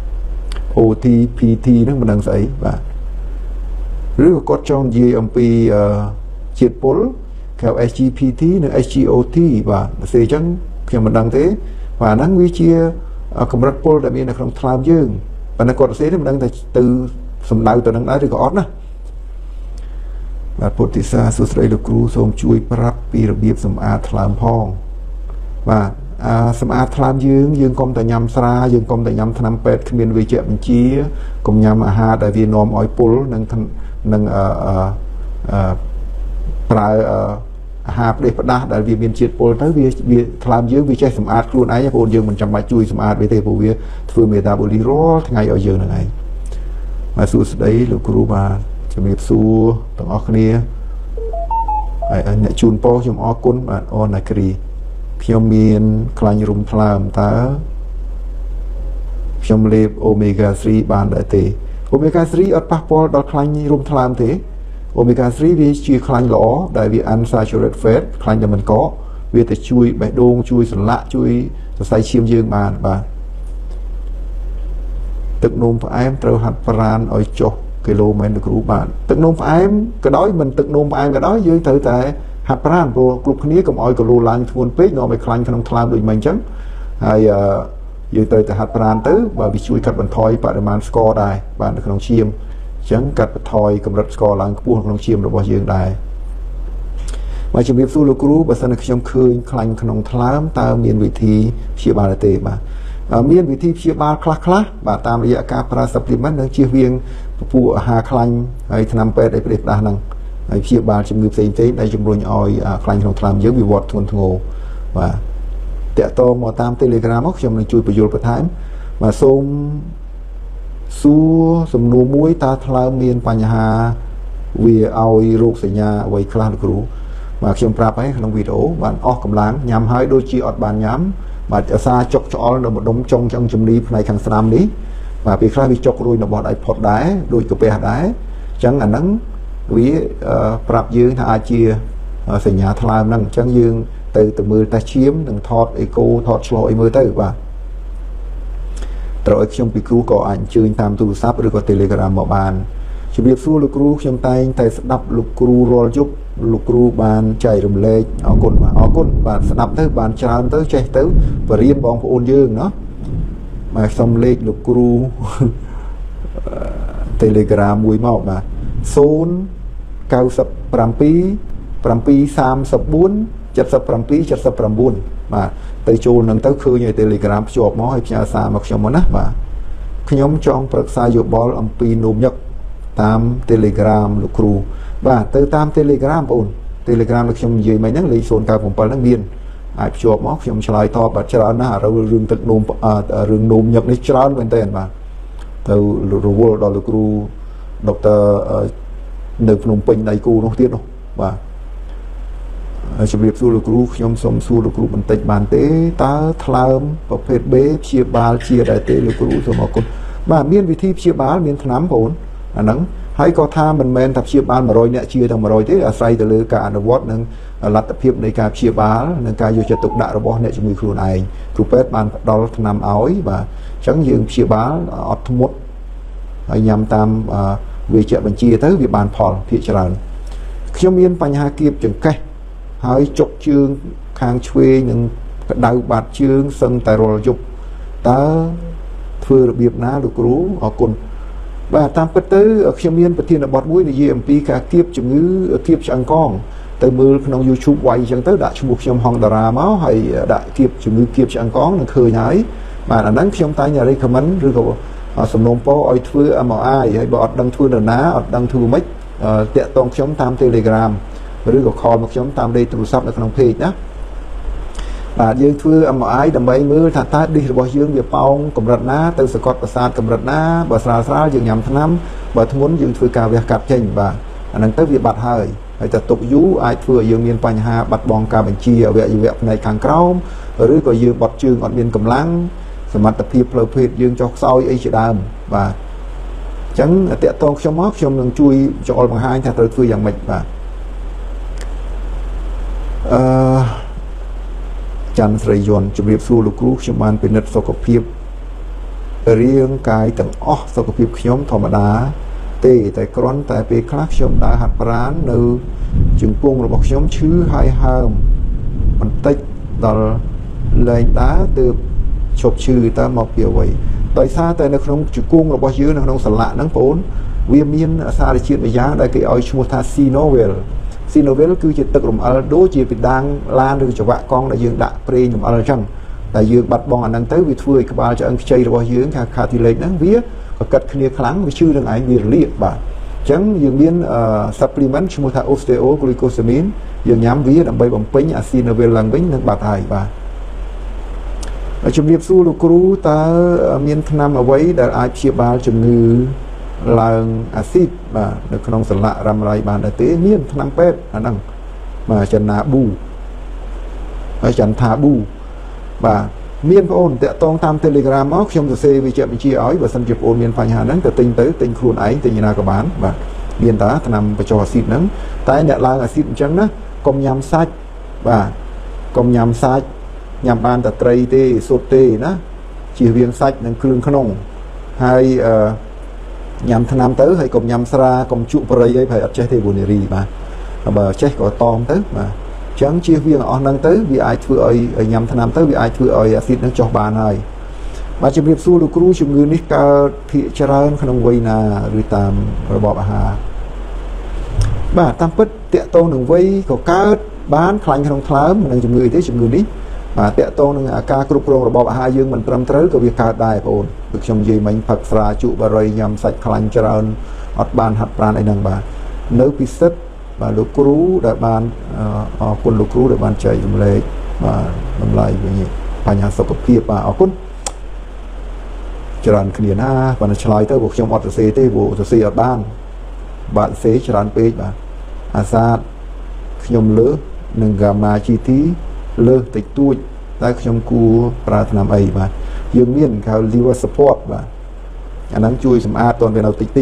S1: OTPT ហ្នឹងមិនដឹងស្អីបាទឬក៏គាត់ចង់និយាយអំពីជាតិពុលគេហៅ SGPT និង SGOT បាទសរសេរអញ្ចឹងខ្ញុំមិនដឹងទេបាទហ្នឹងវាជាកម្រិតពុលដែលមាននៅក្នុងថ្លើមយើងប៉ុន្តែគាត់សរសេរនេះមិនដឹងថាទៅសំដៅទៅនឹងដែរឬក៏អត់ណាបាទពុទ្ធិសាសួស្ដីលោកគ្រូសូមជួយប្រាប់ពីរបៀបសម្អាតថ្លើមផងបាទសម្អាតថ្លើមយើងកុំតែញ៉ាំស្រាយើងកុំតែញ៉ាំថ្នាំពេទ្យគ្មានវេជ្ជបញ្ជាកុំញ៉ាំអាហារដែលវានាំឲ្យពុលនិងប្រើអាហារផ្ដេសផ្ដាស់ដែលវាមានជាតិពុលទៅវាថ្លើមយើងវាចេះសម្អាតខ្លួនឯងបងប្អូនយើងមិនចាំបាច់ជួយសម្អាតវាទេព្រោះវាធ្វើមេតាបូលីរាល់ថ្ងៃឲ្យយើងនឹងឯងបាទសួស្ដីលោកគ្រូបាទជំរាបសួរទាំងអស់គ្នាហើយអ្នកជូនពរខ្ញុំអរគុណបាទអូនណាគ្រីខ្ញុំមានខ្លាញ់រុំថ្លើមតើខ្ញុំលេប Omega 3 បានដែរទេ Omega 3 អត់ប៉ះពាល់ដល់ខ្លាញ់រុំថ្លើមទេ Omega 3 វាជាខ្លាញ់ល្អដែលវា unsaturated fat ខ្លាញ់តែមិនកកវាទៅជួយបេះដូងជួយសន្លាក់ជួយសរសៃឈាមយើងបានបាទទឹកនោមផ្អែមត្រូវហាត់ប្រាណឲ្យចុះគីឡូម៉ែត្រលោកគ្រូបាទទឹកនោមផ្អែមក៏ដោយមិនទឹកនោមផ្អែមក៏ដោយយើងត្រូវតែហាត់ប្រាណព្រោះគ្រប់គ្នាកុំឲ្យគីឡូឡើងធ្ងន់ពេកនាំឲ្យខ្លាញ់ក្នុងថ្លើមដូចមិញអញ្ចឹងហើយយើងត្រូវតែហាត់ប្រាណទៅបើវាជួយកាត់បន្ថយបរិមាណស្ករដែរបាទនៅក្នុងឈាមអញ្ចឹងកាត់បន្ថយកម្រិតស្ករឡើងខ្ពស់ក្នុងឈាមរបស់យើងដែរមកជំរាបសួរលោកគ្រូបើសិនជាខ្ញុំឃើញខ្លាញ់ក្នុងថ្លើមតើមានវិធីព្យាបាលទេបាទមានវិធីព្យាបាលខ្លះបាទតាមរយៈការប្រើ supplement និងជៀសវាងពពួកអាហារខ្លាញ់ហើយថ្នាំពេទ្យឲ្យផ្ដេសផ្ដាស់ហ្នឹងហើយព្យាបាលជំងឺផ្សេងដែលជំរុញឲ្យខ្លាញ់ក្នុងថ្លើមយើងវាវត្តធ្ងន់ធ្ងរបាទតាក់ទងមកតាម Telegram មកខ្ញុំនឹងជួយបញ្យល់បន្ថែមបាទសូមសួរសំណួរមួយតើថ្លើមមានបញ្ហាវាឲ្យរោគសញ្ញាអ្វីខ្លះលោកគ្រូបាទខ្ញុំប្រាប់ហើយក្នុងវីដេអូបានអស់កម្លាំងញ៉ាំហើយដូចជាអត់បានញ៉ាំបាទអាសាចុកច្អល់នៅម្ដុំចុងចង្ជំនីផ្នែកខាងស្ដាំនេះបាទពេលខ្លះវាចុករួយរបស់ដៃផុតដែរដូចកាពះដែរអញ្ចឹងអាហ្នឹងវាប្រាប់យើងថាអាចជាសញ្ញាថ្លើមហ្នឹងអញ្ចឹងយើងទៅមើលតេស្តឈាមនិងថតអេកូថតឆ្លុះអីមើលទៅបាទត្រូវឲ្យខ្ញុំពីគ្រូក៏អាចអញ្ជើញតាមទូរស័ព្ទឬក៏ Telegram មកបានជំរាបសួរលោកគ្រូខ្ញុំតែងតែស្ដាប់លោកគ្រូរាល់យប់លោកគ្រូបានចែករំលែកអរគុណបាទស្ដាប់ទៅបានច្រើនទៅចេះទៅបរៀនបងប្អូនយើងណាបាទសុំលេខលោកគ្រូ Telegram មួយមកបាទ097 បាទទៅចូលនឹងទៅឃើញឲ្យ Telegram ភ្ជាប់មកឲ្យផ្ញើសារមកខ្ញុំមកណាបាទខ្ញុំចង់ប្រឹក្សាយោបល់អំពីនោមញឹកតាម Telegram លោកគ្រូបាទទៅតាម Telegram បងប្អូន Telegram ដែលខ្ញុំនិយាយមិញហ្នឹងលេខ097ហ្នឹងមានអាចភ្ជាប់មកខ្ញុំឆ្លើយតបបាទច្រើនណាស់រឿងទឹកនោមរឿងនោមញឹកនេះច្រើនមែនតើបាទទៅរវល់ដល់លោកគ្រូដុកទ័រនៅភ្នំពេញដៃគូនោះទៀតនោះបាទជំរាបសួរលោកគ្រូខ្ញុំសូមសួរលោកគ្រូបន្តិចបានទេតើថ្លើមប្រភេទ B ព្យាបាលជាដែរទេលោកគ្រូសូមអរគុណបាទមានវិធីព្យាបាលមានថ្នាំបងប្អូនអាហ្នឹងហើយក៏ថាមិនមែនថាព្យាបាល100នាក់ជាទាំង100ទេអាស្រ័យទៅលើការអនុវត្តនិងលទ្ធភាពនៃការព្យាបាលនិងការយកចិត្តទុកដាក់របស់អ្នកជំងឺខ្លួនឯងគ្រូពេទ្យបានផ្ដល់ថ្នាំឲ្យបាទអញ្ចឹងយើងព្យាបាលអត់ធ្មត់ហើយញ៉ាំតាមវេជ្ជបញ្ជាទៅវាបានផលភាគច្រើនខ្ញុំមានបញ្ហាគៀបចង្កេះហើយចុកជើងខាងឆ្វេងនិងក្តៅបាតជើងសឹងតែរាល់យប់តើធ្វើរបៀបណាលោកគ្រូអរគុណបាទតាមពិតទៅខ្ញុំមានប្រធានបទមួយនិយាយអំពីការគៀបជំងឺគៀបឆ្អឹងកងទៅមើលក្នុង YouTube វាយអញ្ចឹងទៅដាក់ឈ្មោះខ្ញុំហងតារាមកហើយដាក់គៀបជំងឺគៀបឆ្អឹងកងនឹងឃើញហើយបាទអាហ្នឹងខ្ញុំតែងតែ recommend ឬក៏សំណូមពរឲ្យធ្វើ MRI ហើយបើអត់ដឹងធ្វើនរណាអត់ដឹងធ្វើម៉េចតាក់ទងខ្ញុំតាម Telegram ឬក៏ call មកខ្ញុំតាមលេខទូរស័ព្ទនៅក្នុង page ណាបាទយើងធ្វើ MRI ដើម្បីមើលថាតើ dish របស់យើងវាប៉ោងកម្រិតណាទៅសកត់ប្រសាទកម្រិតណាបើស្រាលស្រាលយើងញ៉ាំថ្នាំបើធ្ងន់យើងធ្វើការវះកាត់ចេញបាទអាហ្នឹងទៅវាបាត់ហើយតែទុកយូរអាចធ្វើឲ្យយើងមានបញ្ហាបាត់បង់ការបញ្ជាអវយវៈផ្នែកខាងក្រោមឬក៏យើងបត់ជើងអត់មានកម្លាំងសមត្ថភាពផ្លូវភេទយើងចុះខ្សោយអីជាដើមបាទអញ្ចឹងតាក់ទងខ្ញុំមកខ្ញុំនឹងជួយចូលបង្ហាញថាត្រូវធ្វើយ៉ាងម៉េចបាទច័ន្ទស្រីយន្តជំរាបសួរលោកគ្រូខ្ញុំបានពិនិត្យសុខភាពរាងកាយទាំងអស់សុខភាពខ្ញុំធម្មតាទេតែគ្រាន់តែពេលខ្លះខ្ញុំដើរហាត់ប្រាណនៅជើងពងរបស់ខ្ញុំឈឺហើយហើមបន្តិចដល់លែងដើរទើបឈប់ឈឺតើមកពីអ្វីដោយសារតែនៅក្នុងជង្គង់របស់យើងនៅក្នុងសន្លាក់ហ្នឹងបងប្អូនវាមានសារជាតិមួយយ៉ាងដែលគេឲ្យឈ្មោះថា Synovial គឺជាទឹករំអិលដូចជាពីដាងឡានឬចង្វាក់កង់ដែលយើងដាក់ប្រេងរំអិលអញ្ចឹងតែយើងបាត់បង់អាហ្នឹងទៅវាធ្វើឲ្យក្បាលឆ្អឹងខ្ចីរបស់យើងខាង cartilage ហ្នឹងវាក៏កាត់គ្នាខ្លាំងវាឈឺនឹងឯងវារលាកបាទអញ្ចឹងយើងមាន supplement ឈ្មោះថា osteoglucosamine យើងញ៉ាំវាដើម្បីបំពេញអា Synovial ឡើងវិញនឹងបាត់ហើយបាទជំរាបសួរលោកគ្រូតើមានថ្នាំអ្វីដែលអាចព្យាបាលជំងឺឡើងអាស៊ីតបាទនៅក្នុងសន្លាក់រ៉ាំរ៉ៃបានដែរទេមានថ្នាំពេទ្យអាហ្នឹងបាទចន្ទប៊ូហើយចន្ទថាប៊ូបាទមានបងអូនតាក់ទងតាម Telegram មកខ្ញុំសរសេរវិជ្ជាបញ្ជាឲ្យបើសិនជាបងអូនមានបញ្ហាហ្នឹងទៅទិញខ្លួនឯងទិញណាក៏បានបាទមានតាថ្នាំបញ្ចុះអាស៊ីតហ្នឹងតែអ្នកឡើងអាស៊ីតអញ្ចឹងណាកុំញ៉ាំសាច់បាទកុំញ៉ាំសាច់ញ៉ាំបានតែត្រីទេស៊ុតទេណាជៀសវាងសាច់និងគ្រឿងក្នុងហើយញ៉ាំថ្នាំទៅហើយកុំញ៉ាំស្រាកុំជក់បរិយអីប្រហែលអត់ចេះទេវូនេរីបាទបើចេះក៏តមទៅបាទអញ្ចឹងជៀសវាងអស់ហ្នឹងទៅវាអាចធ្វើឲ្យញ៉ាំថ្នាំទៅវាអាចធ្វើឲ្យអាស៊ីតហ្នឹងចុះបានហើយបាទជំរាបសួរលោកគ្រូជំងឺនេះកើតភាគច្រើនក្នុងវ័យណាឬតាមរបបអាហារបាទតាមពិតតាក់ទងនឹងវ័យក៏កើតបានខ្លាញ់ក្នុងថ្លើមនឹងជំងឺអីទេជំងឺនេះបាទតាក់ទងនឹងការគ្រប់គ្រងរបបអាហារយើងមិនត្រឹមត្រូវក៏វាកើតដែរបងប្អូនដូចខ្ញុំនិយាយមិញផឹកស្រាជក់បារីញ៉ាំសាច់ខ្លាញ់ច្រើនអត់បានហាត់ប្រាណអីហ្នឹងបាទនៅពិសិដ្ឋបាទលោកគ្រូដែលបានអរគុណលោកគ្រូដែលបានចែករំលែកបាទតម្លៃវិញបញ្ហាសុខភាពបាទអរគុណច្រើនគ្នាណាបើឆ្លើយទៅពួកខ្ញុំអត់សរសេរទេព្រោះសរសេរអត់បានបាទសរសេរច្រើនពេកបាទអាសាទខ្ញុំលើសនឹង Gamma GT លើសតិចតួចតែខ្ញុំគួរប្រើថ្នាំអីបាទយើងមានគេហៅ liver support បាទអាហ្នឹងជួយសម្អាតតនវានៅតិច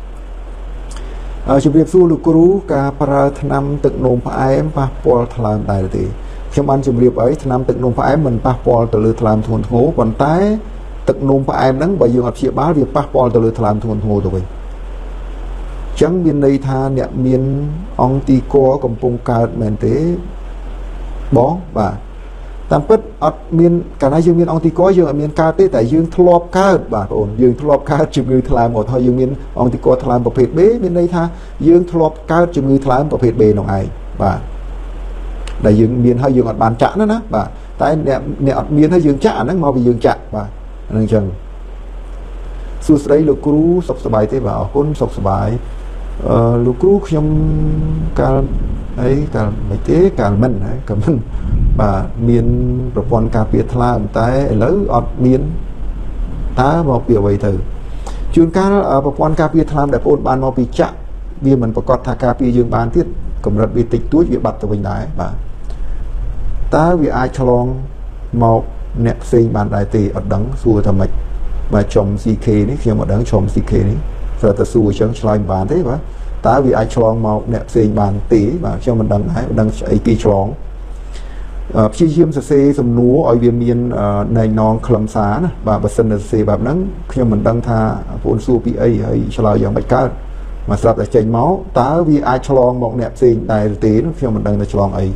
S1: ជំរាបសួរលោកគ្រូការប្រើថ្នាំទឹកនោមផ្អែមប៉ះពាល់ថ្លើមដែរទេខ្ញុំបានជម្រាបអីថ្នាំទឹកនោមផ្អែមមិនប៉ះពាល់ទៅលើថ្លើមធ្ងន់ធ្ងរប៉ុន្តែទឹកនោមផ្អែមហ្នឹងបើយើងអត់ព្យាបាលវាប៉ះពាល់ទៅលើថ្លើមធ្ងន់ធ្ងរទៅវិញអញ្ចឹងមានន័យថាអ្នកមានអង្គទីកកំពុងកើតមែនទេបងបាទតាមពិតអត់មានកាលណាយើងមានអង្គទីកយើងអត់មានកើតទេតែយើងធ្លាប់កើតបាទបងប្អូនយើងធ្លាប់កើតជំងឺថ្លើមមកហើយយើងមានអង្គទីកថ្លើមប្រភេទ B មានន័យថាយើងធ្លាប់កើតជំងឺថ្លើមប្រភេទ B នោះឯងបាទដែលយើងមានហើយយើងអត់បានចាក់ណាបាទតែអ្នកអត់មានហើយយើងចាក់អាហ្នឹងមកពីយើងចាក់បាទហ្នឹងអញ្ចឹងសួស្តីលោកគ្រូសុខសប្បាយទេបាទអរគុណសុខសប្បាយលោកគ្រូខ្ញុំកាលមិនទេកាលមិនបាទមានប្រព័ន្ធការពារថ្លើមតែឥឡូវអត់មានតើមកពីអ្វីទៅជួនកាលប្រព័ន្ធការពារថ្លើមដែលបងបានមកពីចាក់វាមិនប្រកាសថាការពារយើងបានទៀតកម្រិតវាតិចតួចវាបាត់ទៅវិញដែរបាទតើវាអាចឆ្លងមកអ្នកផ្សេងបានដែរទេអត់ដឹងសួរថាម៉េចបាទចំ CK នេះខ្ញុំអត់ដឹងចំ CK នេះត្រូវតែសួរអញ្ចឹងឆ្លើយមិនបានទេបាទតើវាអាចឆ្លងមកអ្នកផ្សេងបានទេបាទខ្ញុំមិនដឹងដែរមិនដឹងស្អីគេឆ្លងព្យាយាមសរសេរសំណួរឲ្យវាមានណែនងខ្លឹមសារណាបាទបើសិនសរសេរបែបហ្នឹងខ្ញុំមិនដឹងថាបងសួរពីអីហើយឆ្លើយយ៉ាងម៉េចកើតមកស្រាប់តែចេញមកតើវាអាចឆ្លងមកអ្នកផ្សេងដែរទេខ្ញុំមិនដឹងថាឆ្លងអី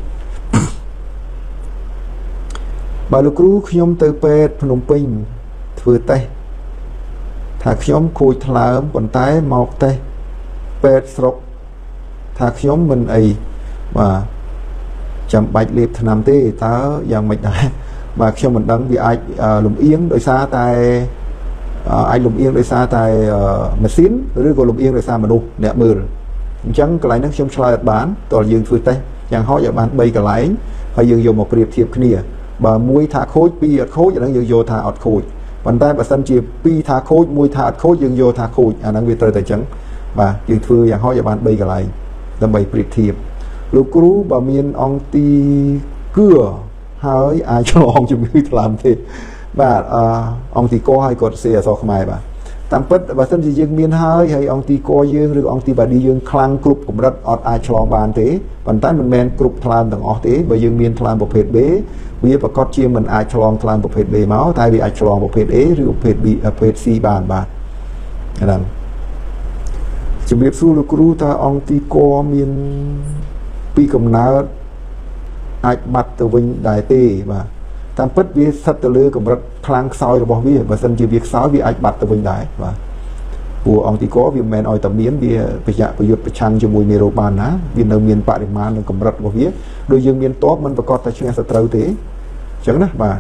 S1: បាទលោកគ្រូខ្ញុំទៅពេទ្យភ្នំពេញធ្វើតេស្តថាខ្ញុំខូចថ្លើមប៉ុន្តែមកតេស្តពេទ្យស្រុកថាខ្ញុំមិនអីបាទចាំបាច់លេបថ្នាំទេតើយ៉ាងម៉េចដែរបាទខ្ញុំមិនដឹងវាអាចលំអៀងដោយសារតែអាចលំអៀងដោយសារតែម៉ាស៊ីនឬក៏លំអៀងដោយសារមនុស្សអ្នកមើលអញ្ចឹងកន្លែងហ្នឹងខ្ញុំឆ្លើយអត់បានតើយើងធ្វើតេស្តយ៉ាងហោចឲ្យបាន3កន្លែងហើយយើងយកមកប្រៀបធៀបគ្នាបើមួយថាខូចពីរអត់ខូចអាហ្នឹងយើងយកថាអត់ខូចប៉ុន្តែបើសិនជាពីរថាខូចមួយថាអត់ខូចយើងយកថាខូចអាហ្នឹងវាត្រូវតែអញ្ចឹងបាទយើងធ្វើយ៉ាងហោចឲ្យបាន3កន្លែងដើម្បីប្រៀបធៀបលោកគ្រូបើមានអង្គទីគឺហើយអាចឆ្លងជំងឺថ្លើមទេបាទអង្គទីកហើយគាត់សេអសរខ្មែរបាទតាមពិតបើសិនជាយើងមានហើយអង្គទីកយើងឬអង្គទីបាឌីយើងខ្លាំងគ្រប់កម្រិតអត់អាចឆ្លងបានទេប៉ុន្តែមិនមែនគ្រប់ថ្លើមទាំងអស់ទេបើយើងមានថ្លើមប្រភេទ B វាប្រកាសជាមិនអាចឆ្លងថ្លើមប្រភេទ B មកតែវាអាចឆ្លងប្រភេទ A ឬប្រភេទ B ប្រភេទ C បានបាទហ្នឹងជំរាបសួរលោកគ្រូតើអង្គទីកមានពីកំណើតអាចបាត់ទៅវិញដែរទេបាទតាមពិតវាស្ថិតទៅលើកម្រិតខ្លាំងខ្សោយរបស់វាបើសិនជាវាខ្សោយវាអាចបាត់ទៅវិញដែរបាទព្រោះអង្គទីកវាមិនមែនឲ្យតែមានវាប្រយុទ្ធប្រឆាំងជាមួយមេរោគបានណាវានៅមានបរិមាណនិងកម្រិតរបស់វាដូចយើងមានតបមិនប្រកាសតែឈ្នះសត្រូវទេអញ្ចឹងណាបាទ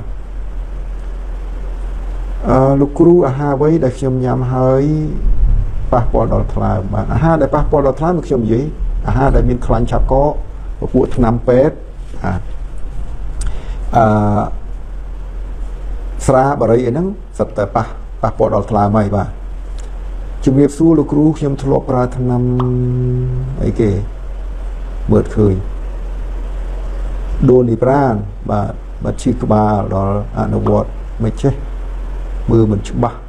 S1: លោកគ្រូអាហារអ្វីដែលខ្ញុំញ៉ាំហើយប៉ះពាល់ដល់ថ្លើមបាទអាហារដែលប៉ះពាល់ដល់ថ្លើមខ្ញុំនិយាយអាហារដែលមានខ្លាញ់ឆាប់កកពួកថ្នាំពេទ្យស្រាបារីអីហ្នឹងសិតតែប៉ះពាល់ដល់ថ្លើមហើយបាទជំរាបសួរលោកគ្រូខ្ញុំធ្លាប់ប្រើថ្នាំអីគេមើលឃើញដូនីប្រានបាទឈឺក្បាលដល់អនុវត្តមិនចេះមើលមិនច្បាស់